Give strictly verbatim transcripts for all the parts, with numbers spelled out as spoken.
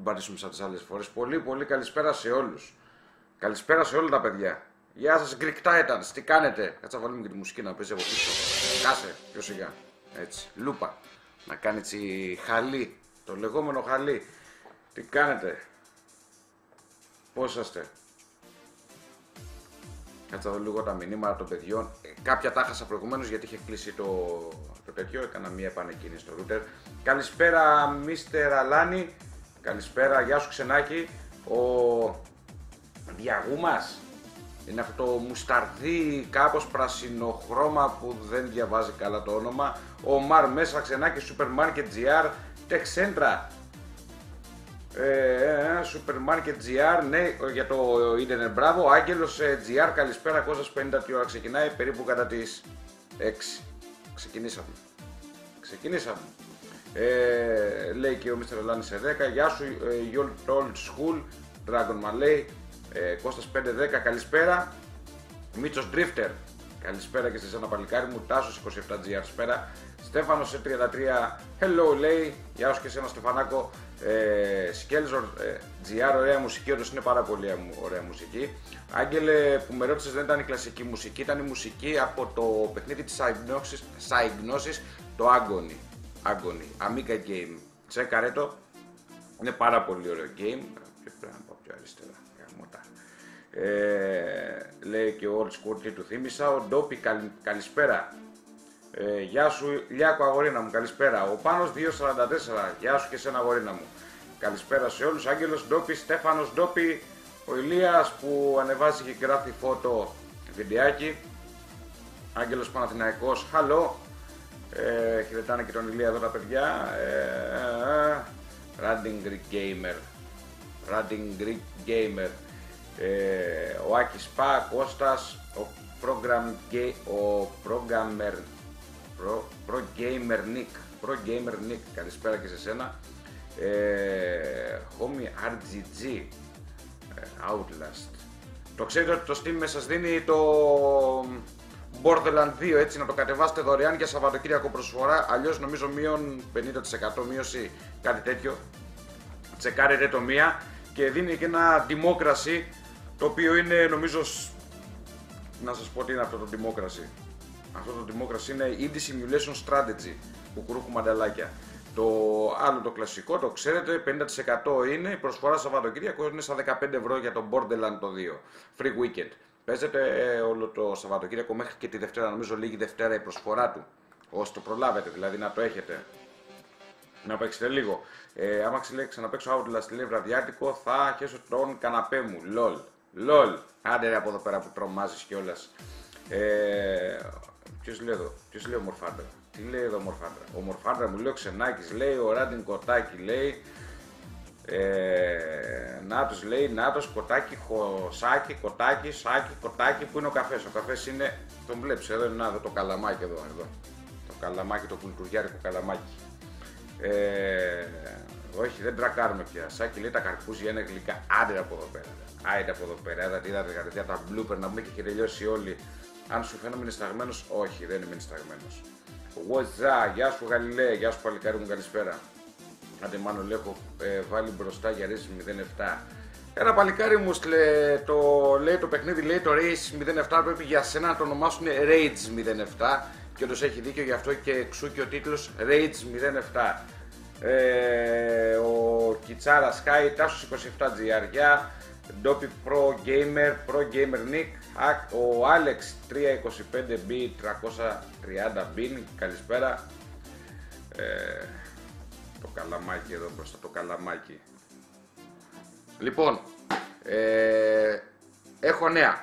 πατήσουμε σαν τις άλλες φορές. Πολύ πολύ καλησπέρα σε όλους. Καλησπέρα σε όλα τα παιδιά. Γεια σας Greek Titans, τι κάνετε? Κάτσα να βάλουμε και τη μουσική να παίζει από πίσω. Κάσε, πιο σιγά. Έτσι, λούπα. Να κάνει έτσι χαλί, το λεγόμενο χαλί. Τι κάνετε? Πώς είσαστε? Κάτσα εδώ λίγο τα μηνύματα των παιδιών. Ε, κάποια τα χάσα προηγουμένως γιατί είχε κλείσει το, το τέτοιο. Έκανα μία επανεκκίνηση στο router. Καλησπέρα Μίστερ Αλάνη. Καλησπέρα, γεια σου Ξενάκη. Ο Διαγούμας. Είναι αυτό το μουσταρδί κάπως πρασινοχρώμα που δεν διαβάζει καλά το όνομα. Ο Μαρ Μέσα Ξενάκη, Supermarket τζι αρ, Tech Centra. Ε, Supermarket τζι αρ, ναι, για το ίντερνετ, μπράβο. Άγγελος τζι αρ, καλησπέρα. Κώστας πενήντα τι ώρα ξεκινάει, περίπου κατά τις έξι. Ξεκινήσαμε. Ξεκινήσαμε. Ε, λέει και ο Μίστερ Ολάνη σε δέκα. Γεια σου, Your Old School, Dragon Malay. Ε, Κώστας πέντε δέκα, καλησπέρα. Μίτσος Drifter, καλησπέρα και σε εσένα παλικάρι μου. Τάσος είκοσι επτά τζι αρ σπέρα. Στέφανος σε τριάντα τρία, hello λέει. Γεια σου και εσένα Στεφανάκο. Ε, Σκέλζορ ε, τζι αρ, ωραία μουσική, όντως είναι πάρα πολύ ωραία μουσική. Άγγελε, που με ρώτησες, δεν ήταν η κλασική μουσική, ήταν η μουσική από το παιχνίδι της Psygnosis, το Agony. Agony, Amiga Game. Τσέκαρε το, είναι πάρα πολύ ωραίο game. Και πρέπει να πάω πιο αριστερά. Ε, λέει και ο Old School, τι του θύμισα. Ο Ντόπι, καλ, καλησπέρα. Ε, γεια σου Λιάκο αγορίνα μου, καλησπέρα. Ο Πάνος δύο σαράντα τέσσερα, γεια σου και εσένα αγορίνα μου. Καλησπέρα σε όλους. Άγγελος Ντόπι, Στέφανος Ντόπι. Ο Ηλίας που ανεβάζει και γράφει φώτο βιντεάκι. Άγγελος Παναθηναϊκός, hello. Ε, χαιρετάνε και τον Ηλία εδώ τα παιδιά. ε, Running Greek Gamer, Running Greek Gamer. Ε, ο Άκης Πα, Κώστας, ο Program, ο Programmer, Pro, Pro Gamer Nick, Pro Gamer Nick, καλησπέρα και σε σένα. Ε, Homie αρ τζι τζι, Outlast. Το ξέρετε ότι το Steam μέσα σας δίνει το Borderlands δύο, έτσι, να το κατεβάσετε δωρεάν για Σαββατοκύριακο προσφορά, αλλιώς νομίζω μείον πενήντα τοις εκατό μείωση, κάτι τέτοιο. Τσεκάρετε το μία και δίνει και ένα Democracy, το οποίο είναι, νομίζω, να σας πω τι είναι αυτό το Democracy. Αυτό το Democracy είναι Indie Simulation Strategy, που κουρούχου μανταλάκια. Το άλλο το κλασικό, το ξέρετε, πενήντα τοις εκατό είναι, η προσφορά Σαββατοκύριακο είναι στα δεκαπέντε ευρώ για το Borderlands το δύο. Free Weekend. Παίζετε όλο το Σαββατοκύριακο μέχρι και τη Δευτέρα, νομίζω λίγη Δευτέρα η προσφορά του. Ώστε το προλάβετε, δηλαδή να το έχετε. Να παίξετε λίγο. Ε, άμα ξαναπαίξω Outlast λέει βραδιάτικο, θα χέσω τον καναπέ μου. Λολ. Λολ. Άντε ρε από εδώ πέρα που τρομάζεις κιόλας. Ε, ποιος λέει εδώ, ποιος λέει ο Μορφάντρα. Τι λέει εδώ ο Μορφάντρα. Ο Μορφάντρα μου λέει ο Ξενάκης, λέει ο Ράντιν Κοτάκι, λέει. Ε, Νάτος λέει, Νάτος, Κοτάκι, Χωσάκι, Κοτάκι, Σάκι, Κοτάκι. Πού είναι ο καφές? Ο καφές είναι, τον βλέπεις εδώ, είναι εδώ, το καλαμάκι εδώ, εδώ. Το καλαμάκι, το κουλτουριάρικο καλαμάκι. Ε, όχι, δεν τρακάρουμε πια. Σάκι λέει τα καρπούζια είναι γλυκά. Άντε από εδώ πέρα. Άντε από εδώ πέρα. Είδατε, είδατε κατευθείαν τα blooper να πούμε και έχει τελειώσει όλοι. Αν σου φαίνομαι νησταγμένος, όχι, δεν είμαι νησταγμένος. What's up, γεια σου Γαλιλαία, γεια σου παλικάρι μου, καλησπέρα. Άντε μάλλον λέω, έχω ε, βάλει μπροστά για Race μηδέν επτά. Ένα παλικάρι μου λέ, το, λέει το παιχνίδι, λέει το Race μηδέν επτά, πρέπει για σένα να το ονομάσουν Rage μηδέν επτά. Και όντως έχει δίκιο, γι' αυτό και εξού και ο τίτλος Rage μηδέν επτά. Ε, ο Κιτσάρα Sky, Τάσος είκοσι επτά τζι αρ, για Ντόπι Pro Gamer, Pro Gamer Nick, ο Alex τριακόσια είκοσι πέντε μπι τριακόσια τριάντα μπιν, καλησπέρα. Ε, το καλαμάκι εδώ μπροστά, το καλαμάκι. Λοιπόν, ε, έχω νέα.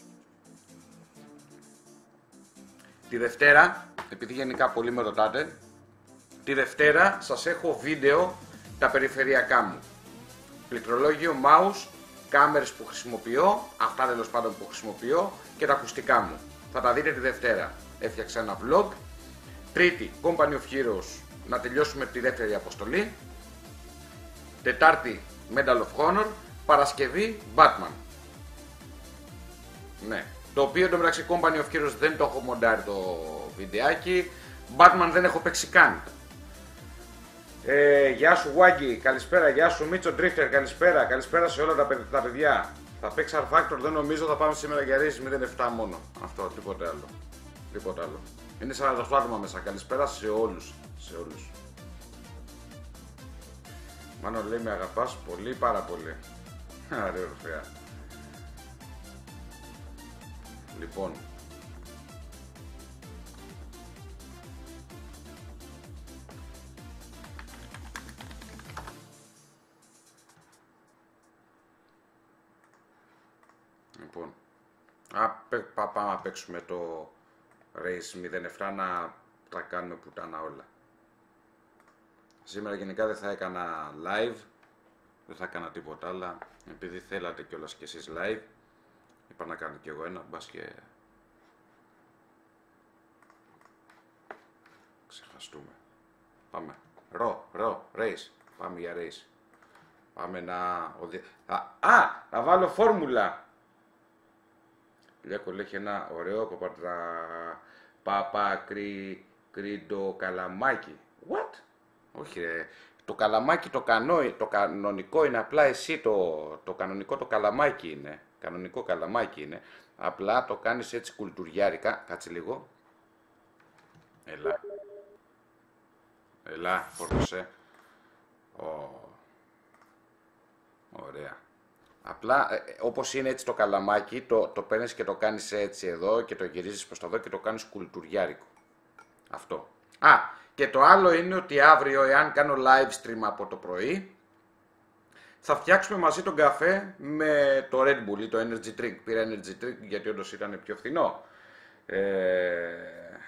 Τη Δευτέρα, επειδή γενικά πολλοί με ρωτάτε, τη Δευτέρα σας έχω βίντεο τα περιφερειακά μου. Πληκτρολόγιο, mouse, κάμερες που χρησιμοποιώ, αυτά τέλος πάντων που χρησιμοποιώ και τα ακουστικά μου. Θα τα δείτε τη Δευτέρα. Έφτιαξα ένα vlog. Τρίτη, Company of Heroes, να τελειώσουμε τη δεύτερη αποστολή. Τετάρτη, Medal of Honor. Παρασκευή, Batman. Ναι. Το οποίο εντωμεταξύ Company of Heroes δεν το έχω μοντάρει το βιντεάκι. Batman δεν έχω παίξει καν. Ε, γεια σου Waggy, καλησπέρα. Γεια σου Μίτσο Drifter, καλησπέρα. Καλησπέρα σε όλα τα, παιδ- τα παιδιά. Θα παίξει R Factor, δεν νομίζω, θα πάμε σήμερα για Race μηδέν επτά μόνο. Αυτό, τίποτε άλλο. Τίποτε άλλο. Είναι σαράντα οκτώ άτομα μέσα. Καλησπέρα σε όλους. Σε όλους. Μάνο λέει με αγαπάς πολύ, πάρα πολύ. Άρε ορφέα. Λοιπόν. Λοιπόν. Α, πέ- πά- πάμε να παίξουμε το Race μηδέν επτά να τα κάνουμε πουτάνα όλα. Σήμερα γενικά δεν θα έκανα live, δεν θα έκανα τίποτα άλλα, επειδή θέλατε κιόλας κι εσείς live, είπα να κάνω κι εγώ ένα, μπας και ξεχαστούμε. Πάμε, ρο, ρο, race, πάμε για race. Πάμε να... οδη- Α, α, να βάλω φόρμουλα. Λιάκο έχει ένα ωραίο παπατρα... Παπα κρυ... κρυντο καλαμάκι. What? Όχι ρε. Το καλαμάκι το, κανό, το κανονικό είναι απλά εσύ το, το κανονικό το καλαμάκι είναι. Κανονικό καλαμάκι είναι. Απλά το κάνεις έτσι κουλτουριάρικα. Κάτσε λίγο. Έλα. Έλα, φόρτωσε. Ω. Ωραία. Απλά ε, ε, όπως είναι έτσι το καλαμάκι, το, το παίρνεις και το κάνεις έτσι εδώ και το γυρίζεις προς τα εδώ και το κάνεις κουλτουριάρικο. Αυτό. Α, και το άλλο είναι ότι αύριο, εάν κάνω live stream από το πρωί, θα φτιάξουμε μαζί τον καφέ με το Red Bull ή το Energy Drink. Πήρα Energy Drink γιατί όντως ήταν πιο φθηνό. Ε...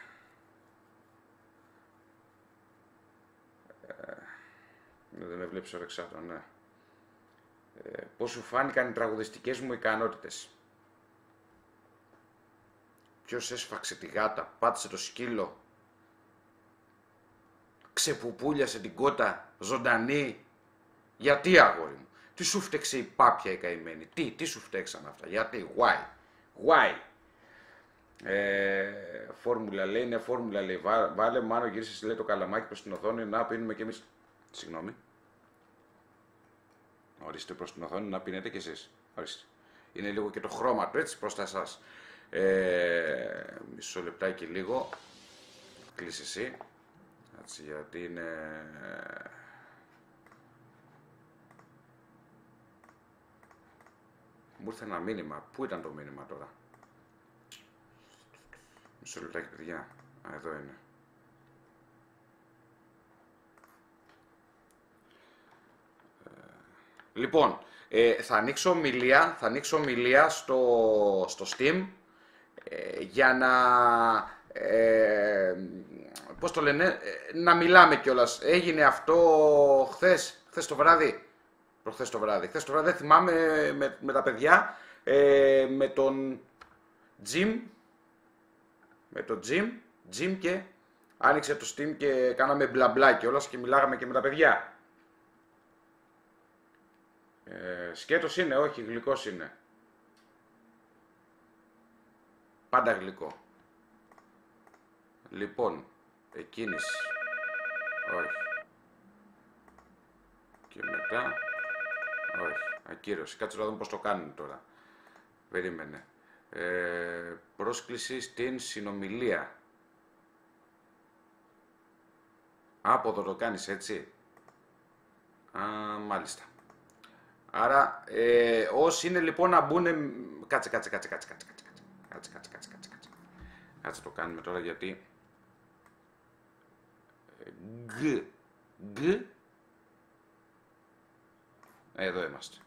Δεν με βλέπεις ορεξάτο, ναι. Ε, πώς σου φάνηκαν οι τραγουδιστικές μου ικανότητες. Ποιος έσφαξε τη γάτα, πάτησε το σκύλο, ξεπουπούλιασε την κότα, ζωντανή. Γιατί αγόρι μου, τι σου φταίξε η πάπια η καημένη, τι, τι σου φταίξαν αυτά, γιατί, why, why. Ε, φόρμουλα λέει, ναι φόρμουλα λέει, Βά, βάλε μάνο γύρισε λέει το καλαμάκι προς την οθόνη να πίνουμε κι εμείς. Συγγνώμη. Ορίστε προς την οθόνη να πίνετε κι εσείς. Ορίστε. Είναι λίγο και το χρώμα του έτσι προς τα εσάς. Ε, μισό λεπτάκι λίγο. Κλείσε εσύ. Έτσι γιατί είναι... Μου ήρθε ένα μήνυμα. Πού ήταν το μήνυμα τώρα? Μισό λεπτάκι παιδιά. Α, εδώ είναι. Λοιπόν, ε, θα ανοίξω ομιλία, θα ανοίξω ομιλία στο, στο Steam ε, για να, ε, πώς το λένε, ε, να μιλάμε κιόλας. Έγινε αυτό χθες, χθες το βράδυ, προχθές το βράδυ. Χθες το βράδυ, δεν θυμάμαι, με, με τα παιδιά, ε, με τον Jim, με τον Jim, Jim και άνοιξε το Steam και κάναμε μπλα μπλα κιόλας και μιλάγαμε και με τα παιδιά. Ε, σκέτος είναι, όχι, γλυκός είναι. Πάντα γλυκό. Λοιπόν, εκκίνηση. Όχι. Και μετά, όχι, ακύρωση. Κάτσε να δούμε πώς το κάνουν τώρα. Περίμενε. Ε, πρόσκληση στην συνομιλία. Από εδώ το κάνεις έτσι. Α, μάλιστα. Άρα, ε, όσοι είναι λοιπόν να μπουν. Κάτσε, κάτσε, κάτσε, κάτσε, κάτσε, κάτσε, κάτσε, κάτσε, κάτσε, κάτσε, κάτσε. Κάτσε το κάνουμε τώρα γιατί. Γ, γ. Εδώ είμαστε.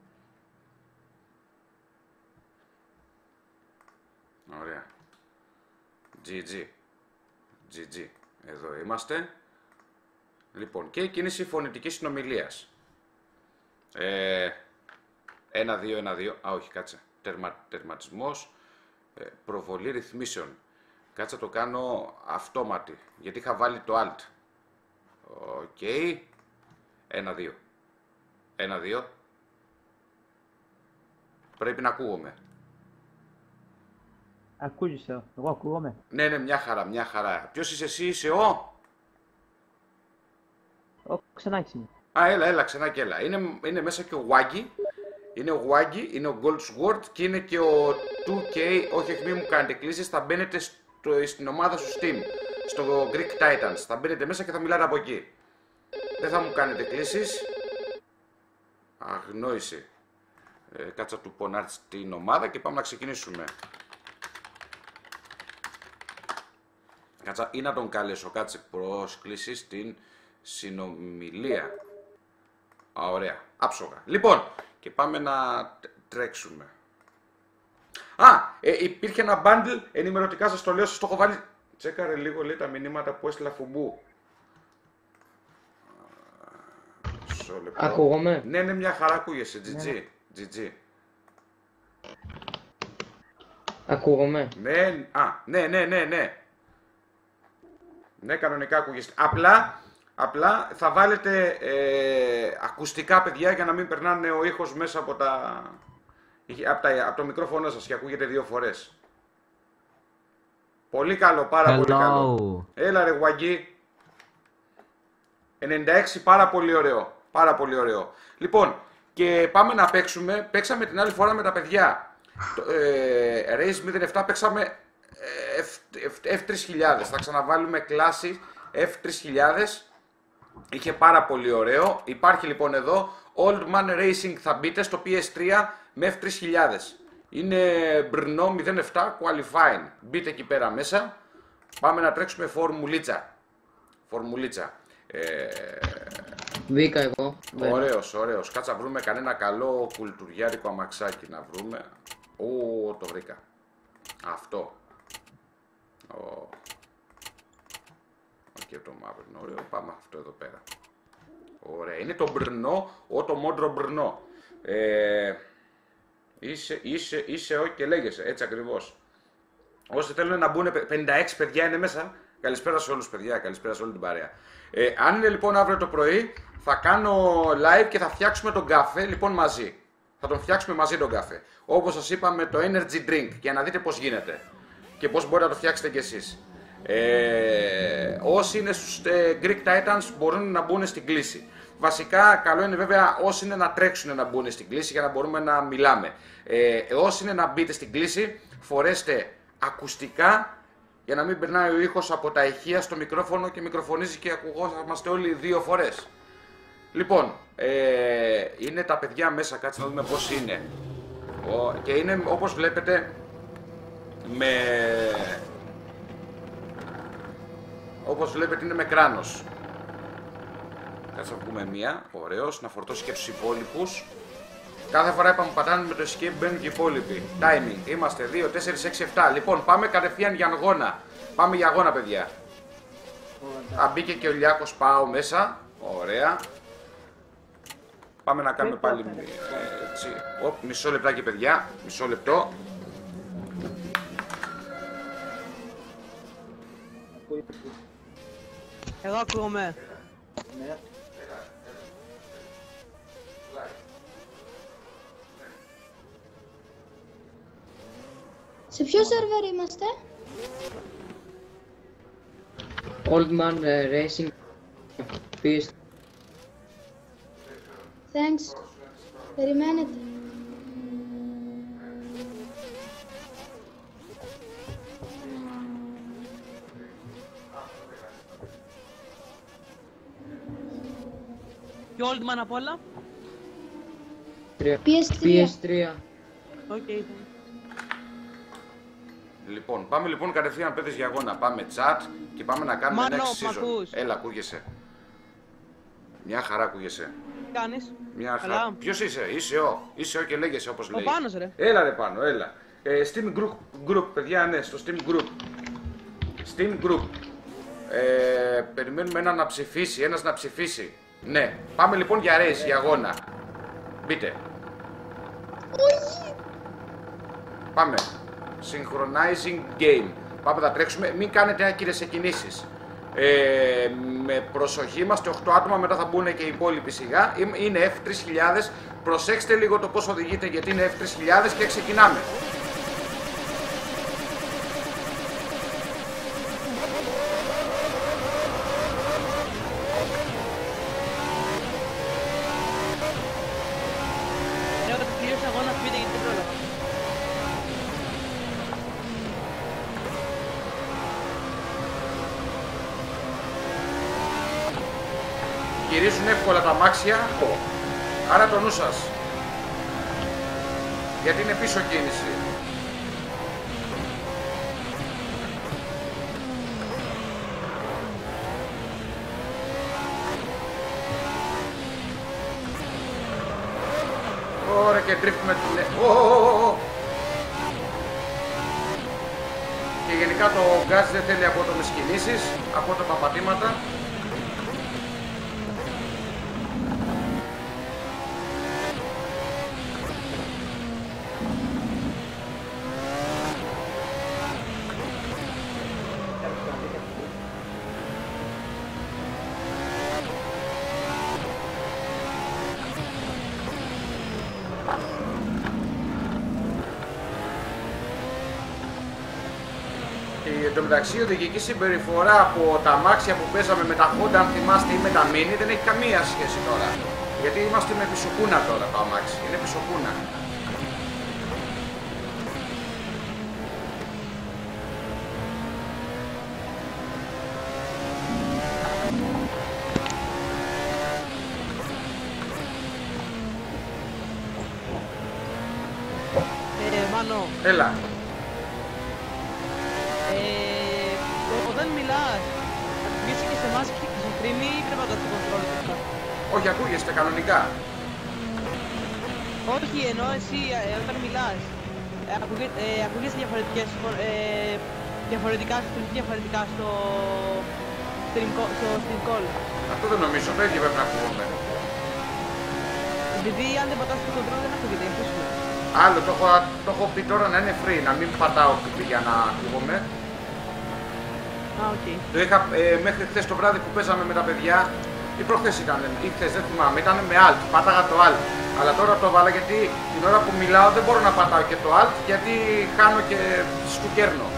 Ωραία. τζι τζι. τζι τζι. Εδώ είμαστε. Λοιπόν, και η κίνηση φωνητικής συνομιλίας. Ε, ένα, δύο, ένα, δύο. Α, όχι, κάτσε. Τερμα, τερματισμός. Ε, προβολή ρυθμίσεων. Κάτσε το κάνω αυτόματη. Γιατί είχα βάλει το Alt. Οκ. Okay. Ένα, δύο. Ένα, δύο. Πρέπει να ακούγομαι. Ακούγεσαι, εγώ ακούγομαι. Ναι, ναι, μια χαρά, μια χαρά. Ποιος είσαι εσύ, είσαι ο? Ο Ξενάκης είναι. Α, έλα, έλα, ξανά και έλα. Είναι, είναι μέσα και ο Waggy. Είναι ο Waggy, είναι ο Goldsword και είναι και ο two K. Όχι, όχι, μην μου κάνετε κλήσεις. Θα μπαίνετε στο, στην ομάδα σου Steam. Στο Greek Titans. Θα μπαίνετε μέσα και θα μιλάτε από εκεί. Δεν θα μου κάνετε κλήσεις. Αγνόηση. Ε, κάτσα του πω να έρθει στην ομάδα και πάμε να ξεκινήσουμε. Κάτσα ή να τον καλέσω. Κάτσε πρόσκληση στην συνομιλία. Α, ωραία. Άψογα. Λοιπόν, και πάμε να τρέξουμε. Α, ε, υπήρχε ένα bundle ενημερωτικά, σας το λέω, σας το έχω βάλει. Τσέκαρε λίγο, λέει, τα μηνύματα που έστειλα Φουμπού. Ακούγομαι. Ναι, ναι, μια χαρά ακούγεσαι. τζι τζι. τζι τζι. Ακούγομαι. Ναι, α, ναι, ναι, ναι, ναι. Ναι, κανονικά ακούγεσαι. Απλά, απλά θα βάλετε ε, ακουστικά, παιδιά, για να μην περνάνε ο ήχος μέσα από, τα, από, τα, από το μικρόφωνο σας και ακούγεται δύο φορές. Πολύ καλό, πάρα Hello. πολύ καλό. Έλα ρε Waggy. ενενήντα έξι, πάρα πολύ ωραίο. Πάρα πολύ ωραίο. Λοιπόν, και πάμε να παίξουμε. Παίξαμε την άλλη φορά με τα παιδιά. Ε, Race μηδέν επτά παίξαμε εφ τρεις χιλιάδες. Θα ξαναβάλουμε κλάση εφ τρεις χιλιάδες. Είχε πάρα πολύ ωραίο. Υπάρχει λοιπόν εδώ Old Man Racing, θα μπείτε στο πι ες θρι με εφ τρεις χιλιάδες. Είναι Brno μηδέν επτά Qualifying. Μπείτε εκεί πέρα μέσα. Πάμε να τρέξουμε φορμουλίτσα. Φορμουλίτσα. Ε... Μπήκα εγώ. Ωραίος, ωραίος. Κάτσα βρούμε κανένα καλό κουλτουριάρικο αμαξάκι να βρούμε. Ω, το βρήκα. Αυτό. Ω. Και το μαύρο είναι ωραίο. Πάμε αυτό εδώ πέρα. Ωραία. Είναι το Brno, ο το μόντρο Brno. Ε... Είσαι, είσαι, είσαι ο και λέγεσαι. Έτσι ακριβώς. Όσοι θέλουν να μπουν, πενήντα έξι παιδιά είναι μέσα. Καλησπέρα σε όλους, παιδιά. Καλησπέρα σε όλη την παρέα. Ε, αν είναι λοιπόν αύριο το πρωί, θα κάνω live και θα φτιάξουμε τον καφέ λοιπόν μαζί. Θα τον φτιάξουμε μαζί τον καφέ. Όπως σας είπα, με το energy drink, για να δείτε πώς γίνεται και πώς μπορείτε να το φτιάξετε κι εσείς. Ε, όσοι είναι στους ε, Greek Titans μπορούν να μπουν στην κλίση. Βασικά, καλό είναι βέβαια όσοι είναι να τρέξουν να μπουν στην κλίση για να μπορούμε να μιλάμε. Ε, όσοι είναι να μπείτε στην κλίση, φορέστε ακουστικά για να μην περνάει ο ήχος από τα ηχεία στο μικρόφωνο και μικροφωνίζει και ακουγόμαστε όλοι δύο φορές. Λοιπόν, ε, είναι τα παιδιά μέσα, κάτσε να δούμε πώς είναι. Ο, και είναι όπως βλέπετε με... Όπως βλέπετε είναι με κράνος. Κάτσε να βγούμε μία, ωραίος, να φορτώσει και τους υπόλοιπους. Κάθε φορά είπαμε πατάνε με το escape μπαίνουν και οι υπόλοιποι. Timing, είμαστε δύο, τέσσερα, έξι, επτά. Λοιπόν, πάμε κατευθείαν για αγώνα. Πάμε για αγώνα, παιδιά. Α, μπήκε και ο Λιάκος, πάω μέσα. Ωραία. Πάμε να κάνουμε πάλι έτσι. Οπ, μισό λεπτάκι, παιδιά. Μισό λεπτό. Εγώ ακούγομαι. Ναι. Σε ποιο σερβερ είμαστε? Old Man uh, Racing. Peace. Thanks. Περιμένετε. Και Old Man απ' όλα. πι ες θρι. πι ες θρι. Okay. Λοιπόν, πάμε λοιπόν κατευθείαν παιδες για αγώνα. Πάμε chat και πάμε να κάνουμε Μάνο, next season. ακούς? Έλα, ακούγεσαι. Μια χαρά ακούγεσαι. Τι κάνεις? Μια Καλά. χαρά. Ποιος είσαι, είσαι ο, είσαι ο και λέγεσαι όπως λέει. Ο Πάνος, ρε. Έλα ρε πάνω, έλα. Ε, Steam group, group, παιδιά, ναι, στο Steam group. Steam group. Ε, περιμένουμε έναν να ψηφίσει, ένας να ψηφίσει. Ναι, πάμε λοιπόν για race, για αγώνα. Μπείτε. Πάμε. Synchronizing game. Πάμε να τρέξουμε. Μην κάνετε άκυρες εκκινήσεις. Ε, με προσοχή, είμαστε οκτώ άτομα, μετά θα μπουν και οι υπόλοιποι σιγά. Είναι εφ τρεις χιλιάδες. Προσέξτε λίγο το πώς οδηγείτε γιατί είναι εφ τρεις χιλιάδες και ξεκινάμε. γυρίζουν εύκολα τα αμάξια, άρα το νου σας. Γιατί είναι πίσω κίνηση. Ωραία και τρίφουμε την... Ω, ω, ω. Και γενικά το γκάζι δεν θέλει απότομες κινήσεις, απότομα πατήματα. Εν τω μεταξύ, η οδηγική συμπεριφορά από τα αμάξια που παίζαμε με τα Honda, αν θυμάστε, ή με τα Mini, δεν έχει καμία σχέση τώρα. Γιατί είμαστε με πισωκούνα τώρα το αμάξι. Είναι πισωκούνα. Ε, Μάνο, Έλα. ε, όταν μιλάς, ακούγεσαι και σε εμάς και στο stream ή πρέπει να το στο control και αυτά? Όχι, ακούγεστε κανονικά. Όχι, ενώ εσύ ε, όταν μιλάς, ε, ακούγε, ε, ακούγεσαι διαφορετικές, φο- ε, διαφορετικά, διαφορετικά στο stream, co- στο stream call. Αυτό δεν νομίζω, το ίδιο πρέπει να ακούγομαι. Επειδή αν δεν πατάς το control δεν ακούγεται, γι' αυτό σου λέω. Άλλο, το έχω, το έχω πει τώρα να είναι free, να μην πατάω κουμπί για να ακούγομαι. Α, οκ. Το είχα ε, μέχρι χθες το βράδυ που παίζαμε με τα παιδιά, ή προχθές ήταν, ή χθες, δεν θυμάμαι, ήταν με alt, πάταγα το alt. Αλλά τώρα το βάλα γιατί την ώρα που μιλάω δεν μπορώ να πατάω και το alt, γιατί χάνω και σκουκέρνω.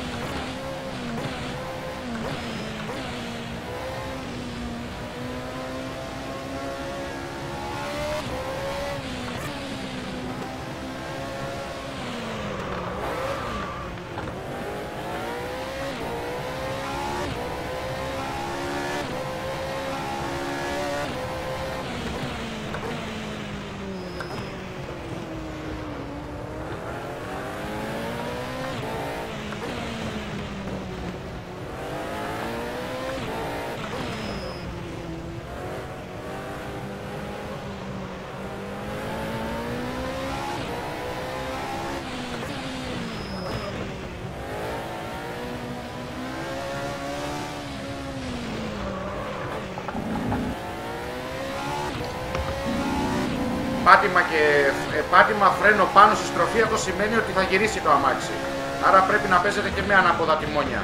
Πάτημα και ε, πάτημα φρένο πάνω στη στροφή, αυτό σημαίνει ότι θα γυρίσει το αμάξι. Άρα πρέπει να παίζετε και με ανάποδα τιμόνια.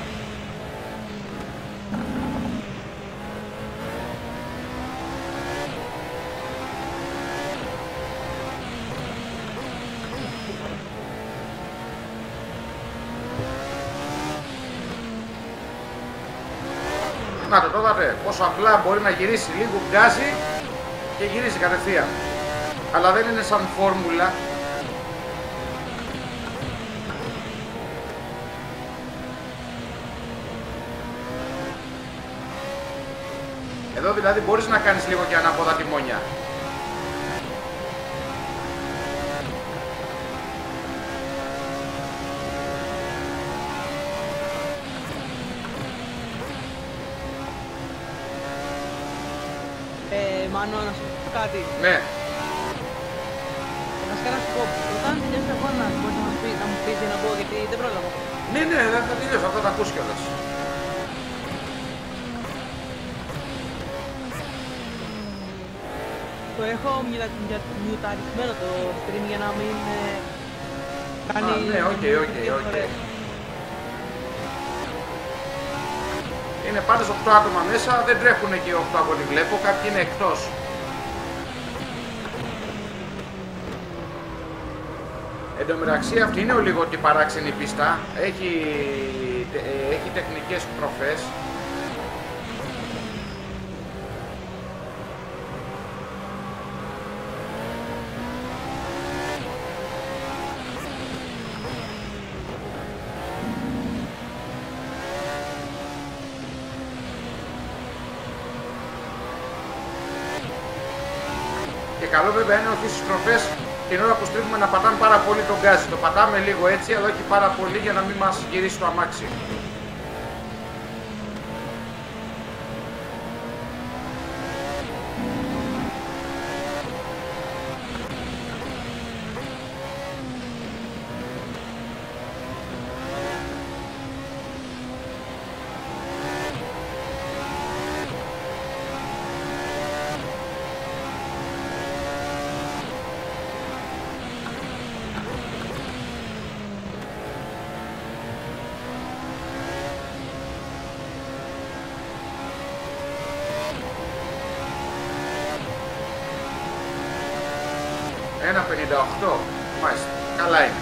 Να το, το είδατε, πόσο απλά μπορεί να γυρίσει, λίγο γκάζει και γυρίζει κατευθείαν. Αλλά δεν είναι σαν φόρμουλα. Εδώ δηλαδή μπορείς να κάνεις λίγο και ανάποδα τιμόνια. Ε, Μάνο, να σου πω κάτι. Ναι. Βασικά να σου πω, όταν τελειώσει το αγώνα, μπορείς να, μας πει, να μου πεις για να πω, γιατί δεν πρόλαβα. Ναι, ναι, δεν θα τελειώσω, αυτό θα ακούσει κιόλας. Το έχω μιουτα- μιουτα- μιουταρισμένο το stream για να μην ε, κάνει... Α, ναι, οκ, οκ, δύο οκ. φορές. Είναι πάντως οκτώ άτομα μέσα, δεν τρέχουν και οκτώ από ό,τι βλέπω, κάποιοι είναι εκτός. Εν τω μεταξύ αυτή είναι ο λίγο την παράξενη πίστα, έχει, ε, έχει τεχνικές προφές. καλό βέβαια είναι ότι στις στροφές την ώρα που στρίβουμε να πατάμε πάρα πολύ τον γκάζι. Το πατάμε λίγο έτσι, αλλά όχι πάρα πολύ για να μην μας γυρίσει το αμάξι. ένα πενήντα οκτώ, μάλιστα, καλά είναι.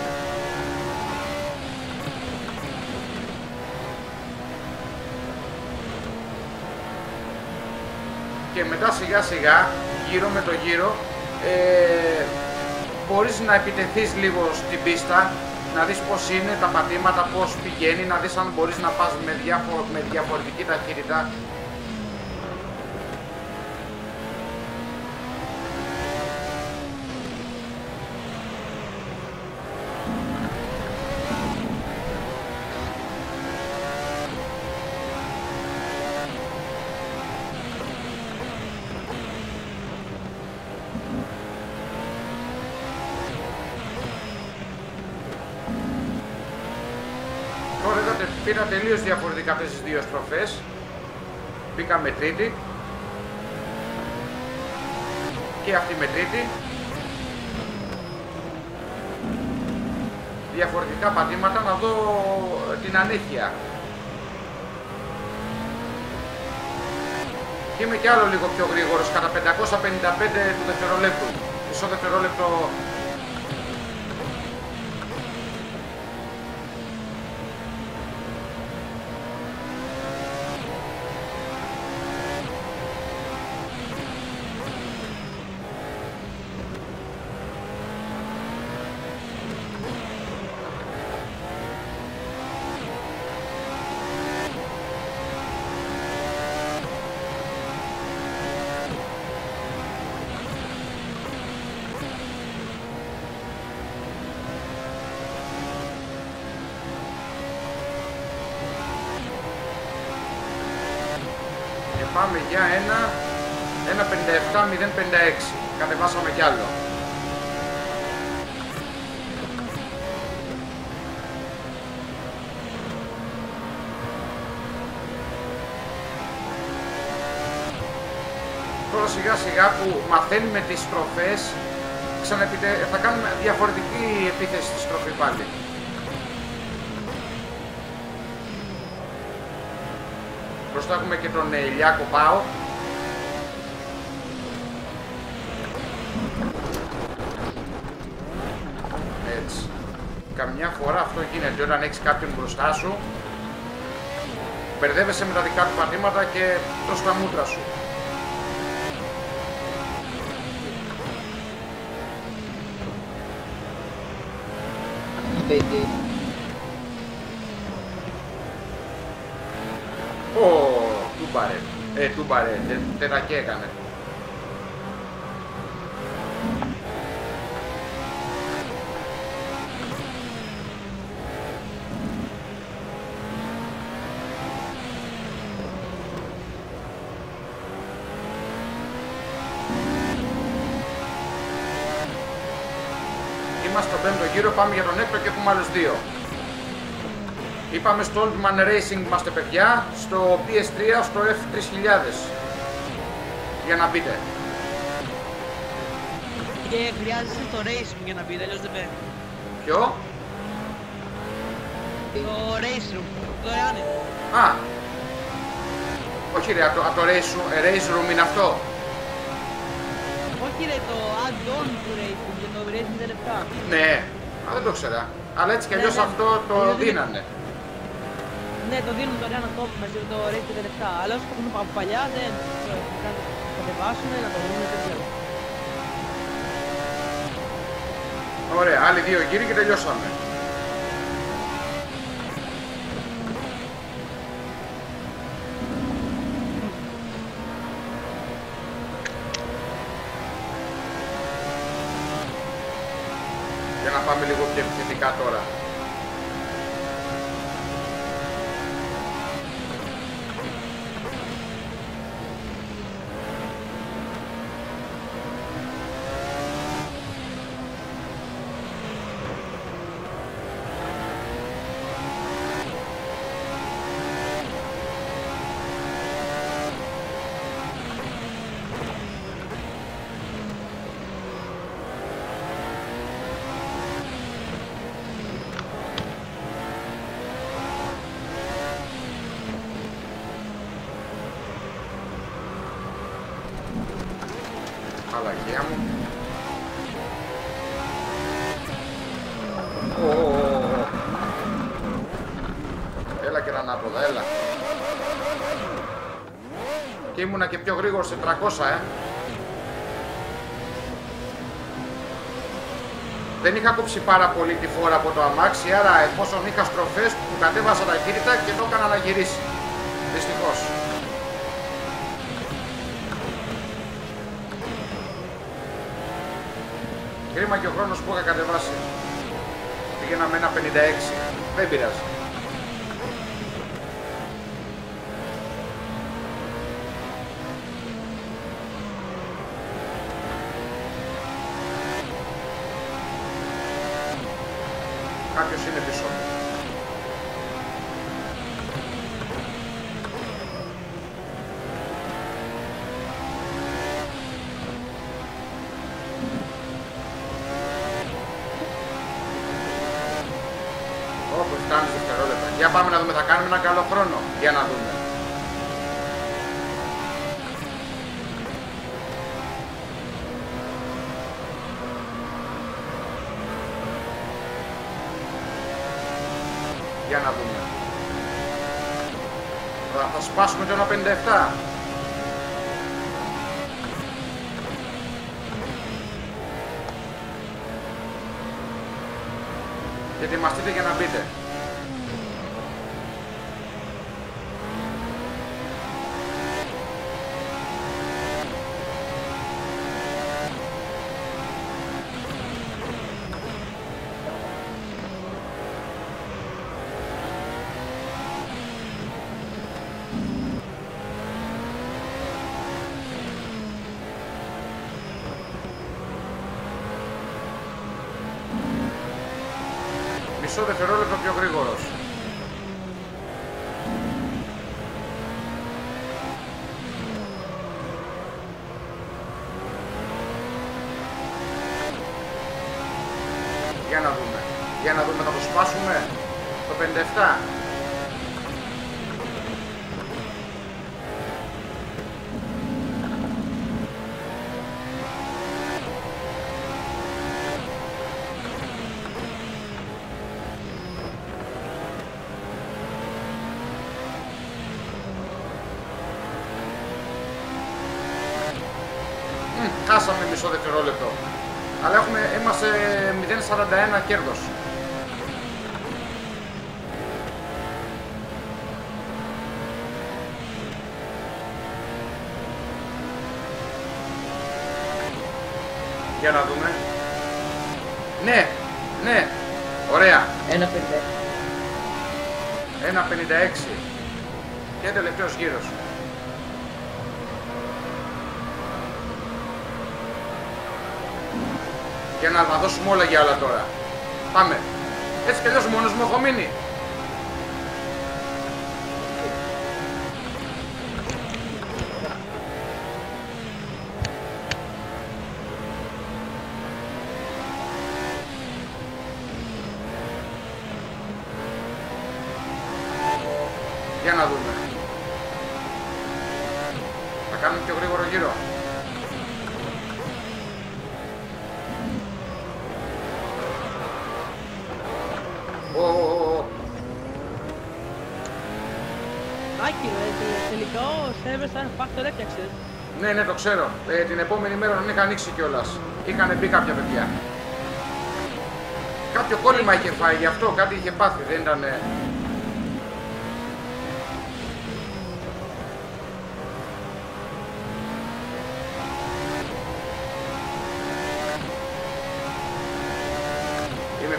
Και μετά σιγά σιγά, γύρω με το γύρο, ε, μπορείς να επιτεθείς λίγο στην πίστα, να δεις πώς είναι τα πατήματα, πώς πηγαίνει, να δεις αν μπορείς να πας με, διαφο με διαφορετική ταχύτητα. Πήρα τελείως διαφορετικά αυτές τις δύο στροφές. Μπήκα με τρίτη και αυτή με τρίτη. Διαφορετικά πατήματα, να δω την ανέχεια. Και είμαι κι άλλο λίγο πιο γρήγορος, κατά πεντακόσια πενήντα πέντε του δευτερολέπτου. Μισό δευτερόλεπτο. Πάμε για ένα, ένα πενήντα επτά μηδέν πενήντα έξι. Κατεβάσαμε κι άλλο. Τώρα σιγά σιγά που μαθαίνουμε τις στροφές, ξαναεπιτε... θα κάνουμε διαφορετική επίθεση στη στροφή πάλι. Μπροστά έχουμε και τον Ηλιάκο Πάο. Έτσι. Καμιά φορά αυτό γίνεται όταν έχεις κάποιον μπροστά σου. Μπερδεύεσαι με τα δικά του πατήματα και το στα μούτρα σου. Παιδί. Ω, τούμπαρε, ε, τούμπαρε, τε, τερακέ έκανε. Είμαστε στον πέμπτο γύρο, πάμε για τον έκτο και έχουμε άλλους δύο. Είπαμε στο Oldman Racing είμαστε παιδιά, στο πι ες θρι, στο εφ τρεις χιλιάδες. Για να μπείτε. Και χρειάζεσαι το Racing για να μπείτε, αλλιώς δεν μπαίνει. Ποιο? Το Race Room, δωρεάν είναι. Α, όχι ρε, από το, το race, race Room είναι αυτό. Όχι ρε, το add-on του Racing, για το Racing δεν λεπτά. Ναι, α, δεν το ξέρα. Αλλά έτσι κι αλλιώς Ναι, ναι. αυτό το Είναι- δίνανε. Ναι, το δίνουν δωρεάν αυτό μαζί με το Racing δεν λεπτά. Αλλά όσο το έχουν από παλιά δεν το έχουν κάνει. Θα κατεβάσουν, να το δουν, δεν ξέρω. Ωραία, άλλοι δύο γύροι και τελειώσαμε. Για να πάμε λίγο πιο επιθετικά τώρα. Αλλαγία μου. Ω, ω, ω, ω. Έλα και ανάποδα, έλα. Και ήμουνα και πιο γρήγορο σε τριακόσια, ε. Δεν είχα κόψει πάρα πολύ τη φόρα από το αμάξι, άρα εφόσον είχα στροφές που κατέβασα τα κίνητα και το έκανα να γυρίσει. Δυστυχώς. Κρίμα και ο χρόνος που είχα κατεβάσει. Πήγαινα με ένα πενήντα έξι. Δεν πειράζει. Κάποιος είναι πίσω. Όπως φτάνει δευτερόλεπτα. Για πάμε να δούμε, θα κάνουμε ένα καλό χρόνο. Για να δούμε. Για να δούμε. Θα, θα σπάσουμε το ένα πενήντα επτά. Και ετοιμαστείτε για να μπείτε. Μισό δευτερόλεπτο πιο γρήγορος. Για να δούμε. Για να δούμε, θα το σπάσουμε το πενήντα επτά. Χάσαμε μισό δευτερόλεπτο. Αλλά έχουμε, είμαστε μηδέν σαράντα ένα κέρδος. Για να δούμε. Ναι, ναι, ωραία. ένα πενήντα. ένα πενήντα έξι. Και τελευταίος γύρος. Για να τα δώσουμε όλα για άλλα τώρα. Πάμε. Έτσι κι αλλιώς μόνος μου έχω μείνει. Για να δούμε. Θα κάνουμε πιο γρήγορο γύρο. Άκη, ρε, τελικά ο Σέβερ σαν Factor έφτιαξες. Ναι, ναι, το ξέρω. Ε, την επόμενη μέρα τον είχα ανοίξει κιόλας. Είχαν μπει κάποια παιδιά. Κάποιο κόλλημα είχε φάει, γι' αυτό κάτι είχε πάθει, δεν ήταν...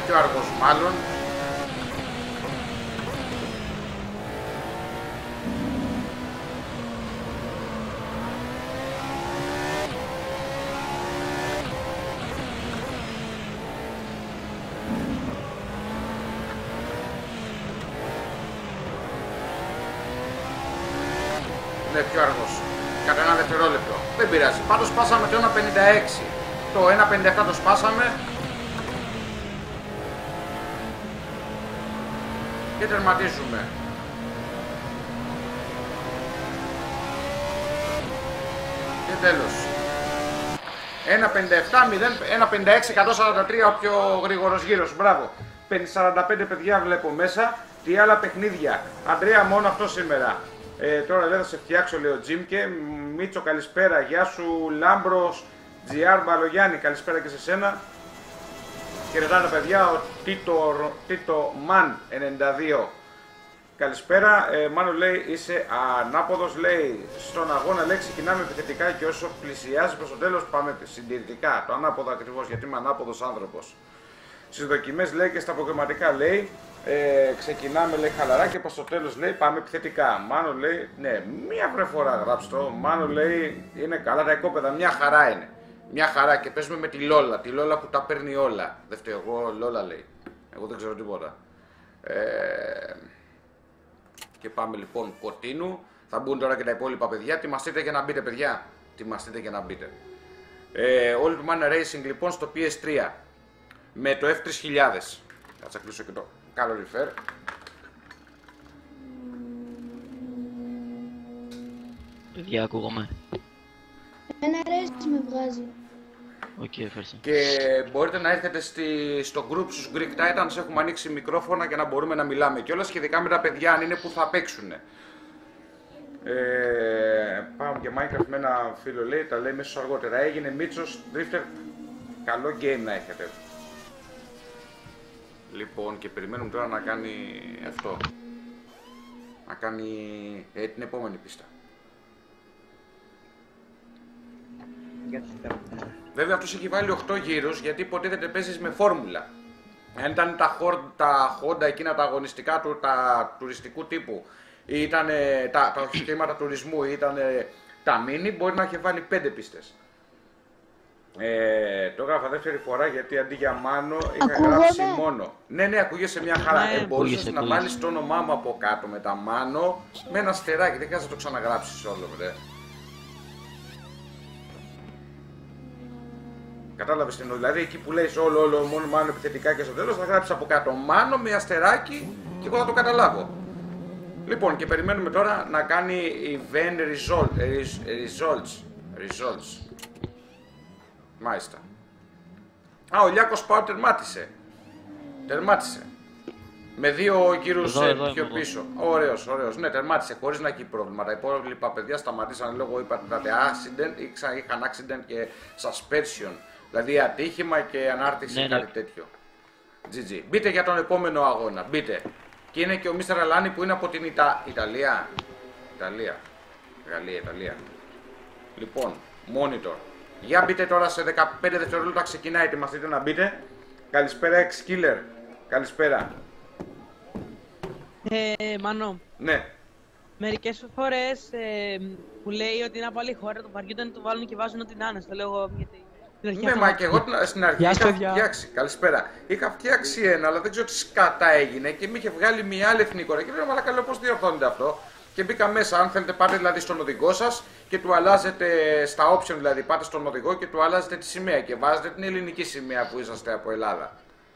πιο αργός μάλλον. Είναι πιο αργός. Κατά ένα δευτερόλεπτο. Δεν πειράζει. Πάντως σπάσαμε το ένα πενήντα έξι. Το ένα πενήντα επτά το σπάσαμε. Και τερματίζουμε. Και τέλος. ένα πενήντα επτά, ένα πενήντα έξι, εκατόν σαράντα τρία ο πιο γρήγορος γύρος. Μπράβο. σαράντα πέντε παιδιά βλέπω μέσα. Τι άλλα παιχνίδια. Αντρέα, μόνο αυτό σήμερα. Ε, τώρα δεν θα σε φτιάξω, λέει ο Τζίμκε. Μίτσο, καλησπέρα. Γεια σου, Λάμπρος. Τζιάρ Μπαλογιάννη, καλησπέρα και σε σένα. Χαιρετάνε παιδιά, ο Τίτο, Τίτο Μαν ενενήντα δύο. Καλησπέρα. Ε, Μάνο λέει είσαι ανάποδος, λέει στον αγώνα, λέει ξεκινάμε επιθετικά και όσο πλησιάζει προς το τέλος πάμε συντηρητικά. Το ανάποδο ακριβώς, γιατί είμαι ανάποδος άνθρωπος. Στις δοκιμές λέει και στα αποκριματικά λέει ε, ξεκινάμε λέει χαλαρά και προς το τέλος λέει πάμε επιθετικά. Μάνο λέει ναι, μία βρε φορά γράψτε το. Μάνο λέει είναι καλά τα οικόπεδα, μια χαρά είναι. Μια χαρά και παίζουμε με τη Λόλα, τη Λόλα που τα παίρνει όλα. Δεν φταίω εγώ, Λόλα λέει. Εγώ δεν ξέρω τίποτα. Ε, και πάμε λοιπόν Κωτίνου. Θα μπουν τώρα και τα υπόλοιπα παιδιά. Τιμαστείτε για να μπείτε παιδιά. Τιμαστείτε για να μπείτε. Ε, All to Man Racing λοιπόν στο πι ες θρι. Με το εφ τρεις χιλιάδες. Κάτσα κλείσω και το calorifer. Παιδιά, ακούγομαι. Ένα ρέις με βγάζει. Οκ, okay, ευχαριστώ. Και μπορείτε να έρθετε στη, στο group στους Greek Titans. Έχουμε ανοίξει μικρόφωνα για να μπορούμε να μιλάμε κιόλας σχετικά με τα παιδιά, αν είναι που θα παίξουν. Ε, πάμε και Minecraft με ένα φίλο λέει, τα λέει μέσα αργότερα. Έγινε Μίτσος, Drifter. Καλό game να έχετε. Λοιπόν, και περιμένουμε τώρα να κάνει αυτό. Να κάνει ε, την επόμενη πίστα. Βέβαια αυτός έχει βάλει οκτώ γύρους γιατί υποτίθεται παίζεις με φόρμουλα. Αν ήταν τα, χορ, τα Honda εκείνα τα αγωνιστικά του, τα τουριστικού τύπου ή ήταν τα, τα οχήματα τουρισμού ή ήταν τα mini, μπορεί να έχει βάλει πέντε πίστες. Ε, το έγραφα δεύτερη φορά γιατί αντί για Μάνο είχα Ακούγομαι. γράψει μόνο. Ναι, ναι, ακούγεσαι μια χαρά. Ναι, ε, μπορούσες ακούγεσαι, να ακούγεσαι. βάλεις το όνομά μου από κάτω με τα Μάνο με ένα στεράκι, δεν χρειάζεται να το ξαναγράψεις όλο, βρε. Κατάλαβες τι εννοώ, δηλαδή εκεί που λέει όλο, όλο, μόνο Μάνο επιθετικά και στο τέλος θα γράψεις από κάτω Μάνο με αστεράκι και εγώ θα το καταλάβω. Λοιπόν, και περιμένουμε τώρα να κάνει event result, results. Results. Μάλιστα. Α, ο Λιάκος Πάου τερμάτισε. Τερμάτισε. Με δύο γύρους Εδώ, ε, εδώ πιο είμαι πίσω. Ωραίος, ωραίος. Ναι, τερμάτισε χωρίς να έχει πρόβλημα. Τα υπόλοιπα παιδιά σταματήσαν λόγω είπατε accident ή ξα, είχαν accident και suspension. Δηλαδή ατύχημα και ανάρτηση Ναι, κάτι ναι. τέτοιο. τζι τζι. Μπείτε για τον επόμενο αγώνα. Μπείτε. Και είναι και ο Μίστερ Αλάνη που είναι από την Ιτα... Ιταλία. Ιταλία. Γαλλία, Ιταλία. Λοιπόν, monitor. Για μπείτε τώρα σε δεκαπέντε δευτερόλεπτα ξεκινάει. Ετοιμαστείτε να μπείτε. Καλησπέρα, X Killer. Καλησπέρα. Ε, Μάνο, Ναι. μερικές φορές ε, που λέει ότι είναι από άλλη χώρα, το βαριούνται να το βάλουν και βάζουν ό,τι να είναι. Στο λέω εγώ γιατί. στην αρχή Ναι, αυτό μα να- και εγώ την- στην αρχή Γεια σας, είχα παιδιά. φτιάξει. Καλησπέρα. Είχα φτιάξει ένα, αλλά δεν ξέρω τι σκατά έγινε και με είχε βγάλει μια άλλη εθνική χώρα. Και λέω, μαλάκα, λέω πώς διορθώνεται αυτό. Και μπήκα μέσα. Αν θέλετε, πάτε δηλαδή στον οδηγό σας και του αλλάζετε στα option, δηλαδή πάτε στον οδηγό και του αλλάζετε τη σημαία και βάζετε την ελληνική σημαία που είσαστε από Ελλάδα.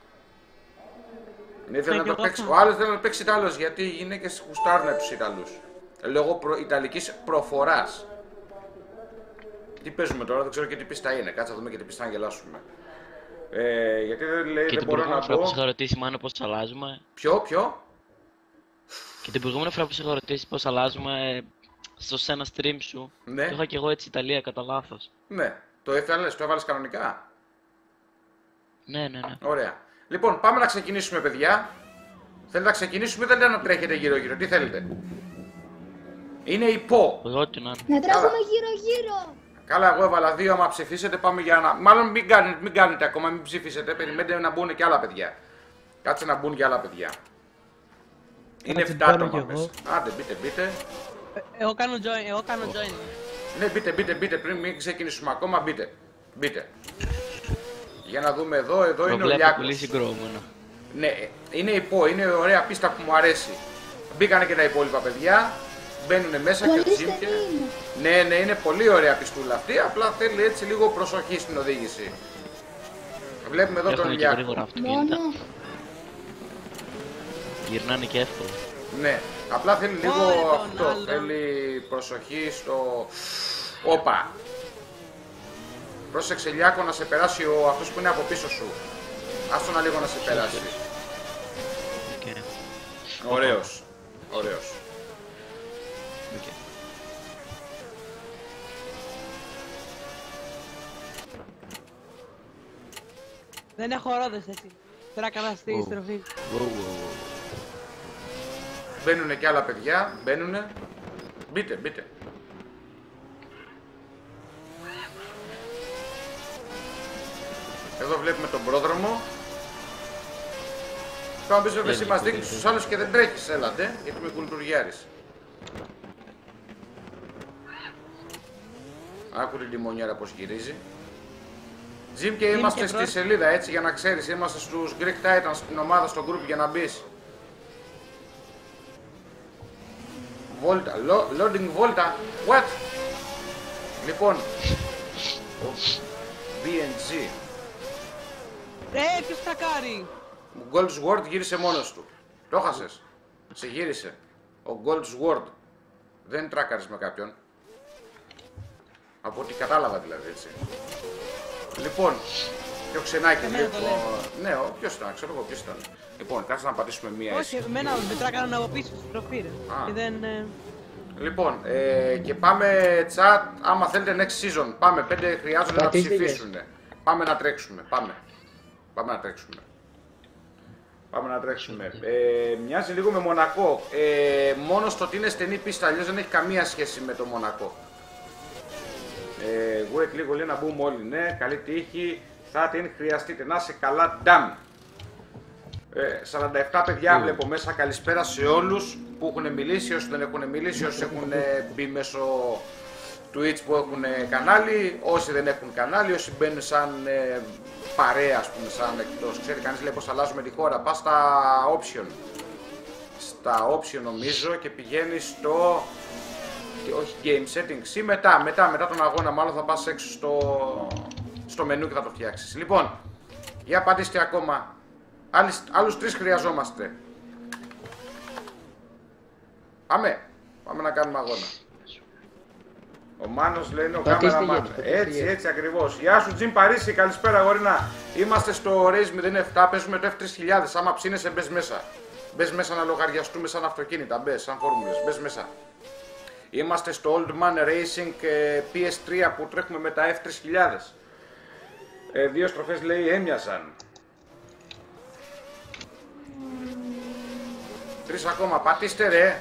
Ήθελε Ναι, να και το εγώ παίξει. αυτό. Ο άλλος θέλει να το παίξει Ιταλός γιατί οι γυναίκες γουστάρουν τους Ιταλούς. Λόγω προ... Ιταλικής προφοράς. Τι παίζουμε τώρα, δεν ξέρω και τι πίστα είναι. Κάτσε να δούμε και τι πίστα να γελάσουμε. Ε, γιατί δεν λέει, Και δεν την μπορώ προηγούμενη να φορά που πω. σε είχα ρωτήσει, Μάνο, πώς αλλάζουμε. Ποιο, ποιο. Και την προηγούμενη φορά που σε είχα ρωτήσει πώς αλλάζουμε ε, στο σένα stream σου. Ναι. Το είχα και εγώ έτσι Ιταλία κατά λάθος. Ναι, το έβαλες, το έβαλες κανονικά. Ναι, ναι, ναι. Ωραία. Λοιπόν, πάμε να ξεκινήσουμε, παιδιά. Θέλετε να ξεκινήσουμε ή θέλετε να τρέχετε γύρω-γύρω, τι θέλετε. Είναι υπό. Εγώ τι να είναι. Να τρέχουμε γύρω-γύρω. Καλά, εγώ έβαλα δύο. Άμα ψηφίσετε, πάμε για να. Μάλλον μην κάνετε, μην κάνετε ακόμα, μην ψηφίσετε. Περιμένετε να μπουν και άλλα παιδιά. Κάτσε να μπουν και άλλα παιδιά. Είναι Κάτσε, εφτά μπαίνω άτομα κι εγώ. μέσα. Άντε, μπείτε, μπείτε. Ε, Εγώ κάνω join, εγώ κάνω join. Ναι, μπείτε, μπείτε, μπείτε. Πριν μην ξεκινήσουμε ακόμα, μπείτε. Μπείτε. Για να δούμε εδώ, εδώ Το είναι ο βλέπω Λιάκος. πολύ συγκρόμενο. Ναι, είναι υπό, είναι ωραία πίστα που μου αρέσει. Μπήκανε και τα υπόλοιπα παιδιά. Μπαίνουν μέσα και ο Πολύ Τζιμ και... στενή είναι. Ναι, ναι, είναι πολύ ωραία πιστούλα αυτή. Απλά θέλει έτσι λίγο προσοχή στην οδήγηση. Βλέπουμε εδώ τον Έχουμε και Λιάκο. γρήγορα αυτοκίνητα. Μόνο. Γυρνάνε και εύκολα. Ναι, απλά θέλει λίγο Ωρε, τον αυτό. άλλο. Θέλει προσοχή στο. Όπα! Πρόσεξε Λιάκο να σε περάσει ο αυτός που είναι από πίσω σου. Άστο να λίγο να σε περάσει. Οκ. Ωραίος. Ωραίος. Οκ. Δεν έχω ρόδες έτσι. Τώρα καλά στη Ω. στροφή. Wow, wow, wow. Μπαίνουνε και άλλα παιδιά. Μπαίνουνε. Μπείτε, μπείτε. Εδώ βλέπουμε τον πρόδρομο. Τώρα πεις βέβαια εσύ μας δείχνεις στους άλλους και δεν τρέχεις, έλατε, γιατί είμαι κουλτουριάρης. Άκου την τιμονιέρα πως γυρίζει. Τζιμ και Jim είμαστε και στη προς. σελίδα έτσι για να ξέρεις, είμαστε στους Greek Titans στην ομάδα στο group για να μπεις. Volta, lo- loading Volta, what? Λοιπόν, μπι εν τζι. Ε, ποιος τρακάρει. Ο Goldsword γύρισε μόνος του. Το χάσες. Σε γύρισε. Ο Goldsword. Δεν τράκαρες με κάποιον. Από ό,τι κατάλαβα δηλαδή έτσι. Λοιπόν, πιο ξενάκι Εμένα λίγο. το λέει. Ναι, ο ποιος ήταν, ξέρω εγώ ποιος ήταν. Λοιπόν, κάτσε να πατήσουμε μία Όχι, έτσι. εμένα με τράκαραν από πίσω στη στροφή ρε. Α. Και δεν... ε, Λοιπόν, ε, και πάμε chat, άμα θέλετε next season. Πάμε, πέντε χρειάζονται να Πατήστε, ψηφίσουν. Πάμε να τρέξουμε, πάμε. Πάμε να τρέξουμε. Πάμε να τρέξουμε. Ε, μοιάζει λίγο με Μονακό. Ε, μόνο στο ότι είναι στενή πίστα, αλλιώς δεν έχει καμία σχέση με το Μονακό. Ε, wait λίγο λέει να μπούμε όλοι. Ναι, καλή τύχη. Θα την χρειαστείτε. Να είσαι καλά, ντάμ. Ε, σαράντα επτά παιδιά βλέπω μέσα. Καλησπέρα σε όλους που έχουν μιλήσει, όσοι δεν έχουν μιλήσει, όσοι έχουν ε, μπει μέσω Twitch που έχουν ε, κανάλι, όσοι δεν έχουν κανάλι, όσοι μπαίνουν σαν ε, παρέα, ας πούμε, σαν εκτός. Ξέρει κανείς λέει πως αλλάζουμε τη χώρα. Πας στα option. Στα option νομίζω και πηγαίνεις στο... και όχι game settings ή μετά, μετά, μετά τον αγώνα μάλλον θα πας έξω στο, στο μενού και θα το φτιάξεις. Λοιπόν, για πατήστε ακόμα. Άλλους, άλλους τρεις χρειαζόμαστε. Πάμε. Πάμε να κάνουμε αγώνα. Ο Μάνος λέει είναι ο Πατήστε κάμεραμαν. γιατί, πατήστε Έτσι, γιατί. έτσι ακριβώς. Γεια σου Τζιμ Παρίσι, καλησπέρα γορίνα. Είμαστε στο Race μηδέν επτά, παίζουμε το εφ τρεις χιλιάδες. Άμα ψήνεσαι μπες μέσα. Μπες μέσα να λογαριαστούμε σαν αυτοκίνητα, μπες σαν φόρμουλες, μπες μέσα. Είμαστε στο Old Man Racing ε, πι ες θρι που τρέχουμε με τα εφ τρεις χιλιάδες. Ε, δύο στροφές λέει έμοιασαν. Τρεις ακόμα, πατήστε ρε.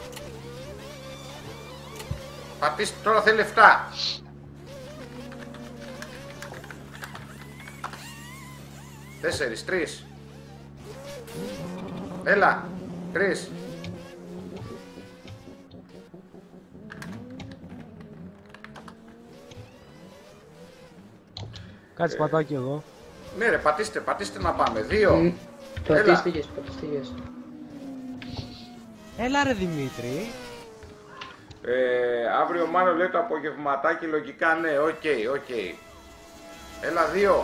Πατήστε, τώρα θέλει εφτά. Τέσσερις, τρεις. Έλα, τρεις. Κάτσε πατάω κι εγώ. Ναι ρε, πατήστε, πατήστε να πάμε. Δύο. Μ, Έλα. Πατήστηκες, πατήστηκες. Έλα ρε Δημήτρη. Ε, αύριο μάλλον λέει το απογευματάκι, λογικά ναι, οκ, okay, οκ. Okay. Έλα, δύο.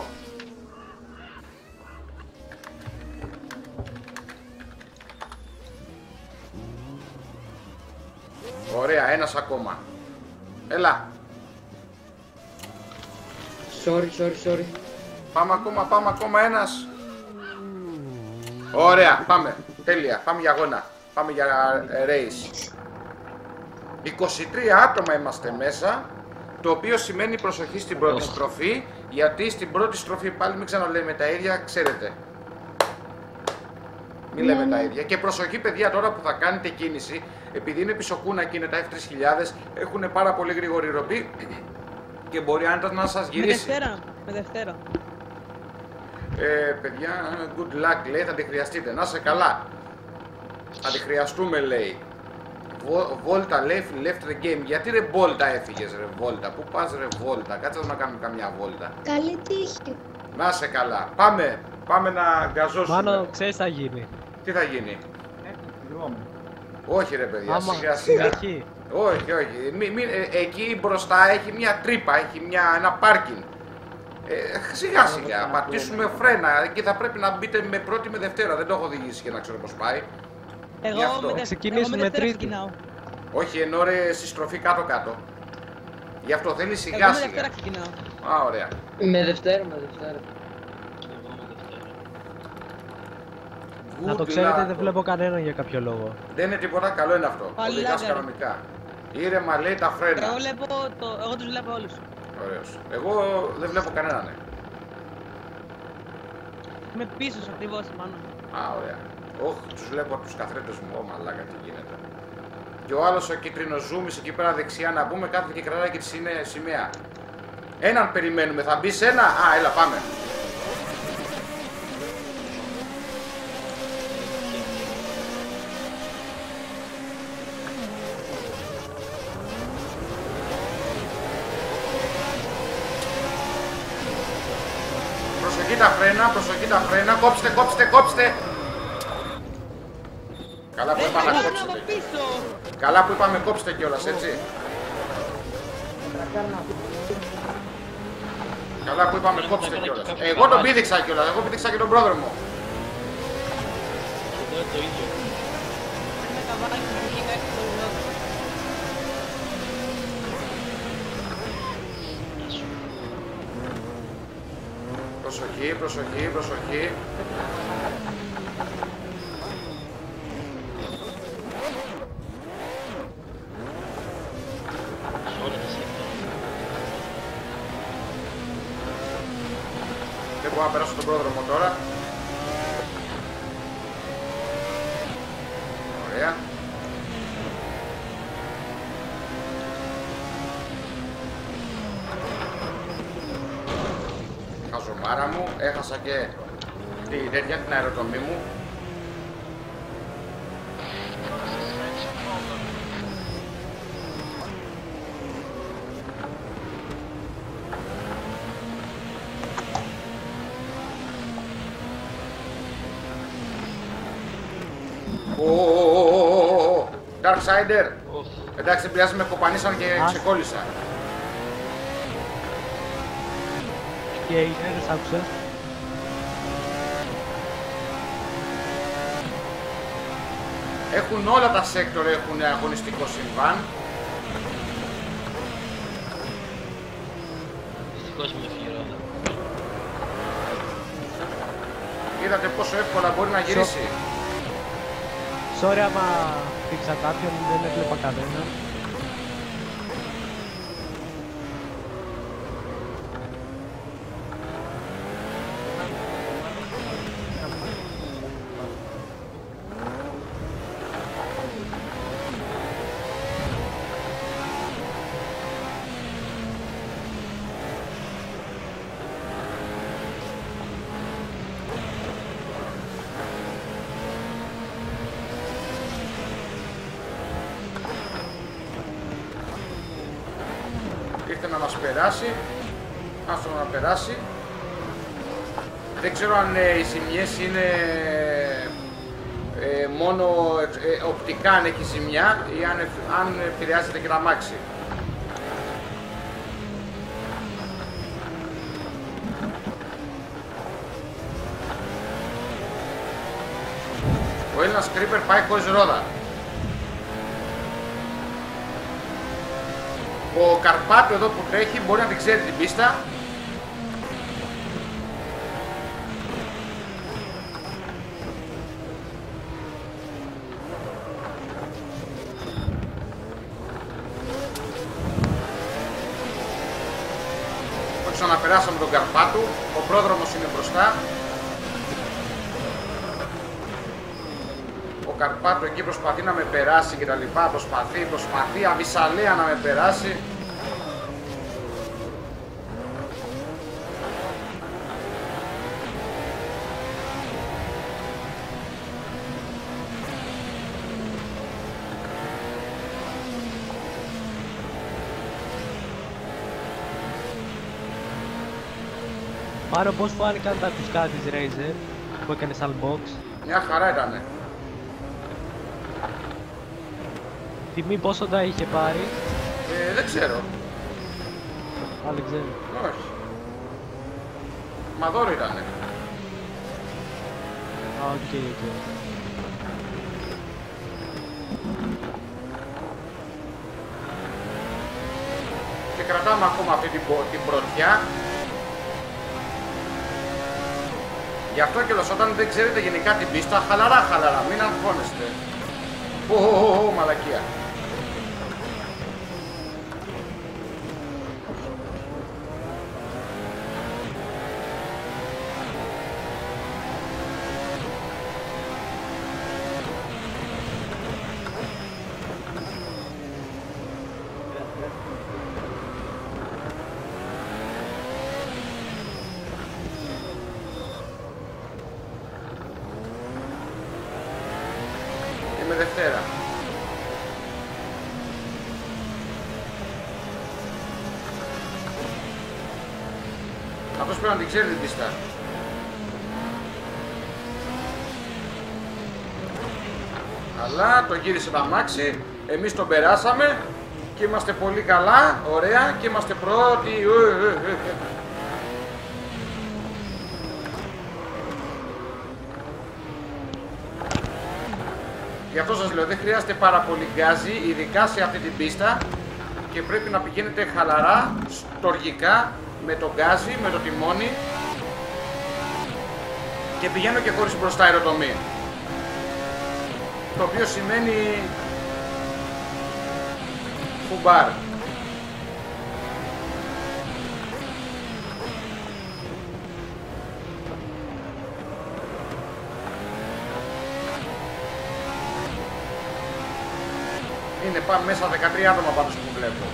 Ωραία, ένας ακόμα. Έλα. Sorry, sorry, sorry. Πάμε ακόμα, πάμε ακόμα ένας. Ωραία, πάμε. Τέλεια, πάμε για αγώνα. Πάμε για ε, race. είκοσι τρία άτομα είμαστε μέσα, το οποίο σημαίνει προσοχή στην πρώτη στροφή, γιατί στην πρώτη στροφή πάλι μην ξαναλέμε τα ίδια, ξέρετε. Μην λέμε τα ίδια. Και προσοχή παιδιά τώρα που θα κάνετε κίνηση, επειδή είναι πισωκούνα και είναι τα εφ τρεις χιλιάδες, έχουν πάρα πολύ γρήγορη ροπή και μπορεί άνετα να σας Με γυρίσει. Δευτέρα, με Δευτέρα. Ε, παιδιά, good luck λέει, θα τη χρειαστείτε. Να σε καλά. Θα τη χρειαστούμε λέει. Βόλτα λέει, left the game. Γιατί ρε Βόλτα έφυγες ρε Βόλτα? Πού πας ρε Βόλτα? Κάτσε να κάνουμε καμιά βόλτα. Καλή τύχη. Να σε καλά. Πάμε. Πάμε να γκαζώσουμε. Μάνο, ξέρεις τι θα γίνει. Τι θα γίνει? Όχι ρε παιδιά, Άμα σιγά σιγά. εκεί. Όχι, όχι. Μη, μη, ε, εκεί μπροστά έχει μια τρύπα, έχει μια, ένα πάρκινγκ. Ε, σιγά σιγά, πατήσουμε φρένα. Εκεί θα πρέπει να μπείτε με πρώτη με Δευτέρα. Δεν το έχω οδηγήσει και να ξέρω πώς πάει. Γι' Εγώ αυτό. με, δε... Ξεκινήσουμε εγώ με Δευτέρα Τρίτη. ξεκινάω. Όχι, ενώ ρε στη στροφή κάτω-κάτω. Γι' αυτό θέλει Εγώ σιγά με σιγά. Δευτέρα ξεκινάω. Α, ωραία. Με Δευτέρα, με Δευτέρα. Να το Good ξέρετε, luck. δεν βλέπω κανέναν για κάποιο λόγο. Δεν είναι τίποτα, καλό είναι αυτό. Πάλι Οδηγάς λάγκαρε. κανονικά. Ήρεμα λέει τα φρένα. Εγώ βλέπω το... Εγώ τους βλέπω όλους. Ωραίος. Εγώ δεν βλέπω κανέναν. Ναι. Είμαι πίσω σου ακριβώς πάνω. Α, ωραία. Όχι, τους βλέπω τους καθρέφτες μου. Ω, μαλάκα, τι γίνεται. Και ο άλλος ο κίτρινος ζούμις εκεί πέρα δεξιά να πούμε κάθεται και κρατάει και τη σημαία- σημαία. Έναν περιμένουμε, θα μπει σε ένα. Α, έλα, πάμε. Προσοχή τα φρένα, προσοχή τα φρένα, κόψτε, κόψτε, κόψτε. Καλά που Ε, είπαμε εγώ από κόψτε. πίσω. Καλά που είπαμε κόψτε κιόλας, έτσι. Καλά που είπαμε κόψτε κιόλας. Εγώ τον πήδηξα κιόλας, εγώ πήδηξα και τον πρόδρομο. Εγώ το ίδιο. Με καβάλι που βγήκε κάτι στο ουρό. Προσοχή, προσοχή, προσοχή. Σε όλα τα σέκτορ. Δεν μπορώ να περάσω τον πρόδρομο τώρα. Ωραία. Χαζομάρα μου, έχασα και τη τέτοια την αεροτομή μου. Ω, Darksider. Οχ, Εντάξει, δεν πειράζει, με κοπανίσαν και Α. ξεκόλλησα. Και οι νέες άκουσες. Έχουν όλα τα σέκτορ, έχουν αγωνιστικό συμβάν. δυστυχώς με φύγει. Είδατε πόσο εύκολα μπορεί να γυρίσει. Sorry άμα φίξα κάποιον, δεν έβλεπα κανέναν. Ήρθε να μας περάσει. Άστο να περάσει. Δεν ξέρω αν ε, οι ζημιές είναι ε, μόνο ε, οπτικά αν έχει ζημιά ή αν, εφ- αν επηρεάζεται και τα αμάξι. Ο Έλληνας Creeper πάει χωρίς ρόδα. Ο Καρπάτο εδώ που τρέχει μπορεί να την ξέρει την πίστα. Το ξαναπεράσαμε τον Καρπάτου. Ο πρόδρομος είναι μπροστά. Ο Καρπάτο εκεί προσπαθεί να με περάσει και τα λοιπά. Προσπαθεί, προσπαθεί αβυσαλέα να με περάσει. Πάνω πώς φάνηκαν τα ακουστικά της Razer που έκανε Salbox. Μια χαρά ήτανε. Τιμή πόσο τα είχε πάρει. Ε, δεν ξέρω. Α, δεν ξέρω. Όχι. Μα δώρο ήτανε. Α, οκ, οκ. Και κρατάμε ακόμα αυτή την, την πρωτιά. Γι' αυτό και όταν δεν ξέρετε γενικά την πίστα, χαλαρά χαλαρά, μην αγχώνεστε. Ω, ω, ω, μαλακία. Είμαι Δευτέρα. Αυτός πρέπει να την ξέρει την πίστα. Αλλά το γύρισε το αμάξι, εμείς τον περάσαμε και είμαστε πολύ καλά, ωραία και είμαστε πρώτοι. Γι' αυτό σας λέω, δεν χρειάζεται πάρα πολύ γκάζι, ειδικά σε αυτή την πίστα και πρέπει να πηγαίνετε χαλαρά, στοργικά, με το γκάζι, με το τιμόνι και πηγαίνω και χωρίς μπροστά αεροτομή. Το οποίο σημαίνει φουμπάρ. Είναι πάμε μέσα δεκατρία άτομα πάντως που βλέπω.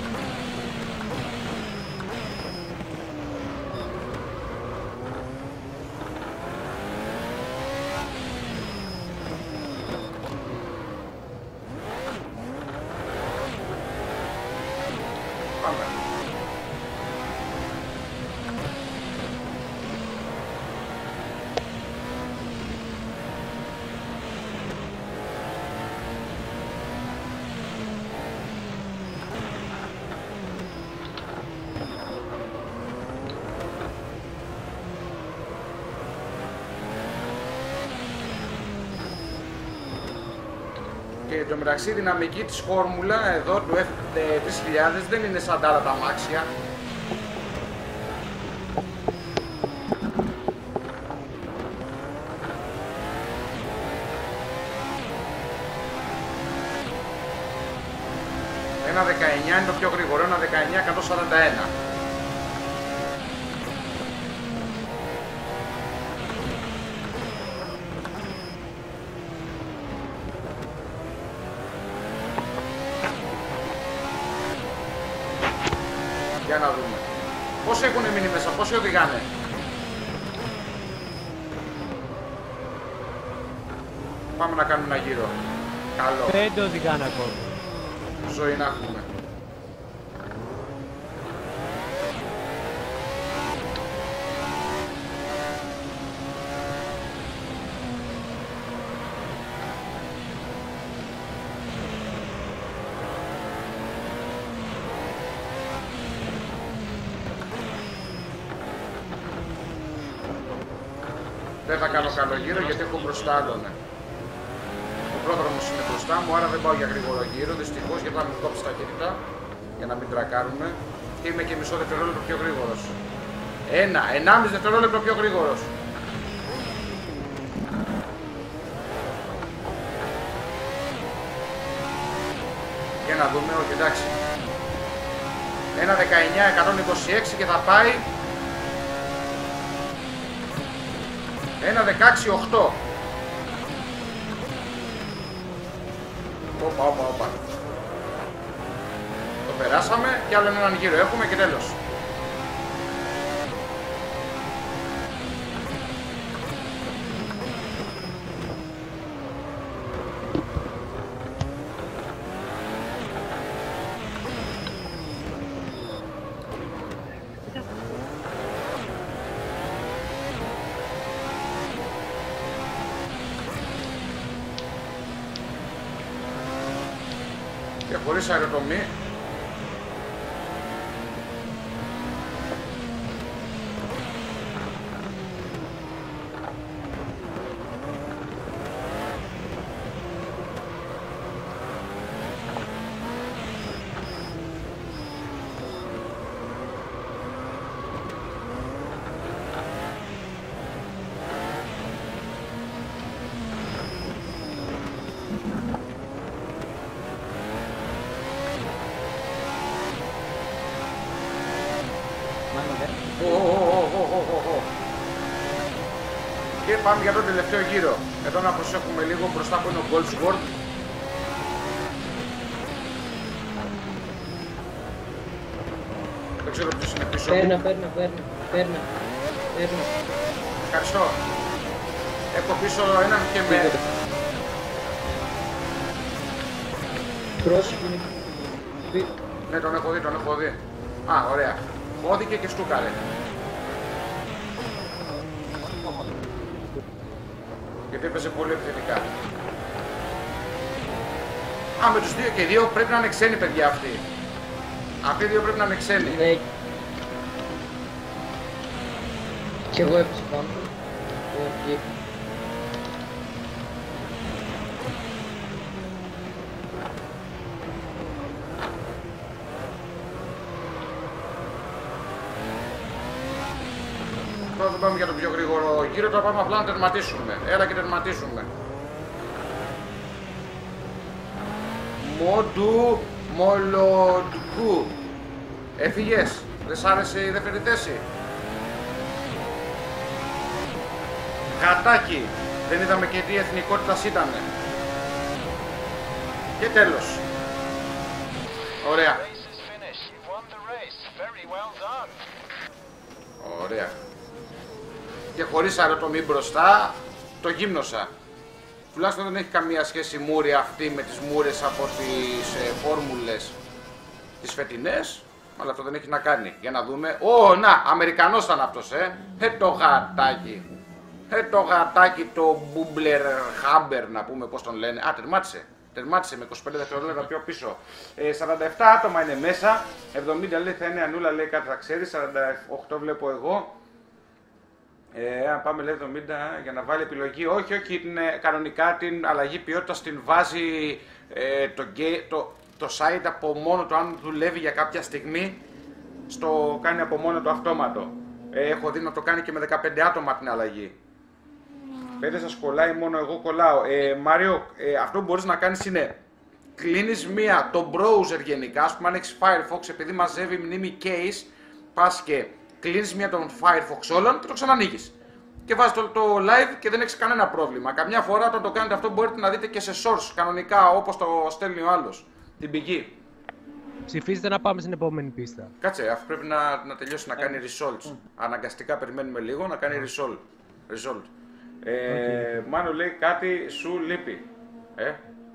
Πάμε. Και εντωμεταξύ η δυναμική της φόρμουλα εδώ του εφ τρεις χιλιάδες δεν είναι σαν τα άλλα τα αμάξια. Ένα δεκαεννιά είναι το πιο γρήγορο, ένα δεκαεννιά εκατόν σαράντα ένα. Για να δούμε. Πόσοι έχουν μείνει μέσα, πόσοι οδηγάνε. Πάμε να κάνουμε ένα γύρο. Καλό. Πέντε οδηγάνε ακόμα. Ζωή να έχουμε. Δεν θα κάνω καλό γύρο γιατί έχω μπροστά άλλον. Ο πρόδρομος είναι μπροστά μου, άρα δεν πάω για γρήγορο γύρο, δυστυχώς, γιατί θα με κόψει ταχύτητα για να μην τρακάρουμε. Και είμαι και μισό δευτερόλεπτο πιο γρήγορος. Ένα, ενάμιση δευτερόλεπτο πιο γρήγορος. Για να δούμε, όχι εντάξει. Ένα δεκαεννιά εκατόν είκοσι έξι και θα πάει. Ένα δεκαέξι οκτώ. Όπα, όπα, όπα. Το περάσαμε και άλλο έναν γύρο έχουμε και τέλος. και χωρίς αεροτομή. Και πάμε για τον τελευταίο γύρο. Εδώ να προσέχουμε λίγο μπροστά που είναι ο Goldsworth. Δεν ξέρω ποιος είναι πίσω Παίρνα, μου. παίρνα, παίρνα, παίρνα, παίρνα. Ευχαριστώ. Έχω πίσω έναν και με... Πρόσεχε είναι εκεί. Ναι, τον έχω δει, τον έχω δει. Α, ωραία. Χώθηκε και στούκαρε. Γιατί έπαιζε πολύ επιθετικά. Α, με τους δύο και δύο πρέπει να είναι ξένοι παιδιά αυτοί. Αυτοί οι δύο πρέπει να είναι ξένοι. Ναι. Κι εγώ έπαιζα πάνω. Όχι. Τώρα δεν πάμε για το πιο γρήγορο γύρο, τώρα πάμε απλά να τερματίσουμε. Έλα και τερματίσουμε. Μοντου Μολοντκού. Έφυγες. Δεν σ' άρεσε η δεύτερη θέση. Γατάκι. Δεν είδαμε και τι εθνικότητας ήτανε. Και τέλος. Ωραία. Ωραία. Και χωρίς αεροτομή μπροστά, το γύμνοσα. Τουλάχιστον δεν έχει καμία σχέση η μούρη αυτή με τις μούρες από τις ε, φόρμουλες τις φετινές, αλλά αυτό δεν έχει να κάνει. Για να δούμε. Ω, να, Αμερικανός ήταν αυτός, ε. Ε, το γατάκι. Ε, το γατάκι, το Μπούμπλερ Χάμπερ, να πούμε πώς τον λένε. Α, τερμάτισε. Τερμάτισε με είκοσι πέντε δευτερόλεπτα πιο πίσω. Ε, σαράντα επτά άτομα είναι μέσα. εβδομήντα λέει θα είναι Ανούλα, λέει κάτι θα ξέρει. σαράντα οκτώ βλέπω εγώ. Ε, αν πάμε λέει εβδομήντα για να βάλει επιλογή. Όχι, όχι, την, κανονικά την αλλαγή ποιότητας την βάζει ε, το, το, το site από μόνο του, αν δουλεύει για κάποια στιγμή, στο κάνει από μόνο το αυτόματο. Ε, έχω δει να το κάνει και με δεκαπέντε άτομα την αλλαγή. Πέντε σας κολλάει, μόνο εγώ κολλάω. Ε, Μάριο, ε, αυτό που μπορείς να κάνεις είναι κλείνεις μία, το browser γενικά, ας πούμε αν έχεις Firefox, επειδή μαζεύει μνήμη case, πας και κλείνεις μία τον Firefox όλων και το ξανανοίγεις. Και βάζεις το, το live και δεν έχεις κανένα πρόβλημα. Καμιά φορά όταν το κάνετε αυτό μπορείτε να δείτε και σε source, κανονικά όπως το στέλνει ο άλλος, την πηγή. Ψηφίζετε να πάμε στην επόμενη πίστα. Κάτσε, αφού πρέπει να, να τελειώσει να κάνει results. Αναγκαστικά περιμένουμε λίγο να κάνει result. result. Ε, okay. Μάνο λέει κάτι σου λείπει. Ε?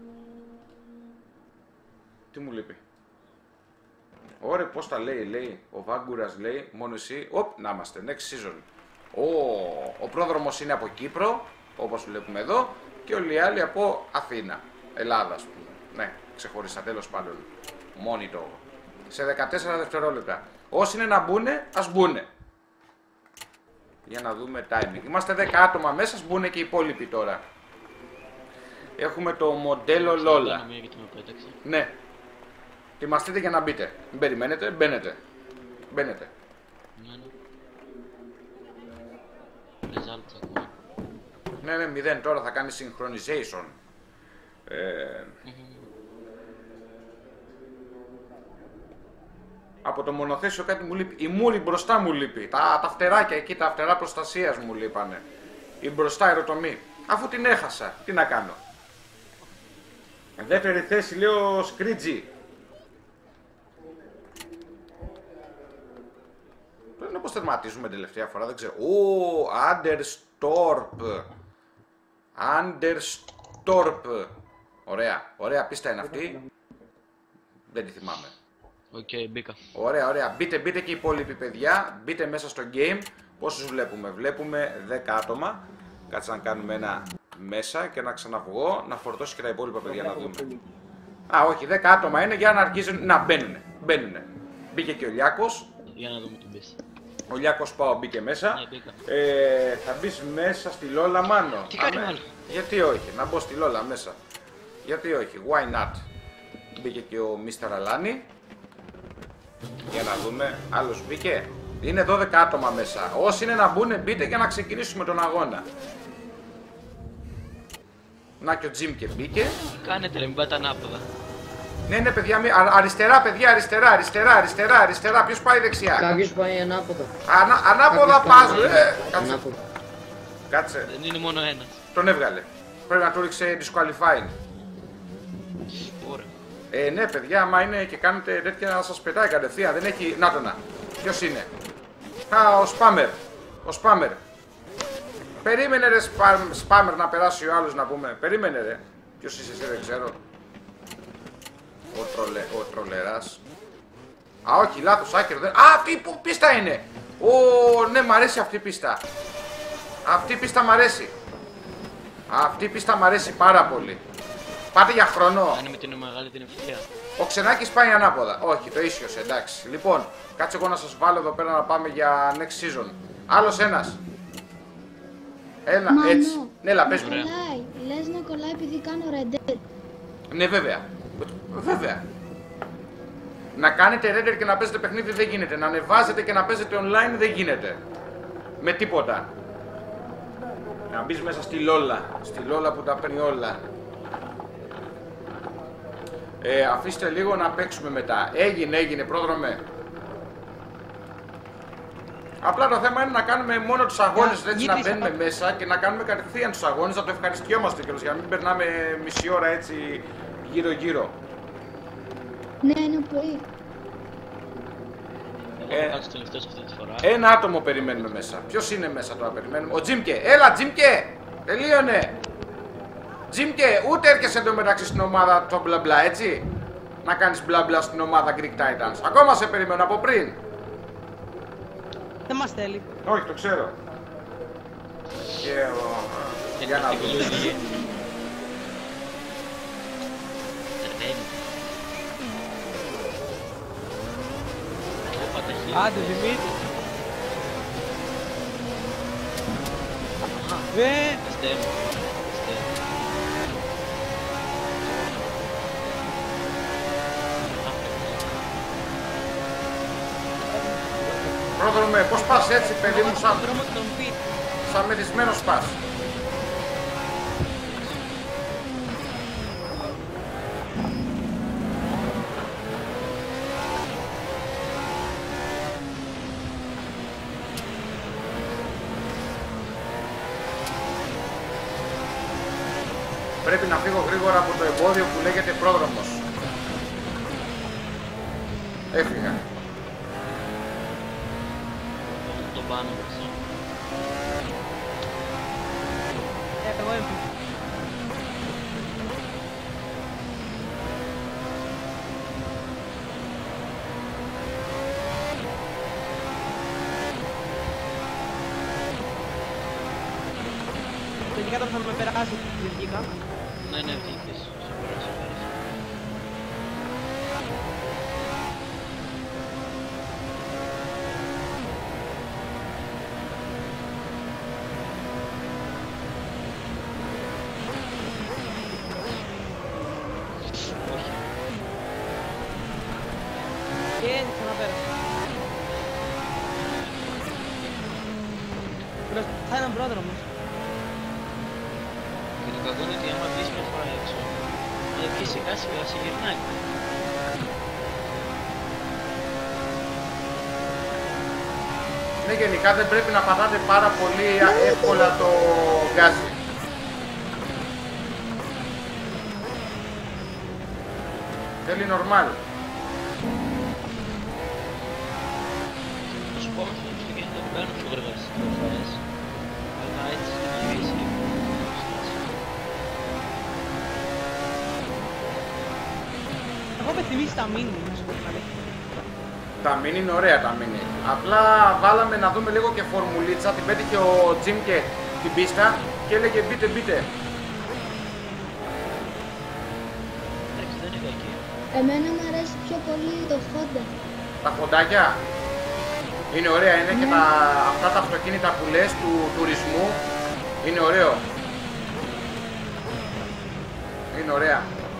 Τι μου λείπει? Ωραία, πώς τα λέει, λέει. Ο Βάγκουρας λέει, μόνο εσύ. Οπ, να είμαστε, next season. Ο, ο πρόδρομος είναι από Κύπρο, όπως βλέπουμε εδώ. Και όλοι οι άλλοι από Αθήνα, Ελλάδα, ας πούμε. Ναι, ξεχωριστά, τέλος πάντων. Μόνοι το. Σε δεκατέσσερα δευτερόλεπτα. Όσοι είναι να μπουνε, ας μπουνε. Για να δούμε timing. Είμαστε δέκα άτομα μέσα, ας μπουνε και οι υπόλοιποι τώρα. Έχουμε το μοντέλο Λόλα. Ναι. Ετοιμαστείτε για να μπείτε. Μην περιμένετε, μπαίνετε. Μπαίνετε. Ναι, ναι, μηδέν τώρα θα κάνει synchronization. Ε... Από το μονοθέσιο κάτι μου λείπει. Η μούρη μπροστά μου λείπει. Τα, τα φτεράκια εκεί, τα φτερά προστασίας μου λείπανε. Η μπροστά αεροτομή. Αφού την έχασα, τι να κάνω. Δεύτερη θέση λέει ο Σκρίτζι. Πρέπει να πως τερματίζουμε τελευταία φορά, δεν ξέρω. Ω, Anderstorp. Anderstorp. Ωραία, ωραία πίστα είναι αυτή. Δεν τη θυμάμαι. Οκ, okay, μπήκα. Ωραία, ωραία. Μπείτε, μπείτε και οι υπόλοιποι παιδιά. Μπείτε μέσα στο game. Πόσους βλέπουμε? Βλέπουμε δέκα άτομα. Κάτσε να κάνουμε ένα μέσα και να ξαναβγώ. Να φορτώσει και τα υπόλοιπα παιδιά να δούμε. Α, όχι, δέκα άτομα είναι για να αρχίσουν να μπαίνουν. Μπαίνουνε. Μπήκε και ο Λιάκος. Για να δούμε την πίστη. Ο Λιάκος πάω μπήκε μέσα. Ναι, μπήκα. Ε, θα μπεις μέσα στη Λόλα, Μάνο. Τι κάνει Αμέ. μάλλον. Γιατί όχι, να μπω στη Λόλα μέσα. Γιατί όχι, why not. Μπήκε και ο Μίστερ Αλάνη. Για να δούμε, άλλος μπήκε. Είναι δώδεκα άτομα μέσα. Όσοι είναι να μπουν, μπείτε και να ξεκινήσουμε τον αγώνα. Να και ο Τζιμ και μπήκε. Τι κάνετε, ρε, μην πάτε ανάποδα. Ναι, ναι, παιδιά, μη- α- αριστερά, παιδιά, αριστερά, αριστερά, αριστερά, αριστερά. Ποιος πάει δεξιά. Κάποιος πάει ανάποδα. Ανα, ανάποδα Κάποιος πας, πάει ε, κάτσε. ανάποδα. Κάτσε. Δεν είναι μόνο ένας. Τον έβγαλε. Πρέπει να του ρίξε disqualifying. Ωραία. Ε, ναι, παιδιά, άμα είναι και κάνετε τέτοια να σας πετάει κατευθείαν. Δεν έχει. Να το να. Ποιος είναι. Α, ο Σπάμερ. Ο Σπάμερ. Περίμενε ρε σπα- Σπάμερ να περάσει ο άλλος να πούμε. Περίμενε ρε. Ποιος είσαι εσύ δεν ξέρω. Ο, τρολε, ο τρολεράς. Α, όχι, λάθος, άκυρο. Δεν... Α, αυτή που πίστα είναι. Ω, ναι, μ' αρέσει αυτή η πίστα. Αυτή η πίστα μ' αρέσει. Αυτή η πίστα μ' αρέσει πάρα πολύ. Πάτε για χρόνο. Αν με την μεγάλη την ευτυχία. Ο Ξενάκης πάει ανάποδα. Όχι, το ίσιος, εντάξει. Λοιπόν, κάτσε εγώ να σας βάλω εδώ πέρα να πάμε για next season. Άλλος ένας. Ένα, Μανώ. έτσι. Ναι, έλα, πες μου. Κολλάει. Λες να κολλάει επειδή κάνω Red Dead. Ναι, βέβαια. Βέβαια. Να κάνετε render και να παίζετε παιχνίδι δεν γίνεται. Να ανεβάζετε και να παίζετε online δεν γίνεται. Με τίποτα. Να μπεις μέσα στη Λόλα. Στη Λόλα που τα παίρνει όλα. Ε, αφήστε λίγο να παίξουμε μετά. Έγινε, έγινε, πρόδρομε. Απλά το θέμα είναι να κάνουμε μόνο τους αγώνες, Για- έτσι να γύρισα. μπαίνουμε μέσα και να κάνουμε κατευθείαν τους αγώνες, να το ευχαριστιόμαστε κιόλας, για να μην περνάμε μισή ώρα έτσι γύρω-γύρω. Ναι, είναι πολύ. Εγώ Ε. θα κάτσω τελευταίος αυτή τη φορά. Ένα άτομο περιμένουμε μέσα. Ποιος είναι μέσα τώρα, περιμένουμε. Ο Τζίμκε. Έλα, Τζίμκε! Τελείωνε! Τζίμκε, ούτε έρχεσαι εντωμεταξύ στην ομάδα το μπλα μπλα, έτσι. Να κάνεις μπλα μπλα στην ομάδα Greek Titans. Ακόμα σε περιμένω από πριν. Δεν μας θέλει. Όχι, το ξέρω. Και ο... Για να δούμε. Άντε, Δημήτρη. Ε, Πρόδρομε, πώς πας έτσι, παιδί μου, σαν, Στον δρόμο των πιτ. σαν μεθυσμένος πας. Πρέπει να φύγω γρήγορα από το εμπόδιο που λέγεται πρόδρομος. Έφυγα. Το πάνω μας. Ε, εγώ έφυγα. Τελικά τώρα θα με περάσει, δεν βγήκα. Ναι, ναι, βγήκες. Σупέρα, σупέρα. Όχι. Και ξαναπέρασα. Μπροστά έναν πρόδρομος. Και το κακό είναι ότι άμα βγεις μια φορά έξω, αν βγεις σιγά σιγά σε γυρνάει. Ναι, γενικά δεν πρέπει να πατάτε πάρα πολύ εύκολα το γκάζι. Θέλει normal. Θα σου πω όμως ότι γίνεται να παίρνω πιο γρήγορα στις προφορές. Αλλά έτσι δεν γυρίσει. Έχω πεθυμίσει τα μίνι, να σου πω την αλήθεια. Τα μίνι είναι ωραία τα μίνι. Απλά βάλαμε να δούμε λίγο και φορμουλίτσα. Την πέτυχε ο Τζιμ και την πίστα και έλεγε μπείτε μπείτε. Εντάξει, δεν είναι κακή. Εμένα μου αρέσει πιο πολύ το Honda. Τα χοντάκια. Είναι ωραία, είναι και τα, αυτά τα αυτοκίνητα που λες του τουρισμού. Είναι ωραίο. Είναι ωραία.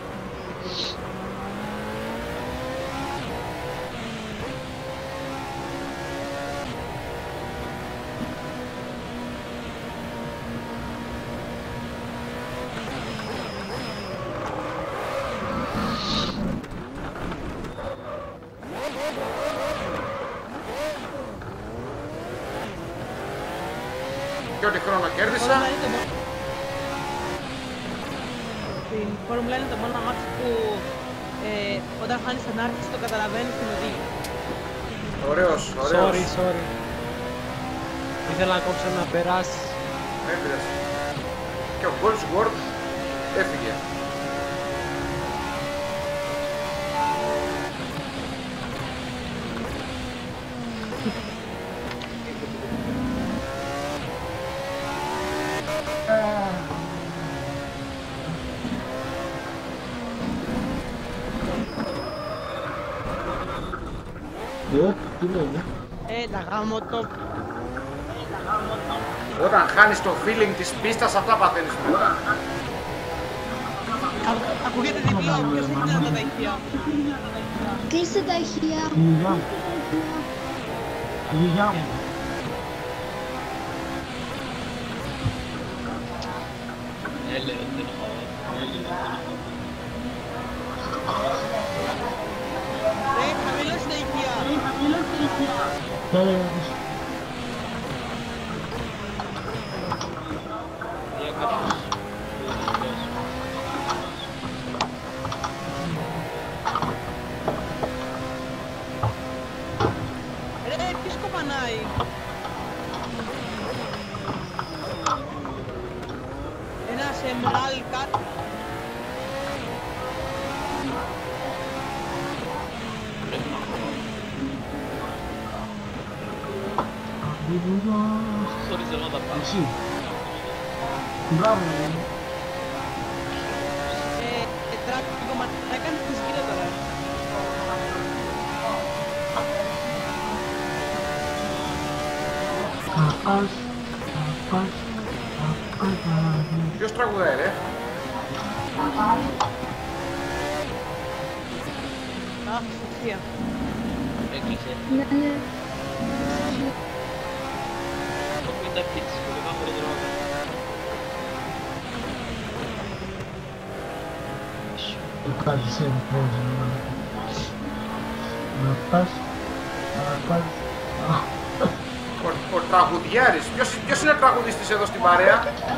Και ό,τι χρόνο κέρδισα. Στην Φόρμουλα είναι το μόνο αμάξι που ε, όταν χάνεις τον άρχιση το καταλαβαίνεις την οδήγηση. Ωραίος, ωραίος. Sorry, sorry. Ήθελα να κόψω να περάσει. Έπειρες. Και ο Goldsworth έφυγε. Έλα γάμο το... Όταν χάνεις το feeling της πίστας, αυτά παθαίνεις μετά. Α- Ακούγεται διπλό, ποιος έχει δυνατά τα ηχεία. Κλείστε τα ηχεία. Ρε, χαμηλώστε τα ηχεία. Για κάποιους. Ρε, ποιος κοπανάει. Ένας ε, Moral Cat. Χωρίς θέλω να τα πάω. Ε, ε, τράκ, τι κομμάτι. Θα κάνεις τη σκύλα τώρα. Ποιος τραγουδάει, ρε? Αχ, Σοφία. Έκλεισε. Ναι, ναι. Το πίντα πίτσι που δεν πάμε χωρίς δρόμο. Ο, ο τραγουδιάρης. Ποιος, ποιος είναι τραγουδιστής εδώ στην παρέα?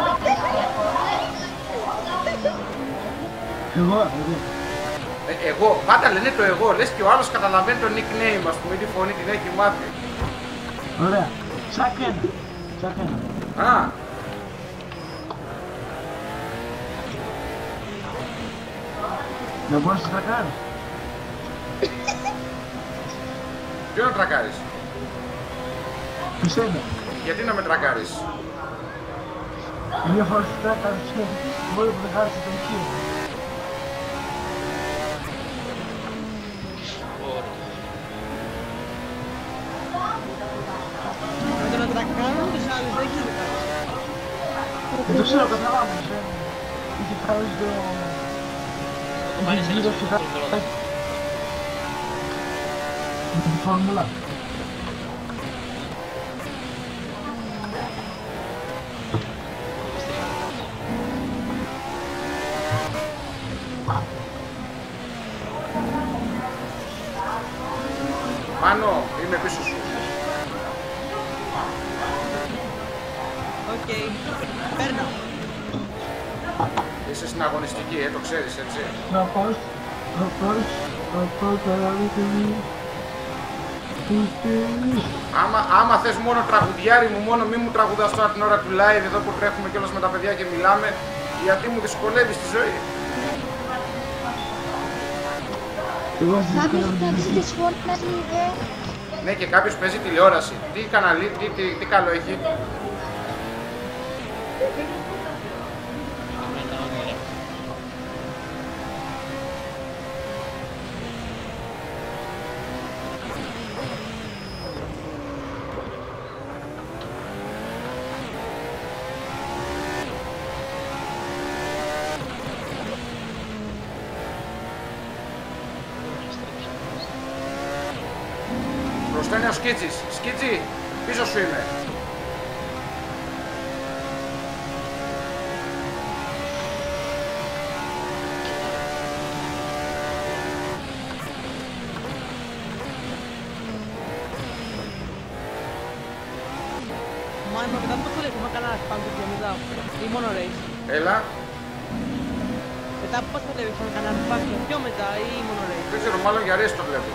Εγώ, εγώ. Ε, εγώ. Πάντα λένε το εγώ. Λες και ο άλλος καταλαβαίνει το nickname, ας πούμε, τη φωνή την έχει μάθει. Ωραία. Τσάκεν. Τσάκεν. Α, Δεν μπορείς να τρακάρεις. ποιο να τρακάρεις? Εσένα. Γιατί να με τρακάρεις? Μια φορά σου τράκαρες μπορεί που δεν χάσεις το ηχείο. Με το να τρακάρουν τους άλλους δεν γίνεται. Δεν το ξέρω, καταλάβεις. ε. Είχε χάσει το... Το πάρεις είχε ένας γύρω από στο τους κάτω. δρόμους. Με τη φόρμουλα. Πάνω, είμαι πίσω σου. Οκ. Παίρνω. Είσαι στην αγωνιστική, ε, το ξέρεις, έτσι. Να πας, να πας, να πας, παραλύτευη. Άμα, άμα θες μόνο τραγουδιάρι μου, μόνο μη μου τραγουδάς τώρα την ώρα του live εδώ που τρέχουμε κιόλας με τα παιδιά και μιλάμε, γιατί μου δυσκολεύεις τη ζωή. Κάποιος φτιάξει τις φόρμες λίγο. Ναι, και κάποιος παίζει τηλεόραση. Τι καναλί, τι, τι, τι καλό έχει. Αυτό είναι ο Σκίτζης. Σκίτζη, πίσω σου είμαι. Μάλλον μετά το χωρίς, έχουμε κανένα πάνω το μετά ή μόνο race. Έλα. Μετά πώς το βλέπεις, έχουμε κανένα πάνω πιο μετά ή μόνο race. Δεν ξέρω, μάλλον για race το βλέπω.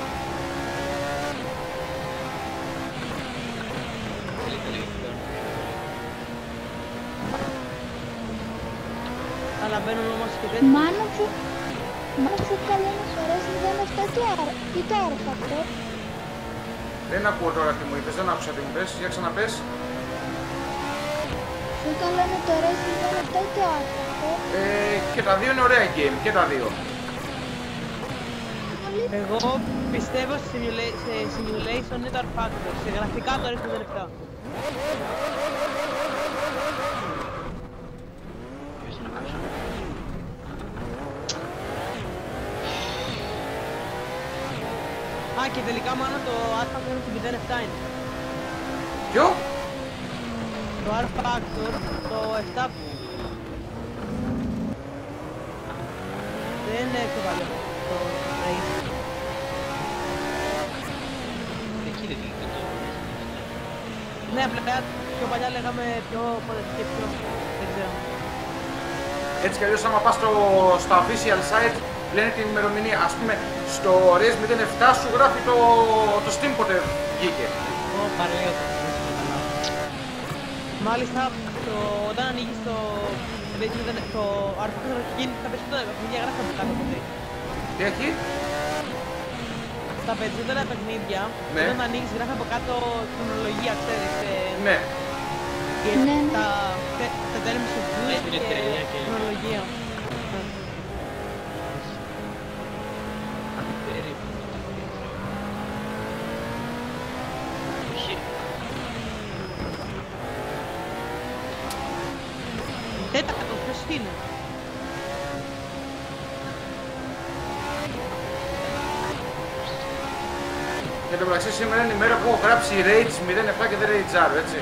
Αλλά μπαίνουν όμως και τέτοια. Μάνο σου, μάνο σου καλένε φορές μηδέν επτά ή το R-Factor. Δεν ακούω τώρα τι μου είπες, δεν άκουσα τι μου πες. Για ξαναπες. Σου καλένε το Race μηδέν επτά ή το R-Factor. Ε, και τα δύο είναι ωραία game, και τα δύο. Εγώ πιστεύω σε simula- σε simulation είναι το R-Factor, σε γραφικά το Race μηδέν επτά. Α, και τελικά μάλλον το R-Factor είναι το μηδέν επτά είναι. Ποιο? Το R-Factor, το επτά. Δεν είναι πιο παλιό το Race. Εκεί δεν είναι το. Ναι, απλά πιο παλιά λέγαμε πιο πολιτική, πιο... δεν ξέρω. Έτσι κι αλλιώς άμα πας στο, στα official site λένε την ημερομηνία. Ας πούμε στο Race μηδέν επτά σου γράφει το, το Steam πότε βγήκε. Ω, παραλέω το. Μάλιστα, το, όταν ανοίγεις το... το R-Factor έχει γίνει στα περισσότερα παιχνίδια γράφει από κάτω ποτέ. Τι έχει? Στα περισσότερα παιχνίδια, Ναι. όταν ανοίγεις γράφει από κάτω χρονολογία, ξέρεις. Ε, Ναι. και Ναι, ναι. τα, τε- τα terms of use Είναι τρία και και- χρονολογία. Περίπου. Όχι. Τέταρτος, ποιος είναι? Και το μεταξύ σήμερα είναι η μέρα που έχω γράψει Rage μηδέν επτά και δεν Rage R, έτσι.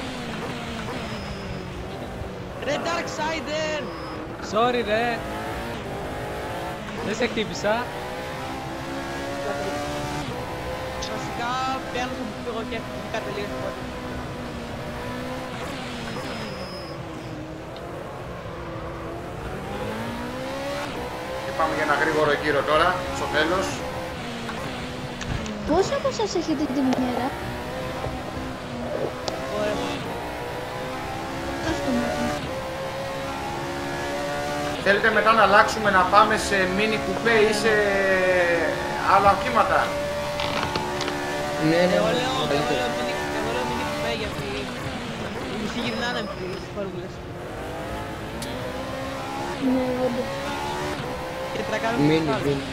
Ρε Darksider! Sorry ρε. Δεν σε χτύπησα. Βασικά πιάνω στο που εγώ και κάτι λίγο πότε. Και πάμε για ένα γρήγορο γύρο τώρα, στο τέλος. Πόσο από σας έχετε την ημέρα? Ωραία. Αυτό μου είπε. Θέλετε μετά να αλλάξουμε να πάμε σε mini coupé ή σε άλλα οχήματα? Ναι, ναι, Εγώ λέω, εγώ καλύτερα. λέω μini, εγώ λέω mini κουπέ γιατί οι μισοί γυρνάνε με τις φόρμουλες Ναι, όντως. και τρακάρουν Μίνι, τις άλλες. μίνι.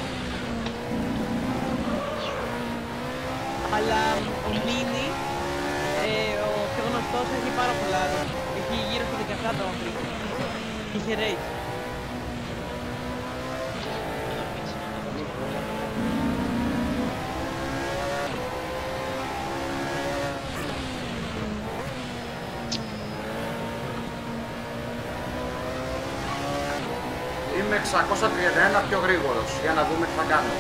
Αλλά ο Mini, ε, ο πιο γνωστός, έχει πάρα πολλά. Έχει γύρω στο δεκαεπτά το πριν. Είχε rage. Είμαι εξακόσια τριάντα ένα πιο γρήγορος, για να δούμε τι θα κάνω.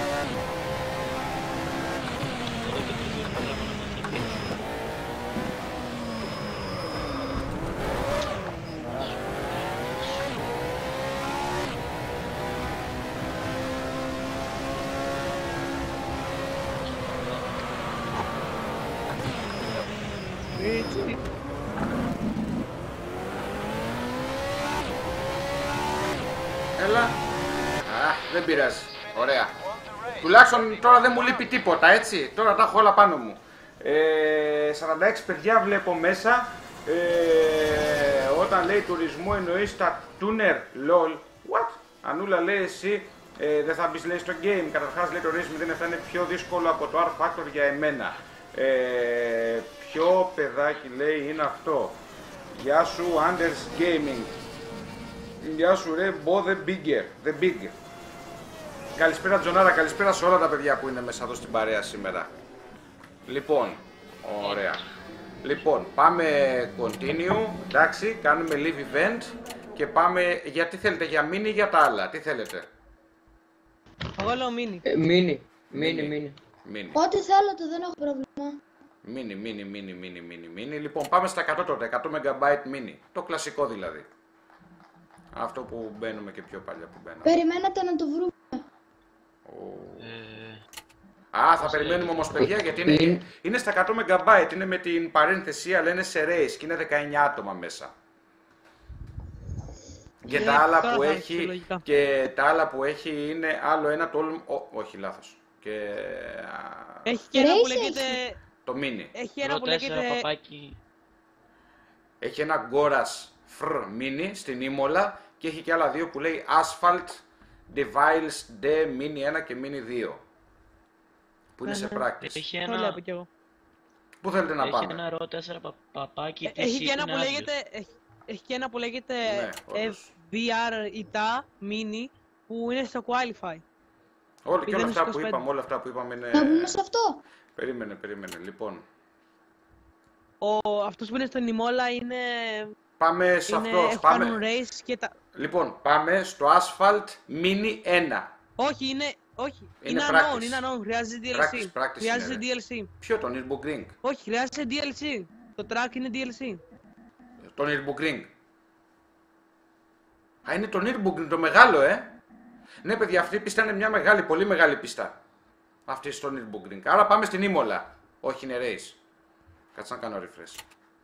Έλα. Α, δεν πειράζει. Ωραία. Τουλάχιστον τώρα δεν μου λείπει τίποτα, έτσι. Τώρα τα έχω όλα πάνω μου. Ε, σαράντα έξι παιδιά βλέπω μέσα. Ε, όταν λέει τουρισμού εννοείς τα tuner, lol. What? Ανούλα λέει εσύ ε, δεν θα μπεις λέει στο game. Καταρχάς λέει το Race μηδέν επτά είναι πιο δύσκολο από το R-Factor για εμένα. Ε, ποιο παιδάκι λέει είναι αυτό? Γεια σου Anders Gaming. Γεια σου ρε Bo the Bigger, the Big. Καλησπέρα Τζονάρα, καλησπέρα σε όλα τα παιδιά που είναι μέσα εδώ στην παρέα σήμερα. Λοιπόν, ωραία. Λοιπόν, πάμε continue, εντάξει, κάνουμε live event και πάμε, γιατί θέλετε, για mini ή για τα άλλα, τι θέλετε? Εγώ λέω mini. Ε, Μίνι, μίνι, μίνι. Mini, Ό,τι θέλετε, δεν έχω πρόβλημα. mini, mini, mini, mini, mini, mini. Λοιπόν, πάμε στα εκατό τότε, εκατό μεγαμπάιτ mini, το κλασικό δηλαδή. Αυτό που μπαίνουμε και πιο παλιά που μπαίναμε. Περιμένετε να το βρούμε. Ε, Α, θα περιμένουμε όμως παιδιά, γιατί είναι, είναι στα εκατό μεγαμπάιτ, είναι με την παρένθεση, αλλά είναι σε race και είναι δεκαεννιά άτομα μέσα. Και Ναι, τα άλλα τώρα που θα έχει, έρθει, λογικά. και τα άλλα που έχει είναι άλλο ένα το όλο, ο, όχι λάθος, και α, Έχει και ένα που Race λέγεται... το mini. Έχει ένα Pro που τέσσερα λέγεται... παπάκι. Έχει ένα Goras Fr mini στην Ήμολα και έχει και άλλα δύο που λέει Asphalt, Deviles, D, Mini ένα και Mini δύο. Που είναι Ναι, σε ναι. practice. Έχει Το ένα, βλέπω κι εγώ. Πού θέλετε να έχει πάμε? ένα ρο τέσσερα πα, παπάκι. Ε, τι Έχει και seat ένα είναι που άδειος. λέγεται... Έχει, έχει και ένα που λέγεται Ναι, ε, όντως. βι αρ ΙΤΑ Mini που είναι στο Qualify. Όλοι και όλα μηδέν αυτά που είκοσι πέντε. είπαμε, όλα αυτά που είπαμε είναι... Να μπούμε σε αυτό. Περίμενε, περίμενε. Λοιπόν, Ο, αυτός που είναι στον Ιμόλα είναι... πάμε σε είναι αυτό. F Πάμε... ένα Race και τα... Λοιπόν, πάμε στο Asphalt Mini ένα. Όχι, είναι... Όχι, Είναι είναι practice. unknown, είναι unknown, χρειάζεται ντι ελ σι. Practice, practice Χρειάζεται είναι, ντι ελ σι. Ποιο, το Nürburgring? Όχι, χρειάζεται ντι ελ σι. Το track είναι ντι ελ σι. Το Nürburgring. Α, είναι το Nürburgring, το μεγάλο, ε. Ναι, παιδιά, αυτή η πίστα είναι μια μεγάλη, πολύ μεγάλη πίστα. Αυτή στο Nürburgring. Άρα πάμε στην Ήμολα. Όχι, είναι race. Κάτσε να κάνω refresh.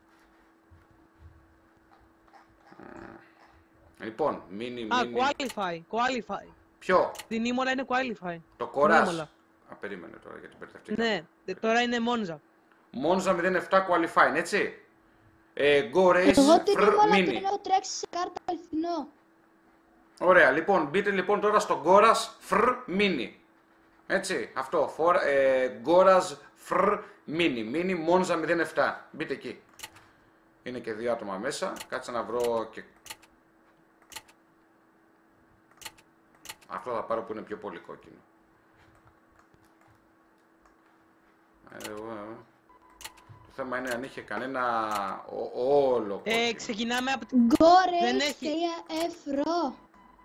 Λοιπόν, mini, Α, mini. qualify, qualify. Ποιο? Την Ήμολα είναι qualify. Το Στην Coras. Ήμολα. Α, περίμενε τώρα γιατί μπερδευτήκα. Ναι, ε, τώρα είναι Monza. Monza μηδέν επτά qualifying, έτσι. Ε, go race, Εγώ την fr, ήμουν mini. την έχω τρέξει σε κάρτα αληθινό. Ωραία, λοιπόν, μπείτε λοιπόν τώρα στο Goras Fr Mini. Έτσι, αυτό, for, ε, Goras Fr Mini, Mini Monza μηδέν επτά. Μπείτε εκεί. Είναι και δύο άτομα μέσα. Κάτσε να βρω και... Αυτό θα πάρω που είναι πιο πολύ κόκκινο. Ε, εγώ, ε. Το θέμα είναι αν είχε κανένα ο, όλο κόκκινο. Ε, ξεκινάμε από την... Go Δεν race έχει. και ευρώ.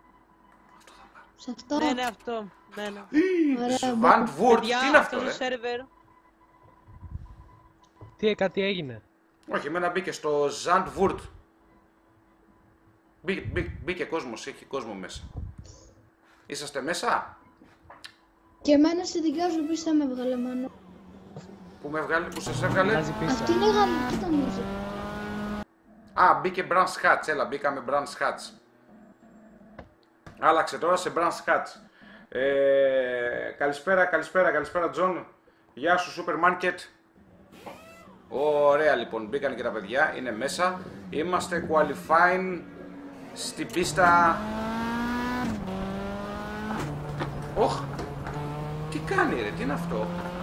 Σε αυτό. Ναι, ναι, αυτό. Ναι, ναι. Ωραία, Σβαντβούρτ, τι Παιδιά, είναι αυτό, το ρε? σερβερ. Τι, κάτι έγινε. Όχι, εμένα μπήκε στο Zandvoort. Μπήκε, μπήκε, μπήκε κόσμος, έχει κόσμο μέσα. Είσαστε μέσα? Και εμένα στη δικιά σου πίστα με έβγαλε μόνο. Που με βγάλει, που σας έβγαλε? Αλλάζει πίστα. Αυτή είναι γαλλική νομίζω. Α, μπήκε Brands Hatch, έλα, μπήκαμε Brands Hatch. Άλλαξε τώρα σε Brands Hatch. Ε, καλησπέρα, καλησπέρα, καλησπέρα Τζον. Γεια σου Supermarket. Ωραία λοιπόν, μπήκαν και τα παιδιά, είναι μέσα. Είμαστε qualifying στην πίστα. Οχ, τι κάνει ρε, τι είναι αυτό?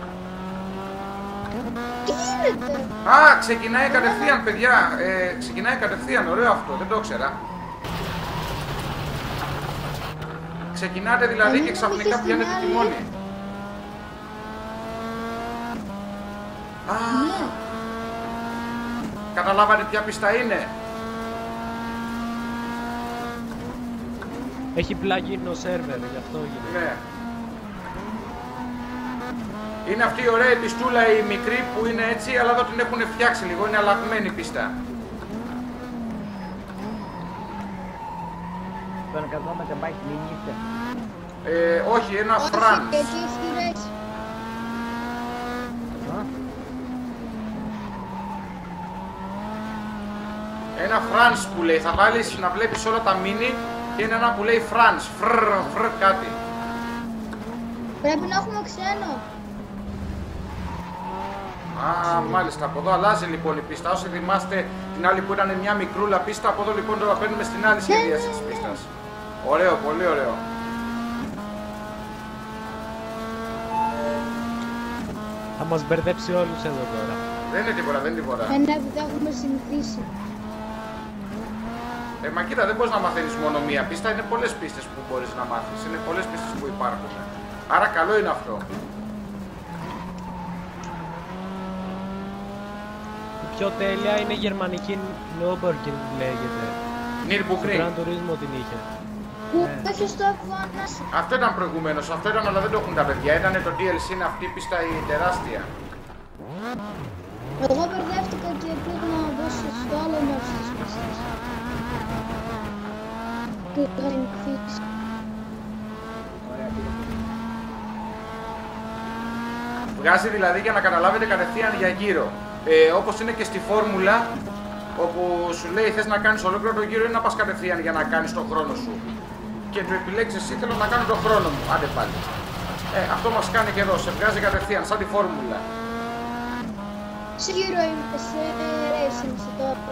Τι γίνεται? Α, ξεκινάει κατευθείαν παιδιά, ε, ξεκινάει κατευθείαν, ωραίο αυτό, δεν το ήξερα. Ξεκινάτε δηλαδή και ξαφνικά πιάνετε τιμόνι. Α, καταλάβατε ποια πίστα είναι? Έχει plugin ο σερβερ, γι' αυτό γίνεται. Ναι. Είναι αυτή η ωραία πιστούλα η μικρή που είναι έτσι, αλλά εδώ την έχουν φτιάξει λίγο, είναι αλλαγμένη πίστα. Τον εκατό μεγαμπάιτ mini είστε. Ε, όχι, ένα Όχι, France. και εκεί έχει race. Ένα France που λέει, θα βάλεις να βλέπεις όλα τα mini και είναι ένα που λέει France, φρρρ, φρρρ, κάτι. Πρέπει να έχουμε ξένο. Α, μάλιστα, από εδώ αλλάζει λοιπόν η πίστα. Όσοι θυμάστε την άλλη που ήταν μια μικρούλα πίστα, από εδώ λοιπόν τώρα παίρνουμε στην άλλη σχεδίαση της πίστας. Ωραίο, πολύ ωραίο. Θα μας μπερδέψει όλους εδώ τώρα. Δεν είναι τίποτα, δεν είναι τίποτα. Ε, ναι, επειδή έχουμε συνηθίσει. Ε, μα κοίτα, δεν μπορείς να μαθαίνεις μόνο μία πίστα, είναι πολλές πίστες που μπορείς να μάθεις, είναι πολλές πίστες που υπάρχουν. Άρα καλό είναι αυτό. πιο τέλεια είναι η γερμανική Nürburgring λέγεται. Nürburgring. Grand Turismo την είχε. Που έχει στο εφ ένα. Αυτό ήταν προηγουμένως, αυτό ήταν, αλλά δεν το έχουν τα παιδιά. Ήταν το ντι ελ σι, είναι αυτή η πίστα η τεράστια. Εγώ μπερδεύτηκα και πήγα να δώσω στο άλλο μέρος της πίστας. Που είχα την φύση. Βγάζει δηλαδή, για να καταλάβετε, κατευθείαν για γύρο. Ε, όπως είναι και στη φόρμουλα, όπου σου λέει θες να κάνεις ολόκληρο το γύρο ή να πας κατευθείαν για να κάνεις τον χρόνο σου. Και του επιλέξεις εσύ, θέλω να κάνω τον χρόνο μου. Άντε πάλι. Ε, αυτό μας κάνει και εδώ, σε βγάζει κατευθείαν, σαν τη φόρμουλα. Σε γύρο είμαι, σε racing, σε τώρα.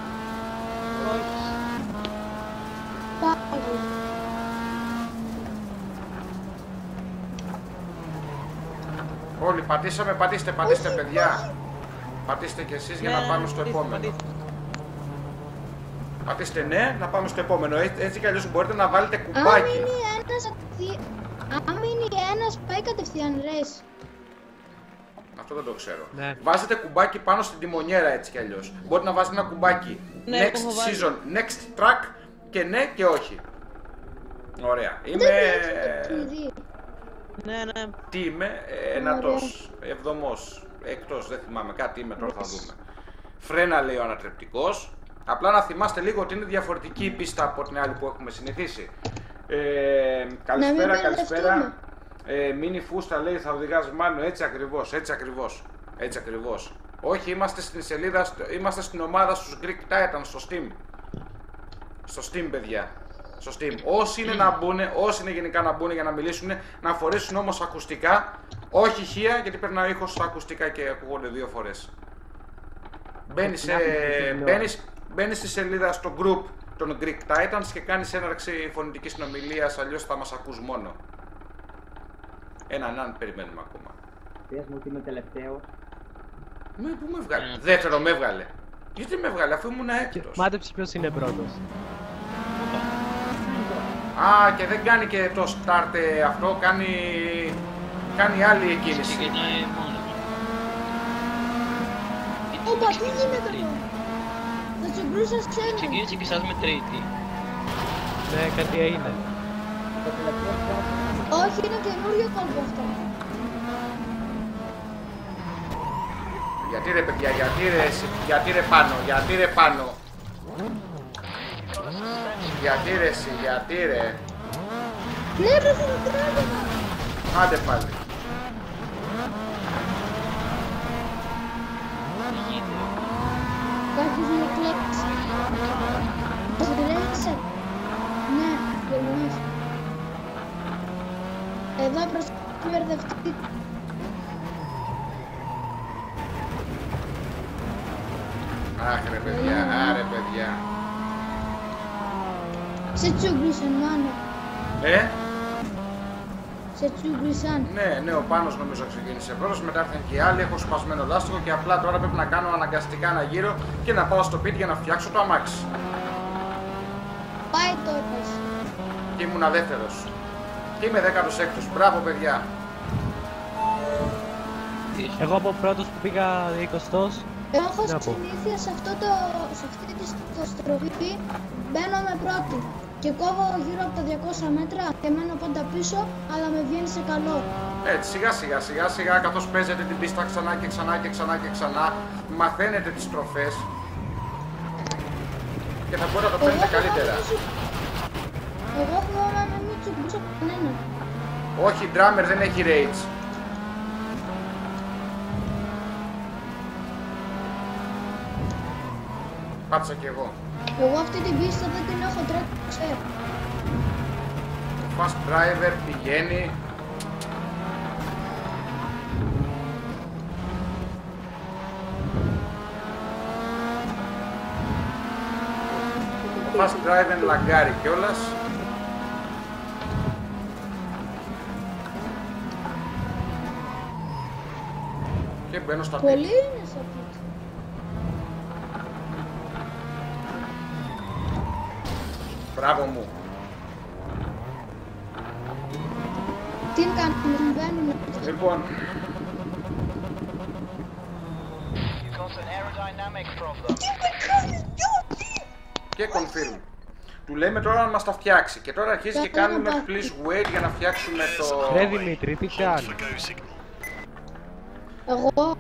Πάλι. Όλοι πατήσαμε, πατήστε, πατήστε Όχι, παιδιά. όχι. Πατήστε κι εσείς για Ναι, να ναι, πάμε στο πατήστε, επόμενο. πατήστε. Πατήστε ναι, να πάμε στο επόμενο. Έτσι, έτσι κι αλλιώς μπορείτε να βάλετε Αν κουμπάκι. μείνει ένας, ακθι- αν μείνει ένας, πάει κατευθείαν race. Αυτό δεν το ξέρω. Ναι. Βάζετε κουμπάκι πάνω στην τιμονιέρα έτσι κι αλλιώς. Μπορείτε να βάζετε ένα κουμπάκι Ναι, next το έχω βάλει. season, next track και ναι και όχι. Ωραία. Είμαι. Δεν έχει το κλειδί. Ναι, ναι. Τι είμαι, ε, ενατός, εβδομός, εκτός, δεν θυμάμαι κάτι είμαι, τώρα θα δούμε. Φρένα λέει ο ανατρεπτικός. Απλά να θυμάστε λίγο ότι είναι διαφορετική η πίστα από την άλλη που έχουμε συνηθίσει. Ε, καλησπέρα, μην καλησπέρα. μπερδευτούμε. Ε, μίνι φούστα λέει θα οδηγάς Μάνο, έτσι ακριβώς, έτσι ακριβώς, έτσι ακριβώς. Όχι, είμαστε στην σελίδα, είμαστε στην ομάδα στους Greek Titans, στο Steam. Στο Steam, παιδιά. Στο Steam. Όσοι είναι να μπουν, όσοι είναι γενικά να μπουν για να μιλήσουν, να φορέσουν όμως ακουστικά, όχι χεία, γιατί περνάει ο ήχος στα ακουστικά και ακούγονται δύο φορές. Μπαίνεις, σε, μπαίνεις, μπαίνεις στη σελίδα στο group των Greek Titans και κάνεις έναρξη φωνητικής συνομιλίας, αλλιώς θα μας ακούς μόνο. Έναν αν περιμένουμε ακόμα. Πες μου ότι είμαι τελευταίος. Με, πού με βγάλε. Δεύτερο με έβγαλε. Γιατί με έβγαλε αφού ήμουν έκτος. Μάτεψε ποιος είναι πρώτος. Α, και δεν κάνει και το start ε, αυτό, κάνει, κάνει άλλη κίνηση. Ξεκινάει μόνο του. Όπα, τι γίνεται εδώ. Θα τσιμπρούσα σένα. Ξεκίνησε και σας με τρίτη. Ναι, κάτι έγινε. Το τελευταίο πιάτο. Όχι, είναι καινούριο κόλπο αυτό. Γιατί ρε παιδιά, γιατί ρε, εσύ, γιατί ρε πάνω, γιατί ρε πάνω. Γιατί ρε εσύ, γιατί ρε. Ναι, ρε, θα το τράβω. Άντε πάλι. Κάποιος με κλέψει. Μας ρέξε. Ναι, γερμανός. Εδώ προς τη μπερδευτή. Αχ ρε παιδιά, άρε παιδιά. Σε τσούγκρισαν, μάνα. Ε, Σε τσούγκρισαν. ναι, ναι, ο Πάνος νομίζω ξεκίνησε πρώτος, μετά ήρθαν και οι άλλοι, έχω σπασμένο λάστιχο και απλά τώρα πρέπει να κάνω αναγκαστικά ένα γύρο και να πάω στο πίτι για να φτιάξω το αμάξι. Πάει το έπας. Και ήμουνα δεύτερος. Και είμαι δέκατος έκτος. Μπράβο παιδιά. Εγώ από πρώτος που πήγα εικοστός. Εγώ έχω Να πω. συνήθεια σε, αυτό το, σε αυτή τη το στροφή, μπαίνω με πρώτη και κόβω γύρω από τα διακόσια μέτρα και μένω πάντα πίσω, αλλά με βγαίνει σε καλό. Έτσι, σιγά σιγά σιγά σιγά καθώς παίζετε την πίστα ξανά και ξανά και ξανά και ξανά, μαθαίνετε τις στροφές και θα μπορείτε να το παίρνετε καλύτερα. Εγώ φοβάμαι να μην τσουμπούσω κανέναν. Όχι, drummer δεν έχει rage. Πάτσα κι εγώ. Εγώ αυτή την πίστα δεν την έχω τρέξει. Fast driver πηγαίνει. Fast driver λαγκάρει κιόλας. Και μπαίνω στα Πολύ πίτια. είναι σε αυτή. Μπράβο μου. Τι κάνουμε, συμβαίνουμε. Λοιπόν, Και confirm. Του λέμε τώρα να μας τα φτιάξει. Και τώρα αρχίζει και κάνουμε please wait για να φτιάξουμε το... Ρε Δημήτρη, τι κάνει? Εγώ.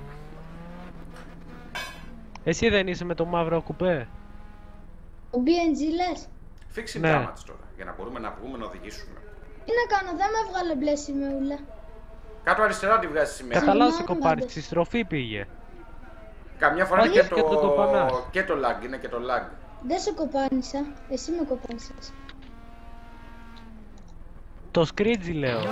Εσύ δεν είσαι με το μαύρο κουπέ? Ο μπι εν τζι λες? Φίξει Ναι. γάμα της τώρα, για να μπορούμε να βγούμε να οδηγήσουμε. Τι να κάνω, δεν με έβγαλε μπλε σημαίουλα. Κάτω αριστερά τη βγάζει σημαία. Καταλάβει Συγγνώμη, κοπάρι, άντε. στη στροφή πήγε. Καμιά φορά Όχι, και και το το... κοπανάς. και το lag, είναι και το lag. Δεν σε κοπάνισα, εσύ με κοπάνισες. Το σκρίτζι λέω.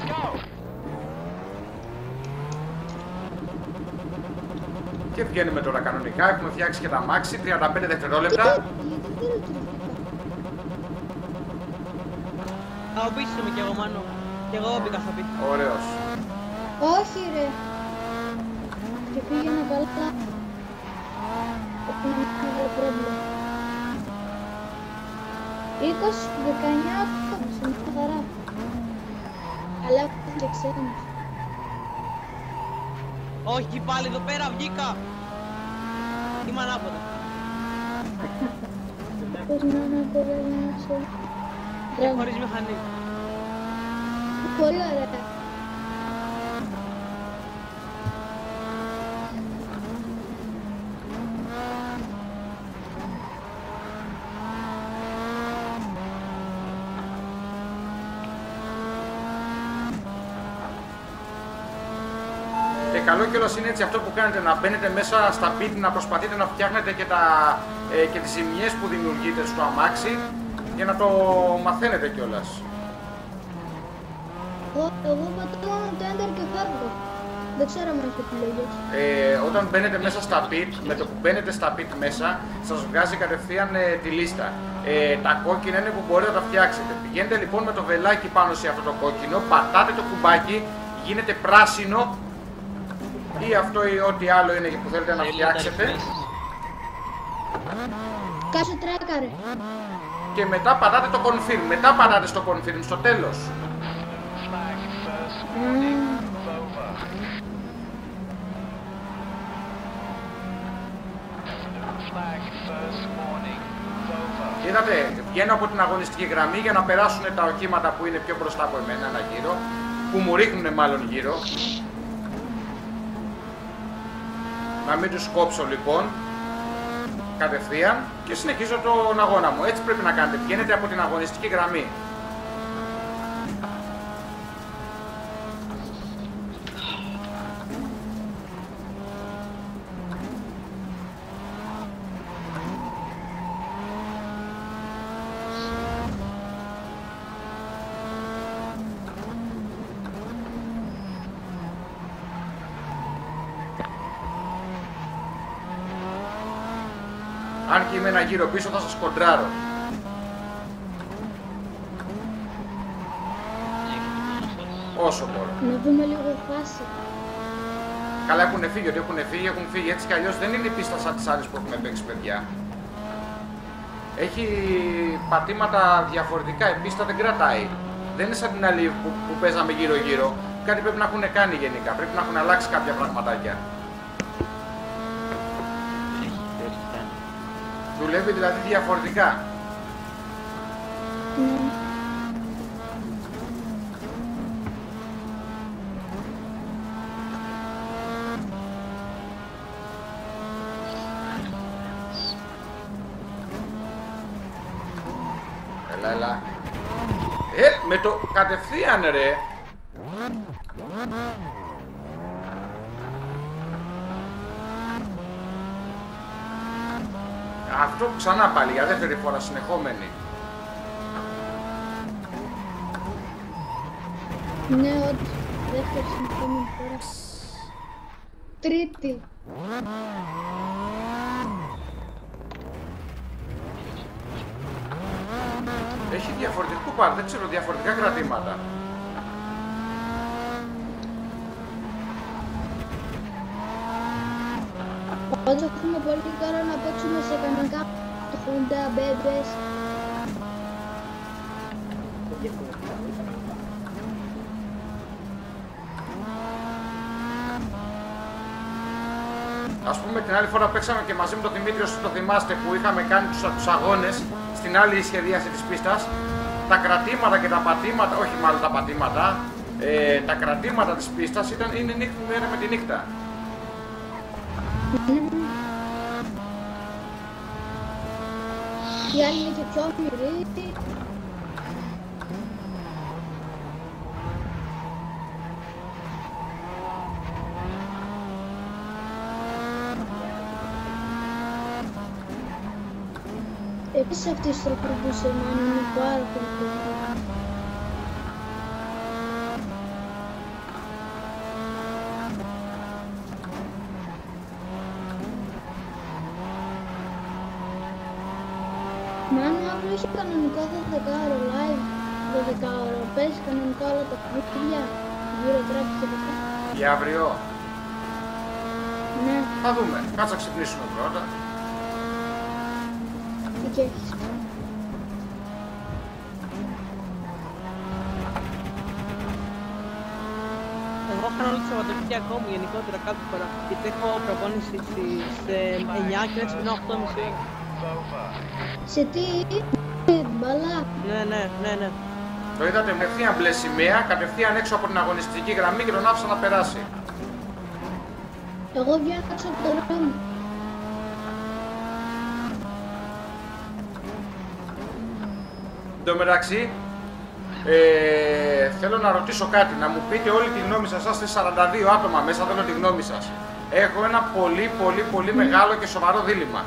Και βγαίνουμε τώρα κανονικά, έχουμε φτιάξει και τα μάξι, τριάντα πέντε δευτερόλεπτα. Γιατί δεν λειτουργήκα. Από πίσω είμαι κι εγώ, Μάνο. Κι εγώ μπήκα στο πίτι. Ωραίος. Όχι ρε. Και πήγαινα καλά. Έχουμε ένα μεγάλο πρόβλημα. είκοσι, δεκαεννιά, σε μια χαρά. Αλλά έχω και ξένους. Όχι, πάλι εδώ πέρα βγήκα. Είμαι ανάποδα. Πώς να ανάποδα για να ξέρω. Και Μπράβο. χωρίς μηχανή. Πολύ ωραία. Και καλό κιόλας είναι έτσι αυτό που κάνετε, να μπαίνετε μέσα στα pit, να προσπαθείτε να φτιάχνετε και, τα, ε, και τις ζημιές που δημιουργείτε στο αμάξι για να το μαθαίνετε κιόλας. Εγώ, εγώ πατάω μόνο το enter και φεύγω. Δεν ξέρω αν έχει επιλογές. Ε, όταν μπαίνετε μέσα στα pit, με το που μπαίνετε στα pit μέσα, σας βγάζει κατευθείαν ε, τη λίστα. Ε, τα κόκκινα είναι που μπορείτε να τα φτιάξετε. Πηγαίνετε λοιπόν με το βελάκι πάνω σε αυτό το κόκκινο, πατάτε το κουμπάκι, γίνεται πράσινο ή αυτό ή ό,τι άλλο είναι που θέλετε να φτιάξετε. Κάτσε τράκαρε. Και μετά πατάτε το confirm, μετά πατάτε στο confirm, στο τέλος. Είδατε, βγαίνω από την αγωνιστική γραμμή για να περάσουν τα οχήματα που είναι πιο μπροστά από εμένα ένα γύρο, που μου ρίχνουν μάλλον γύρω. Να μην τους κόψω λοιπόν, κατευθείαν, και συνεχίζω τον αγώνα μου. Έτσι πρέπει να κάνετε, βγαίνετε από την αγωνιστική γραμμή. Αν και είμαι ένα γύρο πίσω θα σας κοντράρω. Όσο μπορώ. Να δούμε λίγο φάση. Καλά έχουν φύγει, ότι έχουν φύγει, έχουν φύγει. Έτσι κι αλλιώς δεν είναι η πίστα σαν τις άλλες που έχουμε παίξει, παιδιά. Έχει πατήματα διαφορετικά, η πίστα δεν κρατάει. Δεν είναι σαν την άλλη που, που παίζαμε γύρω-γύρω. Κάτι πρέπει να έχουν κάνει γενικά, πρέπει να έχουν αλλάξει κάποια πραγματάκια. Δουλεύει δηλαδή διαφορετικά. Ναι. Έλα, έλα. Ε, με το κατευθείαν ρε. Αυτό ξανά πάλι για δεύτερη φορά συνεχόμενη. Ναι, όντως. Δεύτερη συνεχόμενη φορά. Τρίτη. Έχει διαφορετικό πάρ, δεν ξέρω, διαφορετικά κρατήματα. Όντως έχουμε πολύ καιρό να παίξουμε σε κανονικά το Honda, μπέμπες. Ας πούμε την άλλη φορά παίξαμε και μαζί με τον Δημήτρη, όσοι το θυμάστε, που είχαμε κάνει τους, τους αγώνες στην άλλη σχεδίαση της πίστας. Τα κρατήματα και τα πατήματα, όχι μάλλον τα πατήματα, ε, τα κρατήματα της πίστας ήταν, είναι νύχτα μέρα με τη νύχτα. Η άλλη είναι και πιο μικρή. Επίσης αυτή η στροφή που σε μάνα είναι πάρα πολύ πολύ. Μάνο, αύριο έχει κανονικό δώδεκα ώρο live, δώδεκα ώρο, παίζει κανονικά όλα τα παιχνίδια, γύρω τράπη και αυτά. Για αύριο. Ναι, Θα δούμε, κάτσε να ξυπνήσουμε πρώτα. τι και έχεις. Εγώ κάνω όλη τη Σαββατοκύριακό μου γενικότερα κάθε φορά. Γιατί έχω προπόνηση στις εννιά και έτσι πεινάω οκτώ και μισή. Σε τι, μπαλά. Ναι, ναι, ναι, ναι. Το είδατε με ευθεία μπλε σημαία, κατευθείαν έξω από την αγωνιστική γραμμή και τον άφησα να περάσει. Εγώ βγαίνω έξω από το δρόμο. Εν τω μεταξύ, ε, θέλω να ρωτήσω κάτι, να μου πείτε όλη τη γνώμη σας, είστε σαράντα δύο άτομα μέσα, θέλω τη γνώμη σας. Έχω ένα πολύ πολύ πολύ μεγάλο και σοβαρό δίλημμα.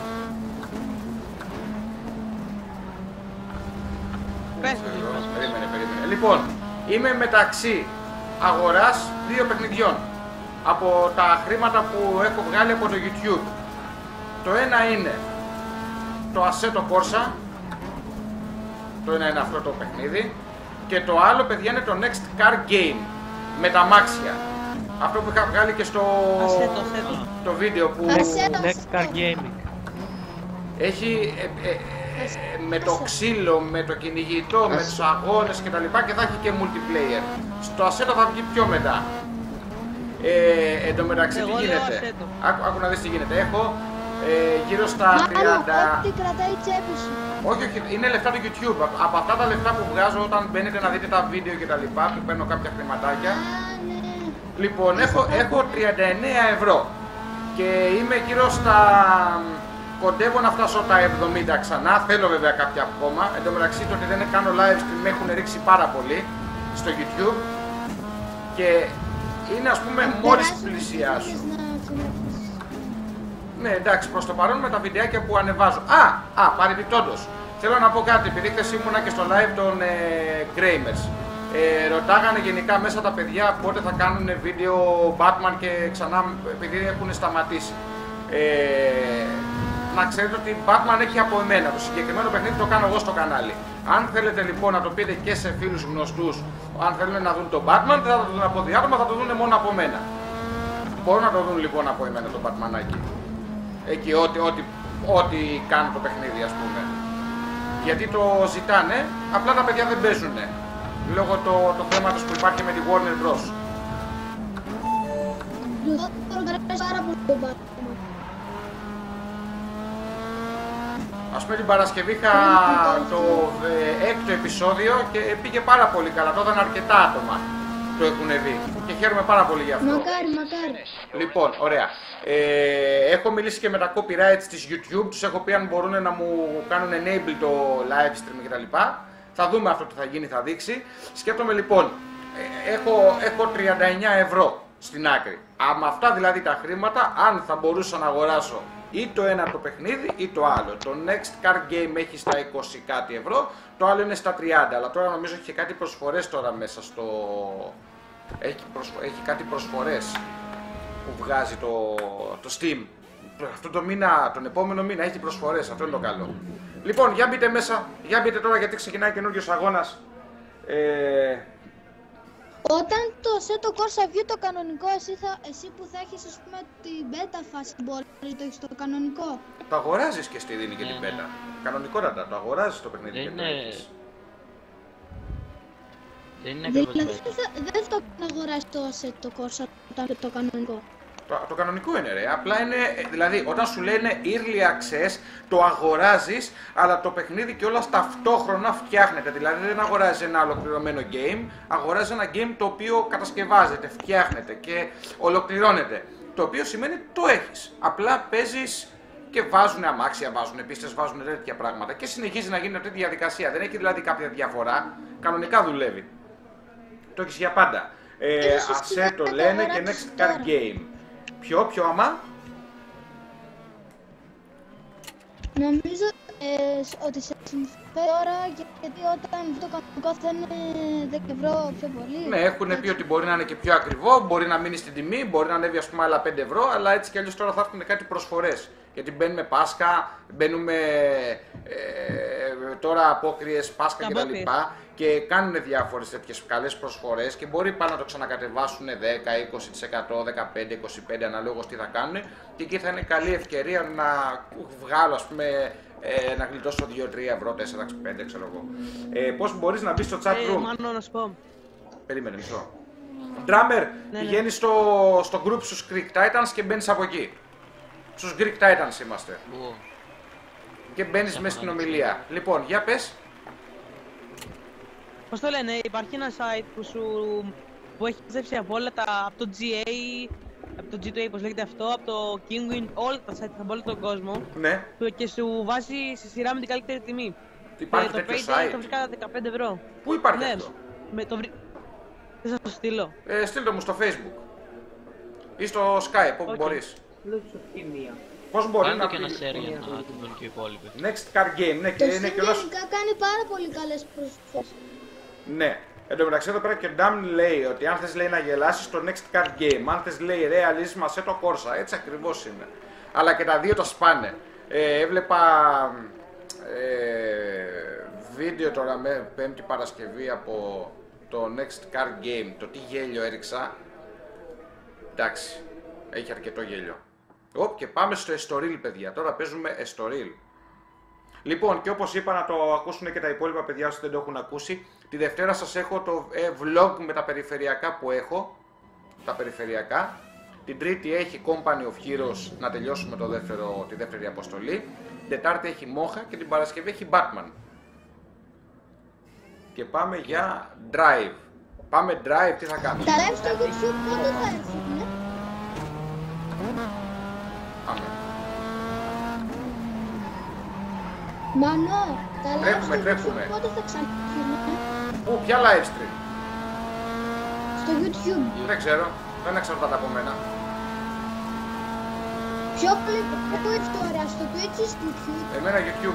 Πες μου, Περίμενε, περίμενε, περίμενε. Λοιπόν, είμαι μεταξύ αγοράς δύο παιχνιδιών από τα χρήματα που έχω βγάλει από το YouTube. Το ένα είναι το Assetto Corsa, το ένα είναι αυτό το παιχνίδι, και το άλλο, παιδιά, είναι το Next Car Game με τα μάξια. Αυτό που είχα βγάλει και στο Assetto, Assetto. το βίντεο που Assetto. Next Car Gaming. έχει ε, ε, ε, με το ξύλο, με το κυνηγητό, με τους αγώνες και τα λοιπά, και θα έχει και multiplayer. Στο Assetto θα βγει πιο μετά. Ε, εν τω μεταξύ, Εγώ τι λέω γίνεται. Assetto. Άκου, άκου να δεις τι γίνεται. Έχω ε, γύρω στα Μάλλον τριάντα. ό,τι κρατάει η τσέπη σου. Όχι, όχι, είναι λεφτά του YouTube. Από- Από αυτά τα λεφτά που βγάζω όταν μπαίνετε να δείτε τα βίντεο και τα λοιπά, που παίρνω κάποια χρηματάκια. Α, ναι. Λοιπόν, έχω, έχω τριάντα εννέα ευρώ και είμαι γύρω στα... Κοντεύω να φτάσω τα εβδομήντα ξανά, θέλω βέβαια κάποια ακόμα. Εν τω μεταξύ, το ότι δεν κάνω live stream με έχουν ρίξει πάρα πολύ στο YouTube και είναι, ας πούμε, μόλις Περάσουν πλησιάσω. τις να ξενερώσεις. Ναι, εντάξει, προς το παρόν με τα βιντεάκια που ανεβάζω. Α, α, παρεμπιπτόντως, θέλω να πω κάτι, επειδή χθες ήμουνα και στο live των ε, Gramers. Ε, ρωτάγανε γενικά μέσα τα παιδιά πότε θα κάνουν βίντεο Batman και ξανά, επειδή έχουν σταματήσει. Ε, να ξέρετε ότι Batman έχει από εμένα, το συγκεκριμένο παιχνίδι το κάνω εγώ στο κανάλι. Αν θέλετε λοιπόν να το πείτε και σε φίλους γνωστούς, αν θέλουν να δουν τον Batman, δεν θα το δουν από διάτομα, θα το δουν μόνο από μένα. Μπορούν να το δουν λοιπόν από εμένα το Batmanάκι. Εκεί ό,τι, ό,τι, ό,τι κάνω το παιχνίδι, ας πούμε. Γιατί το ζητάνε, απλά τα παιδιά δεν παίζουνε. Λόγω το, το θέματος που υπάρχει με τη Warner Bros. Του Θόδωρο αρέσει πάρα πολύ το Batman. Ας πούμε την Παρασκευή είχα το ε, έκτο επεισόδιο και πήγε πάρα πολύ καλά. Τότε αρκετά άτομα το έχουν δει και χαίρομαι πάρα πολύ γι' αυτό. Μακάρι, μακάρι. Λοιπόν, ωραία. Ε, έχω μιλήσει και με τα copyrights της YouTube, τους έχω πει αν μπορούν να μου κάνουν enable το live stream κτλ. Θα δούμε αυτό τι θα γίνει, θα δείξει. Σκέφτομαι λοιπόν, ε, έχω, έχω τριάντα εννέα ευρώ στην άκρη. Α, με αυτά δηλαδή τα χρήματα, αν θα μπορούσα να αγοράσω ή το ένα το παιχνίδι ή το άλλο. Το Next Car Game έχει στα είκοσι κάτι ευρώ, το άλλο είναι στα τριάντα, αλλά τώρα νομίζω έχει κάτι προσφορές τώρα μέσα στο... Έχει, προσφο... έχει κάτι προσφορές που βγάζει το, το Steam. Αυτό το μήνα, τον επόμενο μήνα έχει προσφορές, αυτό είναι το καλό. Λοιπόν, για μπείτε μέσα, για μπείτε τώρα γιατί ξεκινάει καινούριος αγώνας. Ε... Όταν το Assetto Corsa βγει το κανονικό, εσύ, θα, εσύ που θα έχεις, ας πούμε, την beta φάση, μπορεί το έχεις το κανονικό. Το αγοράζεις και στη δίνει και Ναι, την ναι. πέτα. Κανονικότατα, το αγοράζεις το παιχνίδι Δεν και το είναι... έχεις. Δεν είναι ακριβώς Δηλαδή έτσι. δεν θα, δεν θα αγοράσει το Assetto Corsa όταν το κανονικό. Το Το, το κανονικό είναι ρε, απλά είναι, δηλαδή όταν σου λένε early access το αγοράζεις, αλλά το παιχνίδι κιόλας ταυτόχρονα φτιάχνεται, δηλαδή δεν αγοράζεις ένα ολοκληρωμένο game, αγοράζεις ένα game το οποίο κατασκευάζεται, φτιάχνεται και ολοκληρώνεται, το οποίο σημαίνει το έχεις, απλά παίζεις και βάζουν αμάξια, βάζουν πίστες, βάζουν τέτοια πράγματα και συνεχίζει να γίνει αυτή τη διαδικασία, δεν έχει δηλαδή κάποια διαφορά, κανονικά δουλεύει, το έχεις για πάντα. Ε, Ασέ το λένε και Next Car Game. Ποιο, ποιο άμα? Νομίζω ε, ότι σε συμφέρει τώρα, γιατί όταν το κανονικό θα είναι δέκα ευρώ πιο πολύ. Ναι, έχουν πει ότι μπορεί να είναι και πιο ακριβό, μπορεί να μείνει στην τιμή, μπορεί να ανέβει ας πούμε άλλα πέντε ευρώ, αλλά έτσι κι αλλιώς τώρα θα έρθουν κάτι προσφορές. Γιατί μπαίνουμε Πάσχα, μπαίνουμε ε, τώρα απόκριες Πάσχα κτλ. Και κάνουν διάφορες τέτοιες καλές προσφορές και μπορεί πάνω να το ξανακατεβάσουν δέκα, είκοσι τοις εκατό, δεκαπέντε, είκοσι πέντε τοις εκατό αναλόγως τι θα κάνουν και εκεί θα είναι καλή ευκαιρία να βγάλω ας πούμε ε, να γλιτώσω δύο, τρία ευρώ, τέσσερα, πέντε ξέρω εγώ. Ε, πώς μπορείς να μπεις στο chat room? Ε, μάλλον να σου πω. Περίμενε μισό. Drummer, ναι, πηγαίνεις ναι. στο, στο group στους Greek Titans και μπαίνεις από εκεί. Στους Greek Titans είμαστε. Oh. Και μπαίνεις μέσα στην ομιλία. Λοιπόν, για πες. Πώς το λένε, υπάρχει ένα site που σου που έχει μαζέψει από όλα τα, από το τζι έι, από το τζι του έι πώς λέγεται αυτό, από το Kinguin, όλα τα site από όλο τον κόσμο. Ναι. Και σου βάζει σε σειρά με την καλύτερη τιμή. Υπάρχει και τέτοιο το Payday site? το βρίσκα δεκαπέντε ευρώ. Πού υπάρχει ναι, αυτό? Με το βρι... Δεν σας το στείλω. Ε, στείλ το μου στο Facebook. Ή στο Skype, όπου okay. μπορείς. Πώς μπορεί Κάνε να και ένα πει... share για να το δουν και οι υπόλοιποι. Next Car Game, ναι, και το είναι Steam και όλος... γενικά κάνει πάρα πολύ καλές προσφορές. Ναι. Εν τω μεταξύ εδώ πέρα και ο Ντάμ λέει ότι αν θες λέει να γελάσεις το Next Car Game, αν θες λέει realism σε το Corsa, έτσι ακριβώς είναι. Αλλά και τα δύο τα σπάνε. Ε, έβλεπα ε, βίντεο τώρα με Πέμπτη Παρασκευή από το Next Car Game, το τι γέλιο έριξα. Εντάξει, έχει αρκετό γέλιο. Οπ, και πάμε στο Estoril παιδιά, τώρα παίζουμε Estoril. Λοιπόν, και όπως είπα να το ακούσουν και τα υπόλοιπα παιδιά όσοι δεν το έχουν ακούσει, τη Δευτέρα σας έχω το ε, vlog με τα περιφερειακά που έχω, τα περιφερειακά. Την Τρίτη έχει Company of Heroes να τελειώσουμε το δεύτερο, τη δεύτερη αποστολή. Την Τετάρτη έχει Mocha και την Παρασκευή έχει Batman. Και πάμε για Drive. Πάμε Drive, τι θα κάνουμε? Τα live στο YouTube πότε θα έρθουν? Πάμε. Μανώ, τα live Τρέχουμε, στο τρέχουμε. YouTube πότε θα ξαναρθούν? Πού, ποια live stream? Στο YouTube. Δεν ξέρω, δεν εξαρτάται από μένα. Ποιο πολύ πού έχεις τώρα, στο Twitch ή στο YouTube? Εμένα YouTube.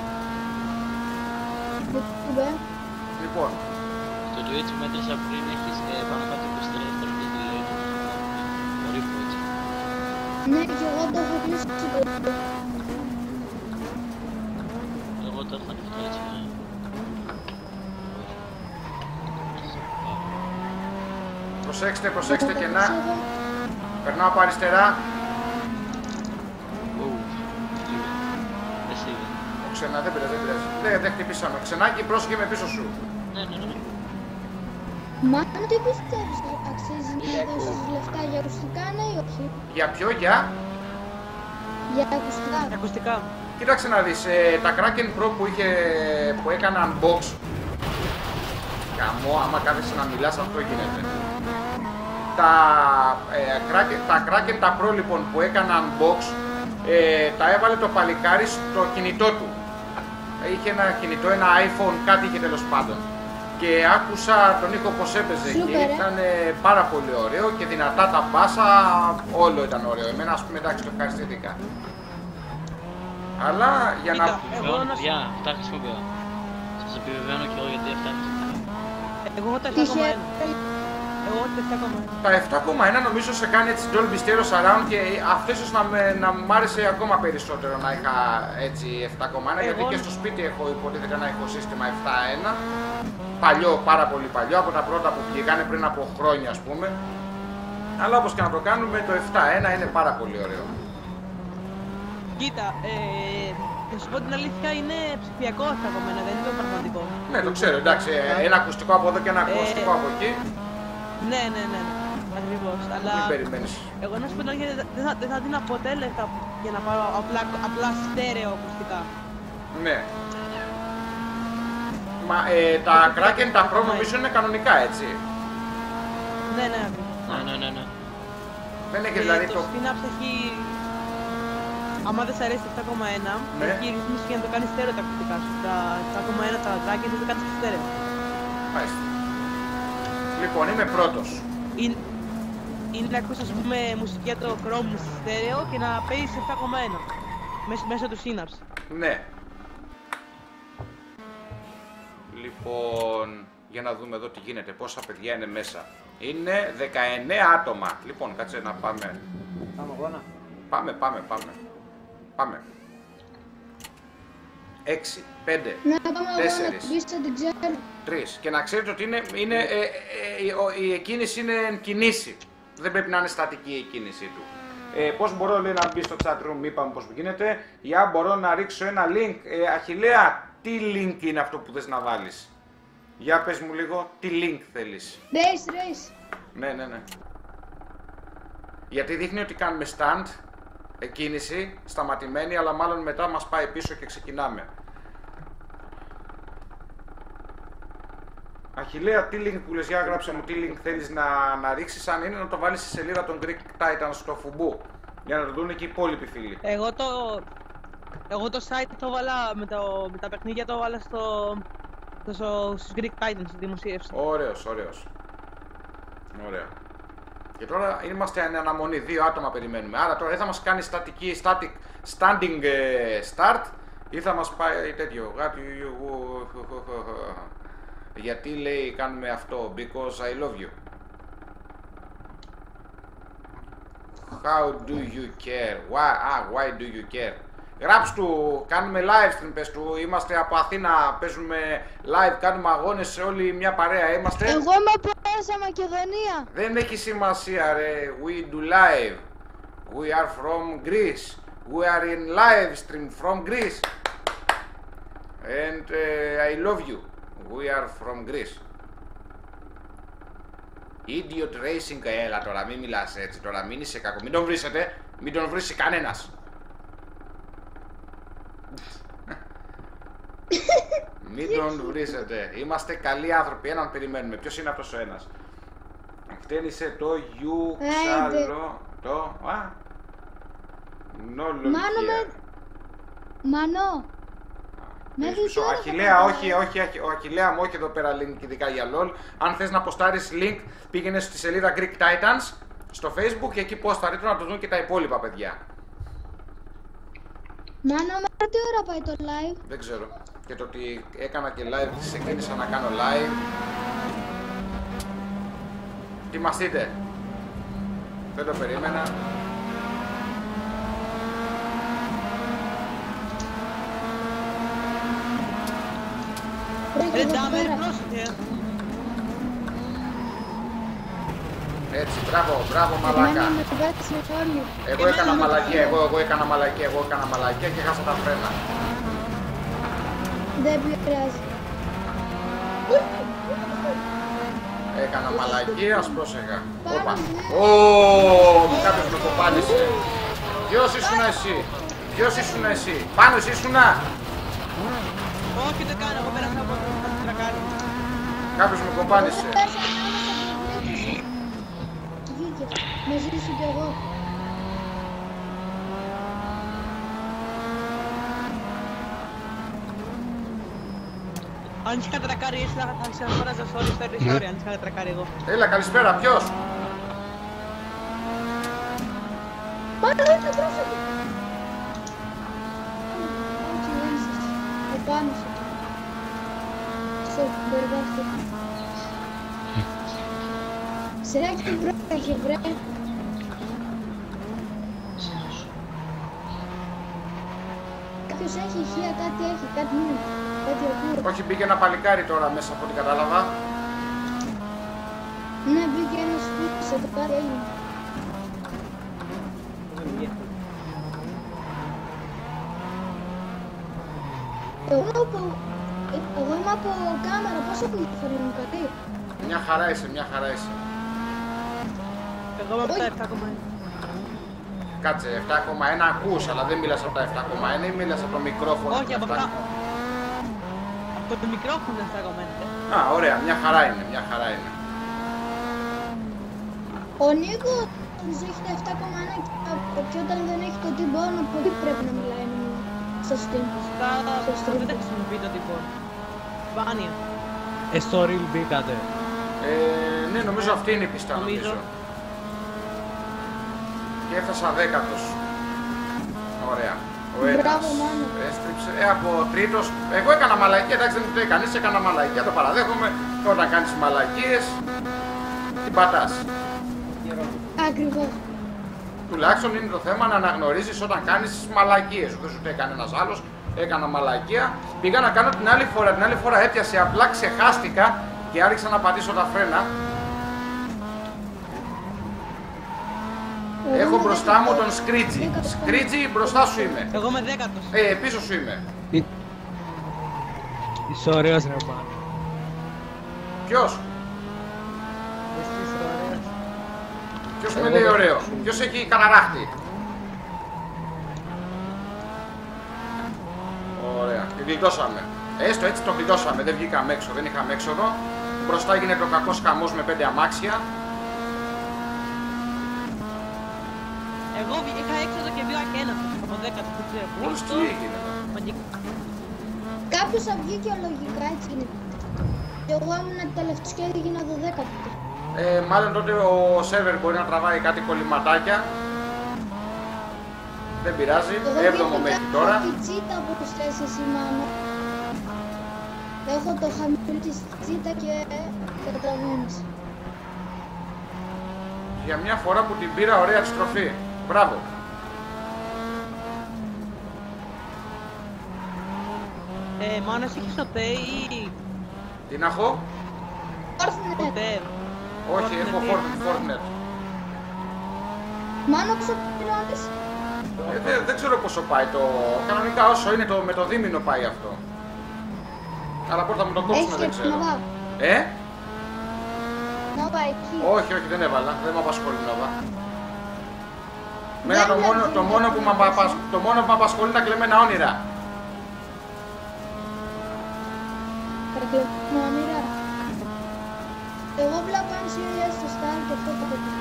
YouTube, ε. Λοιπόν. Στο Twitch μέτρησα πριν έχεις ε, πάνω κάτω είκοσι τρία δευτερόλεπτα τη λέει το ρήπο έτσι. Ναι, και εγώ το έχω κλείσει το Εγώ το έχω ανοιχτό έτσι. Ε. Προσέξτε, προσέξτε και να. Περνάω από αριστερά. Εσύ είδε. Ξένα, δεν πειράζει, δεν πειράζει. Δεν, δεν χτυπήσαμε. Ξενάκι, πρόσεχε με πίσω σου. Ναι, ναι, ναι. Μάλλον τι πιστεύεις, αξίζει να δώσεις λεφτά για ακουστικά, ναι ή όχι? Για ποιο, για? Για ακουστικά. Για ακουστικά. Κοίταξε να δεις, ε, τα Kraken Pro που, είχε, που έκανα unbox. Καμώ, άμα κάθεσαι να μιλάς αυτό γίνεται. Τα, ε, Kraken, τα Kraken τα Pro λοιπόν που έκανα unbox, ε, τα έβαλε το παλικάρι στο κινητό του. Είχε ένα κινητό, ένα iPhone, κάτι είχε τέλος πάντων. Και άκουσα τον Νίκο πως έπαιζε και ήταν πάρα πολύ ωραίο και δυνατά τα μπάσα, όλο ήταν ωραίο. Εμένα ας πούμε εντάξει το ευχαριστήθηκα. Αλλά για να... Επιβεβαιώνω παιδιά, αυτά χρησιμοποιώ. Σας επιβεβαιώνω και εγώ γιατί αυτά χρησιμοποιώ. Εγώ έχω τα επτά κόμμα ένα. Εγώ έχω τα επτά κόμμα ένα. Τα επτά κόμμα ένα νομίζω σε κάνει έτσι Dolby Stereo Surround και αυτό ίσως να, με, να μ' άρεσε ακόμα περισσότερο να είχα έτσι επτά κόμμα ένα, εγώ... γιατί και στο σπίτι έχω υποτίθεται να έχω σύστημα επτά κόμμα ένα. Παλιό, πάρα πολύ παλιό, από τα πρώτα που βγήκανε πριν από χρόνια ας πούμε. Αλλά όπως και να το κάνουμε το επτά κόμμα ένα είναι πάρα πολύ ωραίο. Κοίτα, ε, να σου πω την αλήθεια είναι ψηφιακό επτά κόμμα ένα, δεν είναι το πραγματικό. Ναι, το ξέρω, εντάξει, ένα ακουστικό από εδώ και ένα ακουστικό ε, από εκεί. Ναι, ναι, ναι. ακριβώς. Αλλά Μην περιμένεις. εγώ να σου πω την αλήθεια, δεν θα, δεν θα δίνω ποτέ λεφτά για να πάρω απλά, απλά στέρεο ακουστικά. Ναι. Μα ε, τα Kraken, τα Pro νομίζω είναι κανονικά, έτσι. Ναι, ναι, ακριβώς. Ναι, ναι, ναι, ναι. Δεν έχει Και δηλαδή το το... Synapse έχει... Άμα δεν σ' αρέσει το επτά κόμμα ένα, Ναι. έχει ρυθμίσει για να το κάνει στέρεο τα ακουστικά σου. Τα επτά κόμμα ένα τα Kraken δεν το κάνεις και στέρεο. Μάλιστα. Λοιπόν, είμαι πρώτος. Είναι, είναι να ακούσεις, ας πούμε, μουσική από το Chrome στη στέρεο και να παίζεις σε επτά κόμμα ένα μέσω, μέσω του Synapse. Ναι. Λοιπόν, για να δούμε εδώ τι γίνεται, πόσα παιδιά είναι μέσα. Είναι δεκαεννέα άτομα. Λοιπόν, κάτσε να πάμε. Πάμε αγώνα. Πάμε, πάμε, πάμε. Πάμε. έξι, πέντε, Να πάμε αγώνα, τέσσερις, την πίστα την ξέρω. τρεις. Και να ξέρετε ότι είναι, είναι, ε, ε, ε, ο- η εκκίνηση είναι εν κινήσει. Δεν πρέπει να είναι στατική η εκκίνησή του. Ε, πώς μπορώ, λέει, να μπει στο chat room, είπαμε πώς γίνεται. Για μπορώ να ρίξω ένα link. Ε, Αχιλλέα, τι link είναι αυτό που θες να βάλεις? Για πες μου λίγο, τι link θέλεις? Race, race. Ναι, ναι, ναι. Γιατί δείχνει ότι κάνουμε stand, εκκίνηση, σταματημένη, αλλά μάλλον μετά μας πάει πίσω και ξεκινάμε. Αχιλλέα, τι link που λες, για γράψε μου τι link θέλεις να, να ρίξεις, αν είναι να το βάλεις στη σελίδα των Greek Titans στο Φουμπού, για να το δουν και οι υπόλοιποι φίλοι. Εγώ το, εγώ το site το βάλα με, το, με τα παιχνίδια, το βάλα στο, στο, στους Greek Titans, στη δημοσίευση. Ωραίος, ωραίος. Ωραία. Και τώρα είμαστε εν αναμονή, δύο άτομα περιμένουμε. Άρα τώρα ή θα μας κάνει στατική, static, standing ε, start, ή θα μας πάει τέτοιο. Γάτι, γιατί λέει κάνουμε αυτό? Because I love you. How do you care? Why, ah, why do you care? Γράψ' του, κάνουμε live stream, πες του, είμαστε από Αθήνα, παίζουμε live, κάνουμε αγώνες σε όλη μια παρέα, είμαστε. Εγώ είμαι από Έσσα Μακεδονία. Δεν έχει σημασία, ρε, we do live. We are from Greece. We are in live stream from Greece. And uh, I love you. We are from Greece. Idiot racing, έλα τώρα, μην μιλάς έτσι τώρα, μην είσαι κακό, μην τον βρίσετε, μην τον βρίσει κανένας. Μην τον βρίσετε, είμαστε καλοί άνθρωποι, έναν περιμένουμε, ποιος είναι αυτός ο ένας? Χτένισε το Γιουξαλό, το, α, νολοκία. Μάνο με... Μανώ. Με Πίσω, δεις ώρα Αχιλλέα, θα όχι, όχι, όχι, ο Αχιλλέα μου, όχι εδώ πέρα link ειδικά για LOL. Αν θες να ποστάρεις link, πήγαινε στη σελίδα Greek Titans στο Facebook και εκεί ποστάρει το να το δουν και τα υπόλοιπα παιδιά. Μάνο, με τι ώρα πάει το live? Δεν ξέρω. Και το ότι έκανα και live, ξεκίνησα να κάνω live. Ετοιμαστείτε. Δεν το περίμενα. Βρέκε Ρε εδώ ντάμε, πέρα. πρόσεχε. Έτσι, μπράβο, μπράβο μαλάκα. Εμένα με την πάτησε όλοι. Εγώ έκανα μαλακία, εγώ, εγώ έκανα μαλακία, εγώ έκανα μαλακία και χάσα τα φρένα. Δεν πειράζει. Έκανα μαλακία, ας πρόσεχα. Πάμε, Όπα. ναι. Ω, κάποιος με κοπάνισε. Ποιος ήσουν εσύ? Ποιος ήσουν εσύ? Πάνω εσύ ήσουνα? Όχι, δεν κάνω, εγώ πέρασα από το τρακάρι. Κάποιος με κοπάνισε. Βγήκε. Με ζήσω κι εγώ. Αν είχα τρακάρι, έτσι θα θα ξαναφόραζα σε όλη την ιστορία, αν είχα τρακάρι εγώ. Έλα, καλησπέρα, ποιος? Πάνω είναι πρόσωπο. Όχι, δεν είσαι. Επάνω σου. Στο μπερδεύτηκα. Σε τι βρέχε, βρε. Κάποιος έχει ηχεία, κάτι έχει, κάτι είναι. Κάτι ακούω. Όχι, μπήκε ένα παλικάρι τώρα μέσα από ό,τι κατάλαβα. Ναι, μπήκε ένας σπίτι, σε το κάτι έγινε. Εγώ είμαι από... Εγώ είμαι από κάμερα, πόσο έχουν φέρνει κάτι. Μια χαρά είσαι, μια χαρά είσαι. Εγώ είμαι από τα επτά κόμμα ένα. Κάτσε, επτά κόμμα ένα ακούς, αλλά δεν μίλας από τα επτά κόμμα ένα ή μίλας από το μικρόφωνο. Όχι, από αυτά. Από το μικρόφωνο επτά κόμμα ένα. Α, ωραία, μια χαρά είναι, μια χαρά είναι. Ο Νίκος έχει τα επτά κόμμα ένα και όταν δεν έχει το τυμπόνο, από εκεί πρέπει να μιλάει νομίζω. Στο stream. Στα δεν τα χρησιμοποιεί το τύπο. Σπάνια. Ε, στο Real μπήκατε. Ε, ναι, νομίζω αυτή είναι η πίστα, νομίζω. Νομίζω. Και έφτασα δέκατος. Ωραία. Ο Μπράβο, ένας Μάνο. έστριψε, ε, από τρίτος. Εγώ έκανα μαλακία, εντάξει δεν το έκανε κανείς, έκανα μαλακία, το παραδέχομαι. Και όταν κάνεις μαλακίες, την πατάς. Ακριβώς. Τουλάχιστον είναι το θέμα να αναγνωρίζεις όταν κάνεις μαλακίες. Δεν σου το έκανε ένας άλλος, έκανα μαλακία. Πήγα να κάνω την άλλη φορά, την άλλη φορά έπιασε, απλά ξεχάστηκα και άρχισα να πατήσω τα φρένα. Έχω μπροστά μου τον Σκρίτζι. Σκρίτζι, μπροστά σου είμαι. Εγώ είμαι δέκατος. Ε, πίσω σου είμαι. Είσαι ωραίος ρε Μάνο. Ποιος? Εσύ είσαι ωραίος. Ποιος με λέει ωραίο? Ποιος έχει καναράχτη? Ωραία, τη γλιτώσαμε. Έστω έτσι το γλιτώσαμε, δεν βγήκαμε έξω, δεν είχαμε έξοδο. Μπροστά έγινε το κακός χαμός με πέντε αμάξια. Εγώ είχα έξοδο και πήγα και ένα από δέκατο, δεν ξέρω. Μόλις τι έγινε εδώ. Μαγικά. Κάποιος θα βγει και λογικά έτσι είναι. Και εγώ ήμουν τελευταίος και έγινα το δέκατο. Ε, μάλλον τότε ο σερβερ μπορεί να τραβάει κάτι κολληματάκια. Δεν πειράζει, έβδομο μέχρι τώρα. Έχω τη τσίτα που τους λες εσύ Μάνο. Έχω το χαμηλό της τσίτα και καταλαβαίνεις. Για μια φορά που την πήρα ωραία τη στροφή. Μπράβο. Ε, Μάνος έχεις το ΤΕ ή Τι να έχω? Όρθινε. ποτέ. Όχι, έχω Fortnite. Μάνο πόσο πληρώνεις. Ε, δεν, δεν ξέρω πόσο πάει το. Κανονικά όσο είναι το, με το δίμηνο πάει αυτό. Αλλά πότε θα μου το κόψουν Έχεις δεν και ξέρω. Νοβά. Ε? Νοβά εκεί. Όχι, όχι, δεν έβαλα. Δεν με απασχολεί Νόβα. Μένα Δεν το με μόνο, το, δίνει μόνο που με information. απασ- το μόνο που με απασχολεί είναι τα κλεμμένα όνειρα. Παρακλειμένα όνειρα. Εγώ βλέπω αν σίγουρα στο Star και αυτό το παιδί.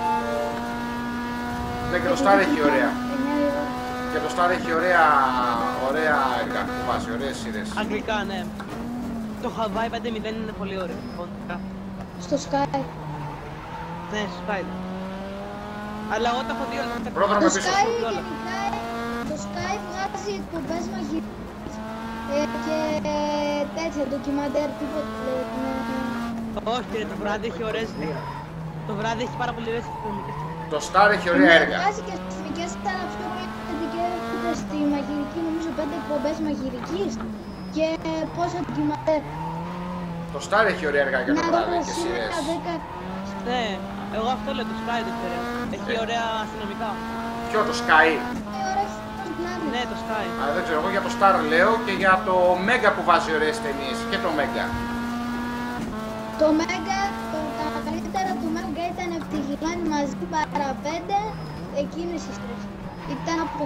Ναι, και το Star έχει ωραία. Και το Star έχει ωραία, ωραία έργα που βάζει, ωραίες σειρές. Αγγλικά, ναι. Το Hawaii πέντε μηδέν είναι πολύ ωραίο. λοιπόν. Στο Sky. Ναι, στο Sky. Αλλά εγώ τα έχω δει όλα αυτά. Πρόδρομο Το πίσω. Sky γενικά, το Sky βγάζει εκπομπές μαγειρικής ε, και τέτοια ντοκιμαντέρ, τίποτα λέει. Όχι, ρε, το βράδυ έχει ωραίες. Το βράδυ έχει πάρα πολύ ωραίες εκπαιδευτικές. Το Star έχει ωραία έργα. Βγάζει και αστυνομικές, αλλά αυτό που ειδικεύεται στη μαγειρική, νομίζω πέντε εκπομπές μαγειρικής και πόσα ντοκιμαντέρ. Το Star έχει ωραία έργα για το Να βράδυ δω και σήμερα σειρές. δέκα. Ναι, εγώ αυτό λέω το Sky το ξέρω. Έχει Ε. ωραία αστυνομικά. Ποιο το Sky? Ε, ώρα έχει τόσο πλάνη. Ναι, το Sky. Α, δεν ξέρω, εγώ για το Star λέω και για το Mega που βάζει ωραίες ταινίες. Και το Mega. Το Μέγκα, το, τα καλύτερα του Μέγκα ήταν από τη Γυλάνη μαζί παραπέντε, εκείνες οι τρεις. Ήταν από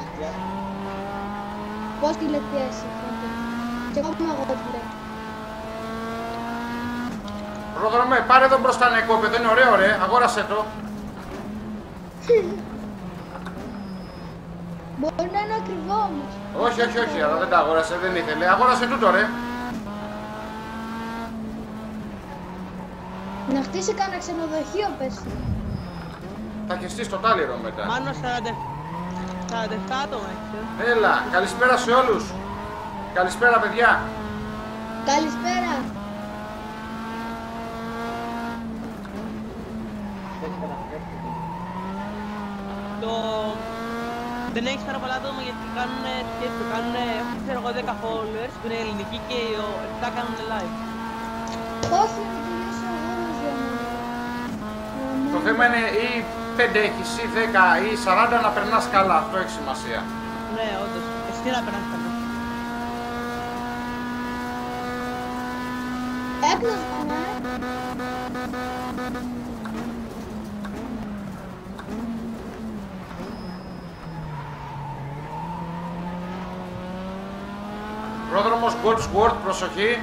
πώς τη λέτε εσύ, και εγώ που είμαι εγώ τη λέω. Πρόδρομε, πάρε εδώ μπροστά ένα οικόπεδο, είναι ωραίο ρε, αγόρασε το. Μπορεί να είναι ακριβό όμως. Όχι, όχι, όχι, αλλά δεν τα αγόρασε, δεν ήθελε. Αγόρασε τούτο ρε. Να χτίσει κανένα ξενοδοχείο πες. Θα χεστεί στο τάλιρο μετά. Μάνο σαράντα επτά άτομα έχει. Έλα, καλησπέρα σε όλους. Καλησπέρα παιδιά. Καλησπέρα. Το... Δεν έχεις πάρα πολλά άτομα γιατί κάνουν τέτοιο, κάνουν, έχουν ξέρω εγώ δέκα followers που είναι ελληνικοί και οι επτά κάνουν live. Όχι, να τελειώσω εγώ μαζί μου. Το θέμα είναι ή πέντε έχεις ή δέκα ή σαράντα να περνάς καλά, αυτό έχει σημασία. Ναι, όντως. Εσύ να περνάς καλά. Έπνοσμα, ε. Πρόδρομος Godsworth, προσοχή.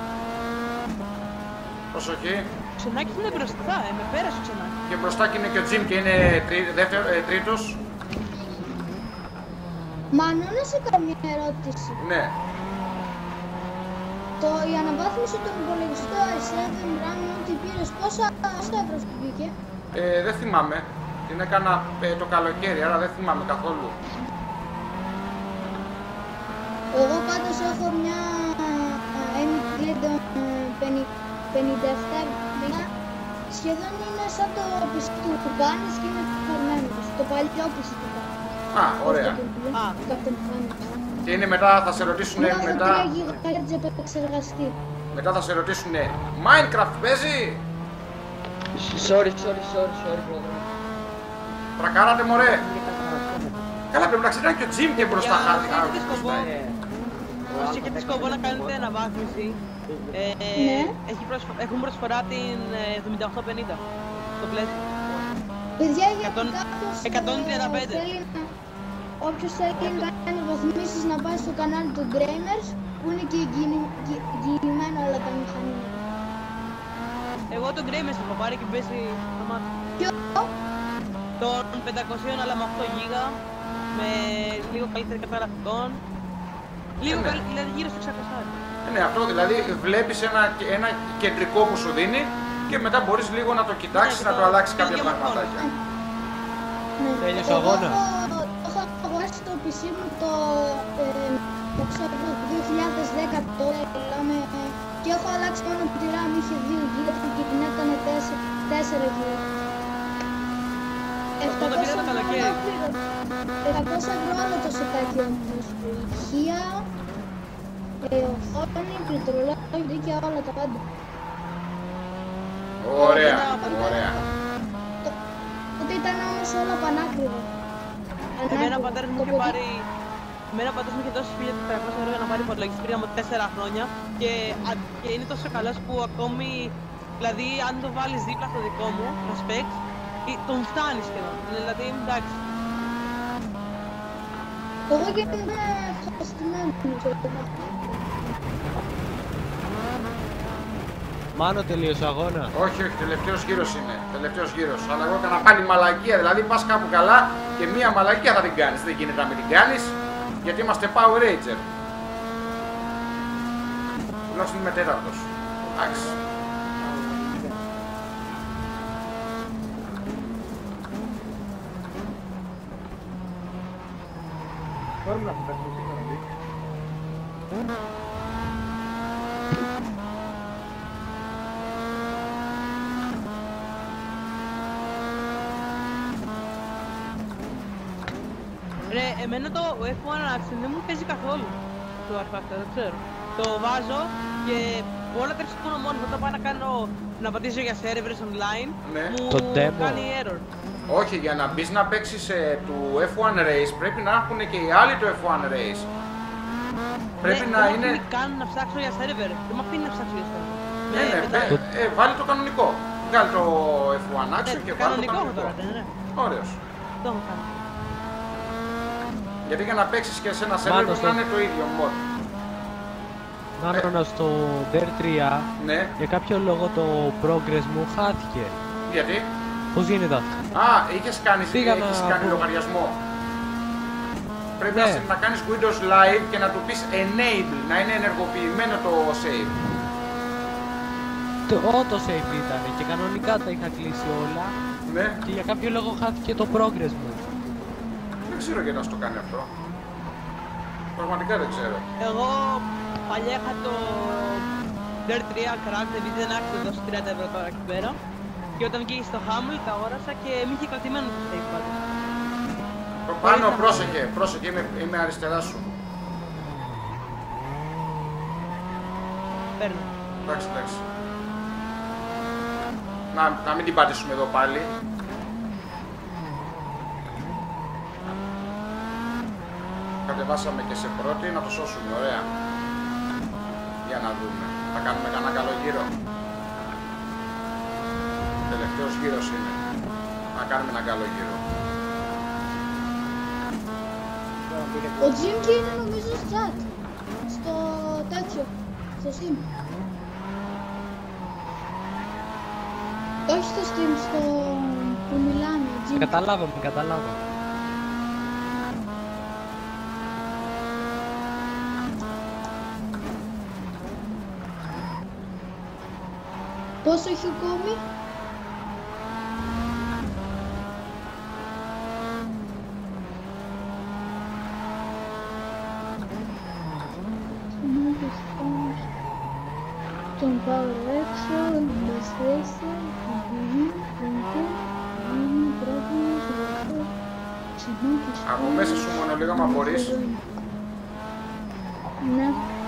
Προσοχή. Ο Ξενάκης είναι μπροστά, ε, με πέρασε ο Ξενάκης. Και μπροστά και είναι και ο Jim και είναι τρί, δεύτερο, ε, τρίτος. Μάνο, να σε κάνω μια ερώτηση. Ναι. Το, η αναβάθμιση των υπολογιστών άι σέβεν RAM ό,τι πήρες, πόσα στο ευρώ σου βγήκε? Ε, δεν θυμάμαι. Την έκανα ε, το καλοκαίρι, άρα δεν θυμάμαι καθόλου. Εγώ πάντως έχω μια Nvidia πενήντα επτά εβδομήντα. Σχεδόν είναι σαν το πι σι του που κάνεις και είναι φορμένος. Το παλιό πι σι του κάνεις. Α, ωραία. Α. Και είναι μετά, θα σε ρωτήσουνε Έχω μετά... τρία γιγαμπάιτ επεξεργαστή. Μετά θα σε ρωτήσουνε Minecraft παίζει! Sorry, sorry, sorry, sorry, πρόεδρε. Τρακάρατε μωρέ! Καλά, πρέπει να ξέρει και ο Jim και μπροστά Για χάρη. έχετε σκοπό, Ε, όσοι έχετε σκοπό να κάνετε αναβάθμιση, ε, Ναι. έχει προσφο- έχουν προσφορά την ε, εβδομήντα οκτώ πενήντα στο πλαίσιο. Παιδιά, γιατί εκατόν- κάποιος ε, εκατόν τριάντα πέντε. θέλει να... Όποιος θέλει να κάνει βαθμίσεις να πάει στο κανάλι του Gamers, που είναι και εγγυη- εγγυη- εγγυημένα όλα τα μηχανήματα. Εγώ τον Greymes έχω πάρει και παίζει στα μάτια. Ποιο? Τον πεντακόσια αλλά με οκτώ γίγα, με λίγο καλύτερη καταγραφικών. Λίγο Ναι. καλύτερη, δηλαδή γύρω στο εξακόσια. Ε, ναι, αυτό δηλαδή βλέπεις ένα, ένα κεντρικό που σου δίνει και μετά μπορείς λίγο να το κοιτάξεις, Ναι, να και το το- αλλάξεις και κάποια το πραγματάκια. Ναι. Τέλειος Εγώ αγώνας. έχω- Έχω αγοράσει το πι σι μου το, ε, το ξέρω, δύο χιλιάδες δέκα τώρα, μιλάμε, ε, και έχω αλλάξει μόνο τη RAM, είχε δύο γίγα και την έκανε τέσσερα γίγα. Αυτό το πήρα το καλοκαίρι. εκατόσια ευρώ άλλο το σετάκι όμως. Ηχεία, ε, οθόνη, πληκτρολόγιο και όλα τα πάντα. Ωραία, ωραία. Τότε ήταν όμως όλα πανάκριβα. Εμένα ο πατέρας μου είχε πάρει... Εμένα ο πατέρας μου είχε δώσει χίλια τετρακόσια ευρώ για να πάρει υπολογιστή πριν από τέσσερα χρόνια και, α- και είναι τόσο καλός που ακόμη, δηλαδή αν το βάλεις δίπλα στο δικό μου, το specs, ε, τον φτάνει σχεδόν, δηλαδή εντάξει. Εγώ και είμαι ευχαριστημένος. Μάνο, τελείωσε ο αγώνα. Όχι, όχι, τελευταίος γύρος είναι. Τελευταίος γύρος. Αλλά εγώ έκανα πάλι μαλακία. Δηλαδή πας κάπου καλά και μία μαλακία θα την κάνεις. Δεν γίνεται να μην την κάνεις γιατί είμαστε Power Ranger. Τουλάχιστον είμαι τέταρτος. Εντάξει. Μπορούμε να το παίξουμε σήμερα, δει. Ρε, εμένα το εφ ουάν Action δεν μου παίζει καθόλου το αρ Factor, δεν ξέρω. Το βάζω και μπορώ να τρέξω μόνο μόνο, όταν πάω να κάνω, να πατήσω για servers online, Ναι. μου Το demo. κάνει error. Όχι, για να μπεις να παίξεις ε, του εφ ουάν Race πρέπει να έχουν και οι άλλοι το εφ ουάν Race. Πρέπει Ναι, να δεν είναι... μ' αφήνει καν να ψάξω για server, δεν μ' αφήνει να ψάξω για server. Ναι, ναι, μετά- ε, ε, βάλει το κανονικό. Βγάλει το εφ ουάν Action Ναι, και βάλει το κανονικό έχω κανονικό. τώρα, ναι, ναι. Ωραίος. Το έχω κάνει. Γιατί για να παίξεις και σε ένα server Μάτω πρέπει στο- να είναι το ίδιο mod. Μάνο, στο Dare τρία, Ναι, για κάποιο λόγο το progress μου χάθηκε. γιατί? Πώς γίνεται αυτό? Α, είχες κάνει, Πήγα έχεις να κάνει πω. λογαριασμό. Πρέπει Ναι. να, σε- να κάνεις Windows Live και να του πεις Enable, να είναι ενεργοποιημένο το save. Το auto save ήταν και κανονικά τα είχα κλείσει όλα Ναι, και για κάποιο λόγο χάθηκε το progress μου. δεν ξέρω γιατί να στο κάνει αυτό. Πραγματικά δεν ξέρω. Εγώ παλιά είχα το Dirt τρία cracked επειδή δεν άρχισε να δώσει τριάντα ευρώ τώρα εκεί πέρα. Και όταν βγήκε στο Hamlet τα αγόρασα και μη είχε κρατημένο το save πάντως. Πάνω, να- πρόσεχε, πρόσεχε, είμαι, είμαι αριστερά σου. Παίρνω. Εντάξει, εντάξει. Να, να μην την πατήσουμε εδώ πάλι. Κατεβάσαμε και σε πρώτη, να το σώσουμε, ωραία. Για να δούμε. Θα κάνουμε κανένα καλό γύρο. Τελευταίος γύρος είναι. Να κάνουμε ένα καλό γύρο. Ο Jim και είναι νομίζω στο chat. Στο τέτοιο, στο Steam. Όχι στο Steam, στο που μιλάμε, Jim. Καταλάβαμε, καταλάβαμε. Πόσο έχει ο Κόμι? Τον πάω έξω, μπες racer, τον τον πρόγραμμα, ζωγραφό, ξενόκης. Από μέσα σου μόνο λίγα μα μπορείς. Ναι.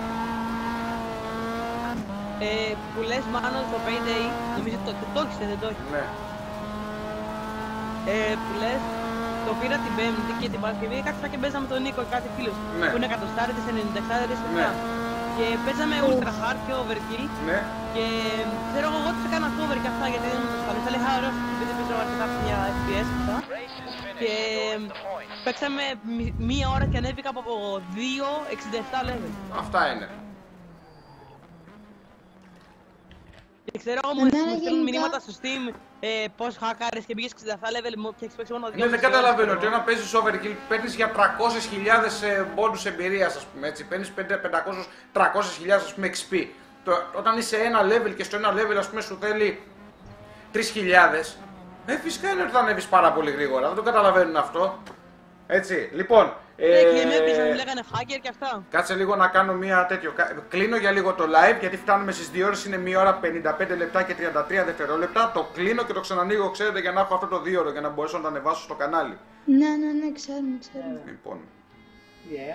Ε, που λες μάλλον στο Payday, νομίζω το, το, το έχεις, δεν το έχεις. Ναι. Ε, που λες, το πήρα την Πέμπτη και την Παρασκευή, κάτσα και παίζαμε τον Νίκο, κάτι φίλος. Ναι. Που είναι εκατοστάριδες, ενενήντα εξάριδες, Ναι. και παίζαμε ultra hard και overkill. Ναι. Και ξέρω εγώ ότι έκανα cover και αυτά γιατί δεν ήμουν τόσο καλός. Αλλά είχα ωραίο επειδή παίζω αρκετά μια F P S και αυτά. Και παίξαμε μι- μία ώρα και ανέβηκα από δύο εξήντα επτά level. Αυτά είναι. Και ξέρω εγώ μου Εμένα μου στέλνουν γενικά- μηνύματα στο Steam ε, πώς χάκαρες και πήγες εξήντα επτά level μου και έχεις παίξει μόνο δύο. Ναι, δεν καταλαβαίνω ότι όταν παίζεις overkill παίρνεις για τριακόσιες χιλιάδες πόντους εμπειρίας, ας πούμε, έτσι. Παίρνεις πεντακόσιες τριακόσιες χιλιάδες, ας πούμε, εξ πι. Το, όταν είσαι ένα level και στο ένα level, ας πούμε, σου θέλει τρεις χιλιάδες, ε, φυσικά είναι ότι θα ανέβεις πάρα πολύ γρήγορα. Δεν το καταλαβαίνουν αυτό. Έτσι, λοιπόν. Ναι, και ε, με έπαιζαν, μου λέγανε hacker και αυτά. Κάτσε λίγο να κάνω μία τέτοιο. κα- Κλείνω για λίγο το live γιατί φτάνουμε στις δύο ώρες. Είναι μία ώρα πενήντα πέντε λεπτά και τριάντα τρία δευτερόλεπτα. Το κλείνω και το ξανανοίγω, ξέρετε, για να έχω αυτό το δύο ώρο για να μπορέσω να το ανεβάσω στο κανάλι. Ναι, ναι, ναι, ξέρουμε, ξέρουμε. Λοιπόν,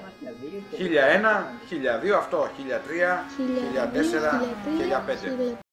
χίλια ένα, χίλια δύο, χίλια ένα, χίλια δύο αυτό, χίλια τρία, χίλια τέσσερα, χίλια πέντε. χίλια